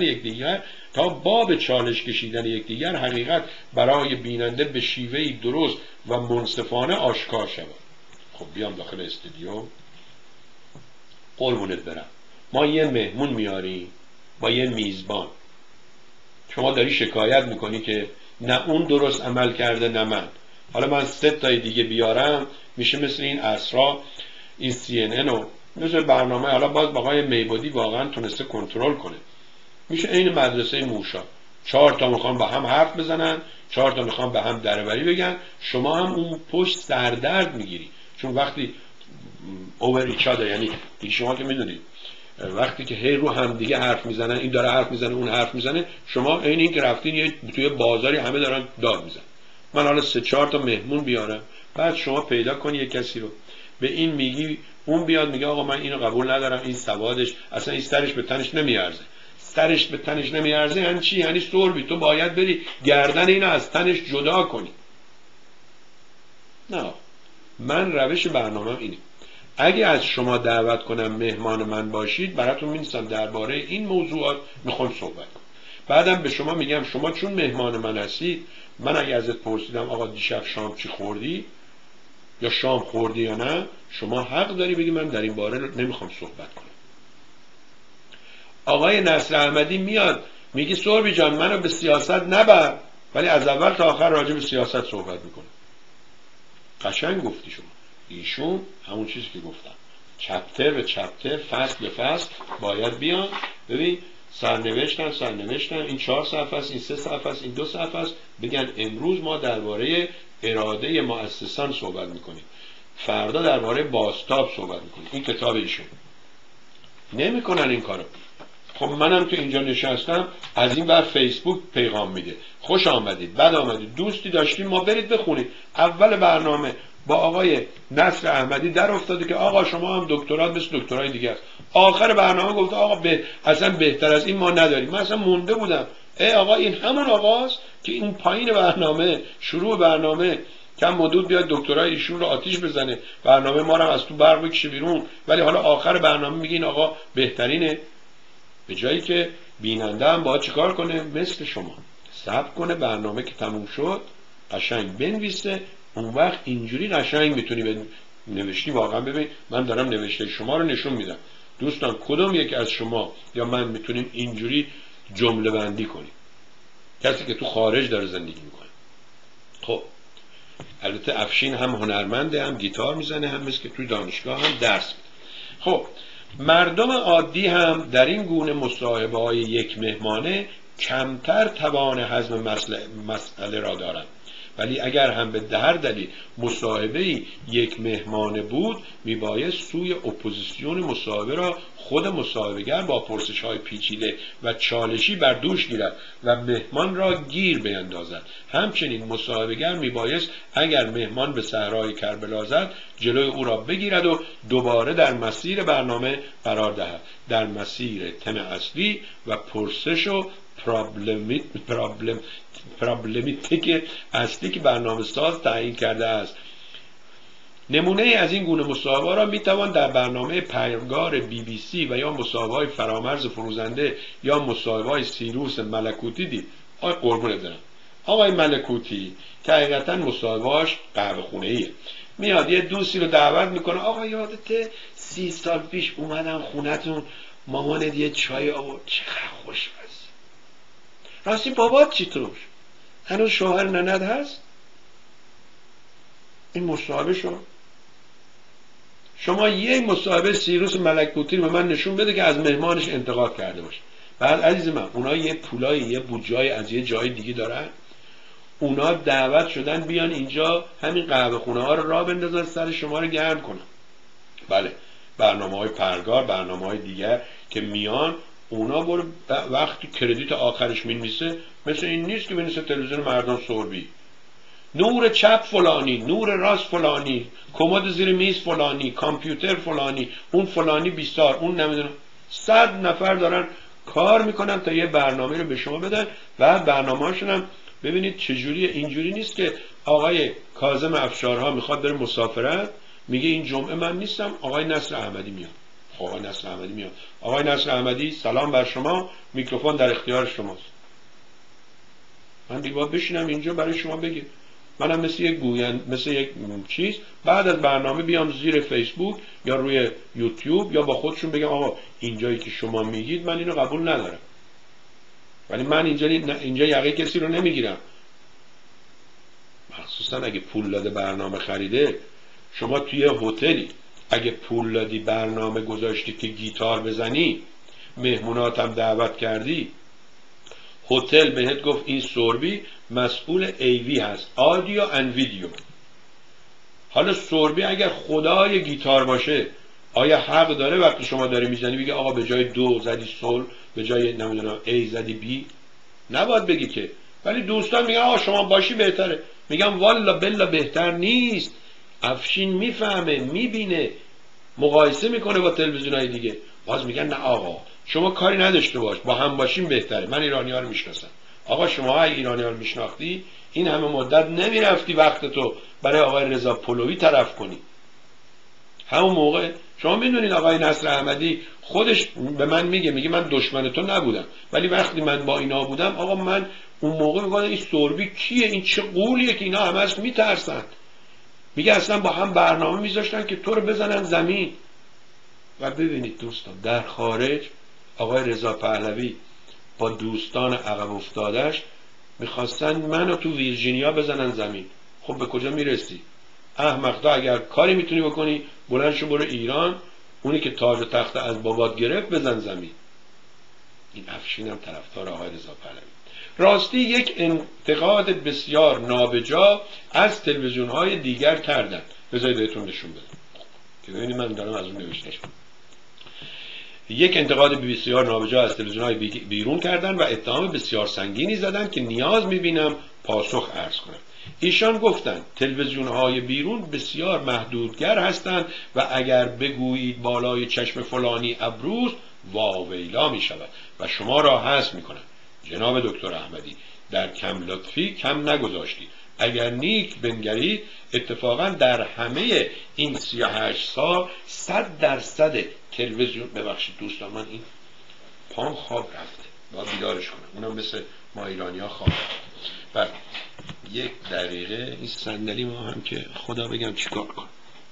یکدیگر حقیقت برای بیننده به شیوهی درست و منصفانه آشکار شود. خب بیام داخل استودیو، قربونت برم، ما یه مهمون میاریم با یه میزبان، شما داری شکایت میکنی که نه اون درست عمل کرده نه من. حالا من 3 تای دیگه بیارم میشه مثل این اسرا، این CNN و مثل برنامه، حالا باز آقای میبودی واقعا تونسته کنترل کنه، میشه این مدرسه موشا، 4 تا میخوان با هم حرف بزنن، 4 تا میخوان به هم دربری بگن، شما هم اون پشت سردرد میگیری. چون وقتی اوور ایچاده، یعنی دیگه شما که میدونید وقتی که هی رو هم دیگه حرف میزنن، این داره حرف میزنه اون حرف میزنه، شما این که رفتین توی بازاری همه دارن داد میزنن. من حالا 3-4 تا مهمون بیارم، بعد شما پیدا کنی یک کسی رو به این میگی، اون بیاد میگه آقا من اینو قبول ندارم، این سوادش اصلا این سرش به تنش نمیارزه. سرش به تنش نمیارزه یعنی چی؟ یعنی سوربی تو باید بری گردن اینو از تنش جدا کنی. نه، من روش برنامه اینه. اگه از شما دعوت کنم مهمان من باشید، براتون می‌نویسم درباره این موضوعات میخوام صحبت کنم. بعدم به شما میگم شما چون مهمان من هستید، من اگه ازت پرسیدم آقا دیشب شام چی خوردی یا شام خوردی یا نه، شما حق داری بگی من در این باره نمیخوام صحبت کنم. آقای نصر احمدی میاد میگه سوربی جان منو به سیاست نبر، ولی از اول تا آخر راجع به سیاست صحبت میکنه. قشنگ گفتی شما. ایشون همون چیزی که گفتم، چپتر به چپتر، فصل به فصل باید بیان. ببین سرنوشتن این 4 صفحه است، این 3 صفحه است، این 2 صفحه است، بگن امروز ما درباره اراده مؤسسان صحبت میکنیم، فردا درباره بازتاب صحبت میکنیم. این کتاب ایشون. نمیکنن این کارو. خب منم که اینجا نشستم، از این بر فیسبوک پیغام میده خوش آمدید، بد آمدید، دوستی داشتیم ما برید بخونید. اول برنامه با آقای نصر احمدی در افتاده که آقا شما هم دکترات مثل دکترای دیگه است. آخر برنامه گفت آقا اصلا بهتر از این ما نداریم. من اصلا مونده بودم آقا این همون آقاست که اون پایین برنامه، شروع برنامه کم مدود بیاد دکترای ایشون رو آتیش بزنه، برنامه ما رو از تو برق بکشه بیرون، ولی حالا آخر برنامه میگه این آقا بهترینه. به جایی که بیننده هم باید چیکار کنه؟ مثل شما صبر کنه، برنامه که تموم شد قشنگ بنویسه، اون وقت اینجوری قشنگ میتونی نوشتی. واقعا ببین من دارم نوشته شما رو نشون میدم. دوستان کدوم یک از شما یا من میتونیم اینجوری جمله بندی کنیم؟ کسی که تو خارج داره زندگی میکنه. خب البته افشین هم هنرمنده، هم گیتار میزنه، هم مثل که توی دانشگاه هم درس میده. خب مردم عادی هم در این گونه مصاحبه های یک مهمانه کمتر توان هضم مسئله را دارند، ولی اگر هم به هر دلیل مصاحبه یک مهمانه بود، میبایست سوی اپوزیسیون مصاحبه را خود مصاحبه‌گر با پرسش‌های پیچیده و چالشی بر دوش گیرد و مهمان را گیر بیندازد. همچنین مصاحبه‌گر میبایست اگر مهمان به صحرای کربلا زد، جلوی او را بگیرد و دوباره در مسیر برنامه قرار دهد، در مسیر تم اصلی و پرسش و پرابلماتیک اصلی که برنامه ساز تعیین کرده است. نمونه از این گونه مصاحبه را میتوان در برنامه پیامگار BBC و یا مصاحبه‌های فرامرز فروزنده یا مصاحبه‌های سیروس ملکوتی دید. آقای قربونت برم، آقای ملکوتی که حقیقتا مصاحبه‌اش قهوه خونه‌ایه، میاد یه دوستی رو دعوت میکنه، آقا یادته 30 سال پیش اومدم خونتون مامانت یه چای آورد چقدر خوشمزه. راستی بابات چطور؟ هنوز شوهر ننت هست؟ این مصاحبه شد. شما یک مصاحبه سیروس ملکوتی رو به من نشون بده که از مهمانش انتقاد کرده باشه. بعد عزیز من اونا یه پولای یه بودجای از یه جای دیگه دارن، اونا دعوت شدن بیان اینجا همین قهوه خونه ها رو راه بندازن، سر شما رو گرم کنن. بله برنامه‌های پرگار، برنامه‌های دیگر که میان، اونا برو وقتی کردیت آخرش می‌نویسه مثل این نیست که بنویسه تلویزیون مردم سوربی. نور چپ فلانی، نور راست فلانی، کمد زیر میز فلانی، کامپیوتر فلانی، اون فلانی بیستار، اون نمیدونم 100 نفر دارن کار میکنن تا یه برنامه رو به شما بدن. و برنامه‌هاشون هم ببینید چجوریه. اینجوری نیست که آقای کاظم افشارها میخواد بره مسافرت، میگه این جمعه من نیستم، آقای نصر احمدی میاد. آقای نصر احمدی میاد. آقای نصر احمدی سلام بر شما، میکروفون در اختیار شماست. من دیگه باید بشینم اینجا برای شما بگم. منم مثل یک مثل یک چیز بعد از برنامه بیام زیر فیسبوک یا روی یوتیوب یا با خودشون بگم آقا اینجایی که شما میگید من اینو قبول ندارم. ولی من اینجا یقه کسی رو نمیگیرم. مخصوصا اگه پول داده برنامه خریده. شما توی هتلی اگه پول دادی برنامه گذاشتی که گیتار بزنی، مهموناتم دعوت کردی، هتل بهت گفت این سوربی مسئول ایوی هست، آدیو اند ویدیو. حالا سوربی اگر خدای گیتار باشه آیا حق داره وقتی شما داری میزنی بگی آقا به جای دو زدی سول، به جای نمیدونم ای زدی بی؟ نباید بگی که. ولی دوستان میگن آقا شما باشی بهتره. میگم والا بلا بهتر نیست. افشین میفهمه، میبینه، مقایسه میکنه با تلویزیونای دیگه. باز میگن نه آقا شما کاری نداشته باش، با هم باشیم بهتره. من ایرانی‌ها رو میشناسم. آقا شما اگه ایرانی‌ها رو میشناختی این همه مدت نمیرفتی وقت تو برای آقای رضا پهلوی طرف کنی. همون موقع شما میدونید آقای نصر احمدی خودش به من میگه من دشمن تو نبودم، ولی وقتی من با اینا بودم آقا من اون موقع میگم این سوربی کیه، این چه قولیه که اینا همه از میترسن. میگه اصلا با هم برنامه میذاشتن که تو رو بزنن زمین. و ببینید دوستان در خارج آقای رضا پهلوی با دوستان عقب افتادش میخواستن منو تو ویرجینیا بزنن زمین. خب به کجا میرسی؟ احمق تا اگر کاری میتونی بکنی بلند شو برو ایران، اونی که تاج و تخت از بابات گرفت بزن زمین. این افشین هم طرفدار آقای رضا پهلوی. راستی یک انتقاد بسیار نابجا از تلویزیون‌های دیگر کردن. بذارید بهتون نشون بدم که ببینید من دارم از اون نوشتهش. یک انتقاد بسیار نابجا از تلویزیون‌های بیرون کردن و اتهام بسیار سنگینی زدن که نیاز می‌بینم پاسخ عرض کنم. ایشان گفتند تلویزیون‌های بیرون بسیار محدودگر هستند و اگر بگویید بالای چشم فلانی ابروست واویلا می‌شود و شما را حذف می‌کنند. جناب دکتر احمدی در کم لطفی کم نگذاشتید. اگر نیک بنگرید اتفاقا در همه این 38 سال 100% تلویزیون، ببخشید دوستان من این پام خواب رفته باید بیدارش کنم، اونم مثل ما ایرانی ها خواب رفته. یک دقیقه این صندلی ما هم که خدا بگم چیکار کنم.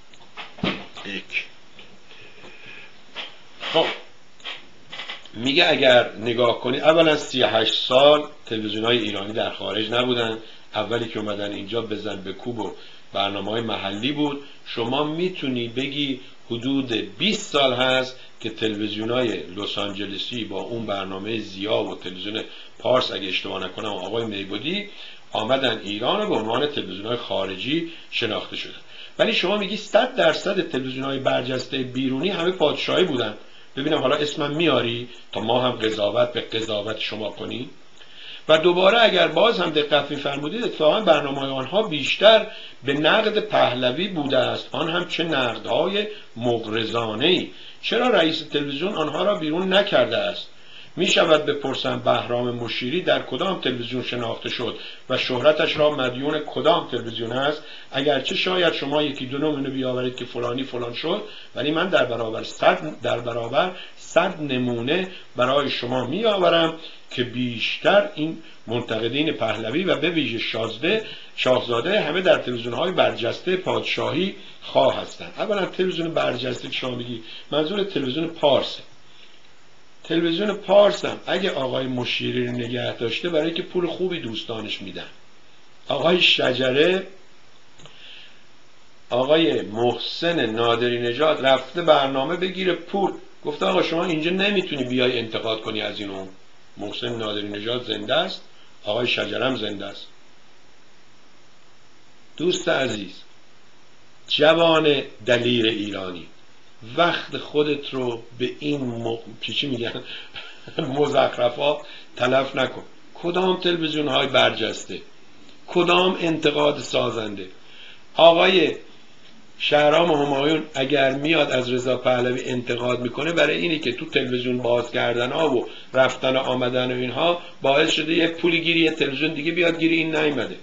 خب میگه اگر نگاه کنی اولا 38 سال تلویزیون‌های ایرانی در خارج نبودن. اولی که اومدن اینجا بزن به کوب و برنامه‌های محلی بود. شما میتونی بگی حدود 20 سال هست که تلویزیون‌های لس آنجلسی با اون برنامه زیا و تلویزیون پارس اگه اشتباه نکنم آقای میبودی آمدن ایران و به عنوان تلویزیون‌های خارجی شناخته شدن. ولی شما میگی 100% تلویزیون‌های برجسته بیرونی همه پادشاهی بودن. ببینم حالا اسمم میاری تا ما هم قضاوت به قضاوت شما کنیم. و دوباره اگر باز هم دقت می‌فرمودید اتفاقا برنامه‌های آنها بیشتر به نقد پهلوی بوده است، آن هم چه نقدهای مغرضانه‌ای. چرا رئیس تلویزیون آنها را بیرون نکرده است؟ می شود بپرسم بهرام مشیری در کدام تلویزیون شناخته شد و شهرتش را مدیون کدام تلویزیون است؟ اگرچه شاید شما یکی دو نمونه بیاورید که فلانی فلان شد، ولی من در برابر 100 نمونه برای شما می آورم که بیشتر این منتقدین پهلوی و به ویژه شاهزاده همه در تلویزیون‌های برجسته پادشاهی خواه هستند. اولا تلویزیون برجسته که شما میگی منظور تلویزیون پارسه. تلویزیون پارس هم اگه آقای مشیری رو نگه داشته برای که پول خوبی دوستانش میدن. آقای شجره، آقای محسن نادری نژاد رفته برنامه بگیره پول، گفته آقا شما اینجا نمیتونی بیای انتقاد کنی از اینو. محسن نادری نژاد زنده است، آقای شجره هم زنده است. دوست عزیز، جوان دلیر ایرانی، وقت خودت رو به این چی میگن مزخرفات تلف نکن. کدام تلویزیون های برجسته، کدام انتقاد سازنده. آقای شهرام همایون اگر میاد از رضا پهلوی انتقاد میکنه برای اینی که تو تلویزیون باز کردن ها و رفتن و آمدن و اینها باعث شده یک پولی گیری یه تلویزیون دیگه بیاد گیری، این نیومده.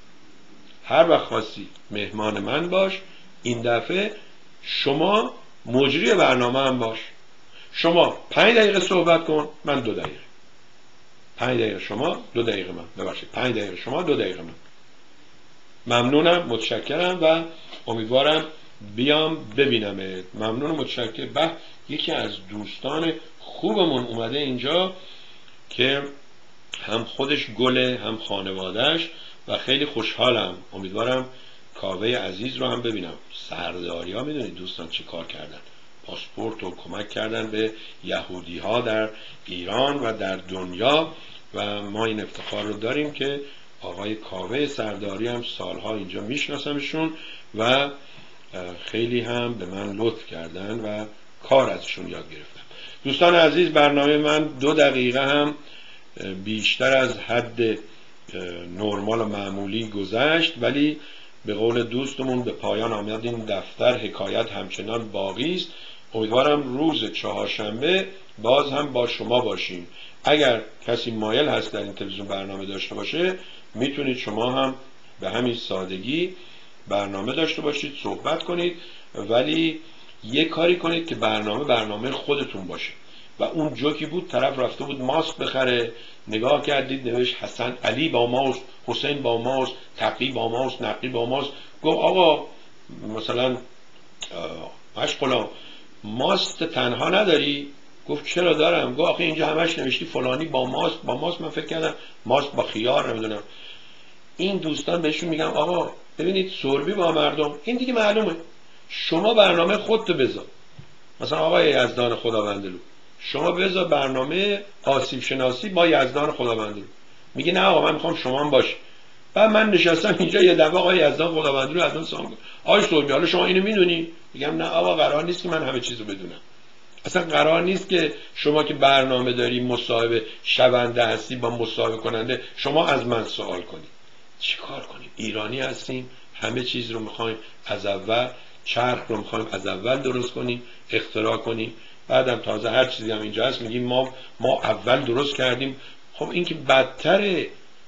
هر وقت خواستی مهمان من باش، این دفعه شما مجری برنامه هم باش. شما 5 دقیقه صحبت کن، من 2 دقیقه. 5 دقیقه شما، 2 دقیقه من. ببخشید 5 دقیقه شما، 2 دقیقه من. ممنونم، متشکرم و امیدوارم بیام ببینمت. ممنون و متشکرم. یکی از دوستان خوبمون اومده اینجا که هم خودش گله هم خانوادهش و خیلی خوشحالم. امیدوارم کاوه عزیز رو هم ببینم. سرداری ها میدونید دوستان چه کار کردن؟ پاسپورت رو کمک کردن به یهودی ها در ایران و در دنیا و ما این افتخار رو داریم که آقای کاوه سرداری هم سالها اینجا میشناسمشون و خیلی هم به من لطف کردن و کار ازشون یاد گرفتم. دوستان عزیز، برنامه من 2 دقیقه هم بیشتر از حد نرمال و معمولی گذشت، ولی به قول دوستمون به پایان آمد این دفتر، حکایت همچنان باقی است. امیدوارم روز 4شنبه باز هم با شما باشیم. اگر کسی مایل هست در این تلویزیون برنامه داشته باشه، میتونید شما هم به همین سادگی برنامه داشته باشید، صحبت کنید، ولی یه کاری کنید که برنامه خودتون باشه. و اون جوکی بود، طرف رفته بود ماسک بخره، نگاه کردید نوشت حسن علی با ماست، حسین با ماست، تقی با ماست، نقی با ماست. گفت آقا مثلا مشغلا ماست تنها نداری؟ گفت چرا دارم. گفت آخه اینجا همش نوشتی فلانی با ماست. با ماست من فکر کردم ماست با خیار، نمیدونم. این دوستان بهشون میگم آقا ببینید سربی با مردم، این دیگه معلومه. شما برنامه خودتو بذار. مثلا آقای یزدان خداوندلو، شما بذار برنامه آسیب شناسی با یزدان خداوندلو. میگه نه آقا من میخوام شما هم باشی. بعد من نشستم اینجا یه دفعه آقای یزدان خداوندلو از اون سوال آقای سربی حالا شما اینو میدونی؟ میگم نه آقا قرار نیست که من همه چیزو بدونم. اصلا قرار نیست که شما که برنامه داری مصاحبه شونده هستی با مصاحبه کننده شما از من سوال کنی. چیکار کنیم؟ ایرانی هستیم، همه چیز رو میخوایم از اول، چرخ رو میخوایم از اول درست کنیم، اختراع کنیم. بعدم تازه هر چیزی هم اینجا هست میگیم ما اول درست کردیم. خب این که بدتره.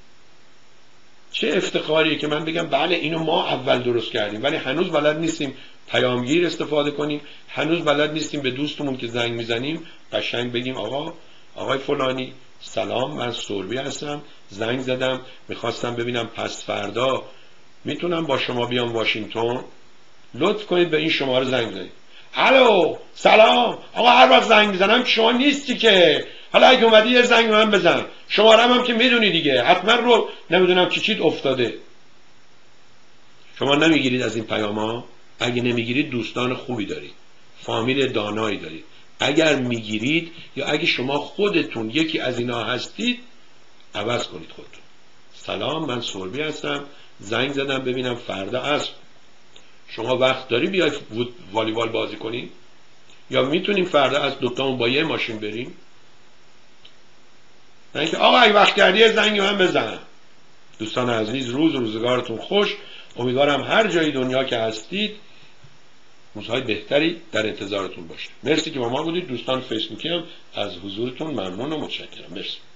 چه افتخاریه که من بگم بله اینو ما اول درست کردیم، ولی هنوز بلد نیستیم پیامگیر استفاده کنیم، هنوز بلد نیستیم به دوستمون که زنگ میزنیم قشنگ بگیم آقای فلانی سلام، من سربی هستم، زنگ زدم میخواستم ببینم پس فردا میتونم با شما بیام واشنگتن، لطف کنید به این شماره زنگ بزنید. الو سلام آقا، هر وقت زنگ میزنم که شما نیستی که، حالا اگه اومدی یه زنگ من بزن، شماره هم که میدونی دیگه، حتما رو نمیدونم چیت افتاده. شما نمیگیرید از این پیاما؟ اگه نمیگیرید دوستان خوبی دارید، فامیل دانایی دارید. اگر میگیرید یا اگه شما خودتون یکی از اینا هستید، عوض کنید خودتون. سلام من سربی هستم، زنگ زدم ببینم فردا عصر شما وقت داری بیاید والیبال بازی کنیم، یا میتونیم فردا از دوتامون با یه ماشین بریم. نه اینکه آقا اگه وقت کردی زنگ من بزن. دوستان عزیز روزگارتون خوش. امیدوارم هر جای دنیا که هستید روزهای بهتری در انتظارتون باشه. مرسی که با ما بودید. دوستان فیسبوکی هم از حضورتون ممنون و متشکرم. مرسی.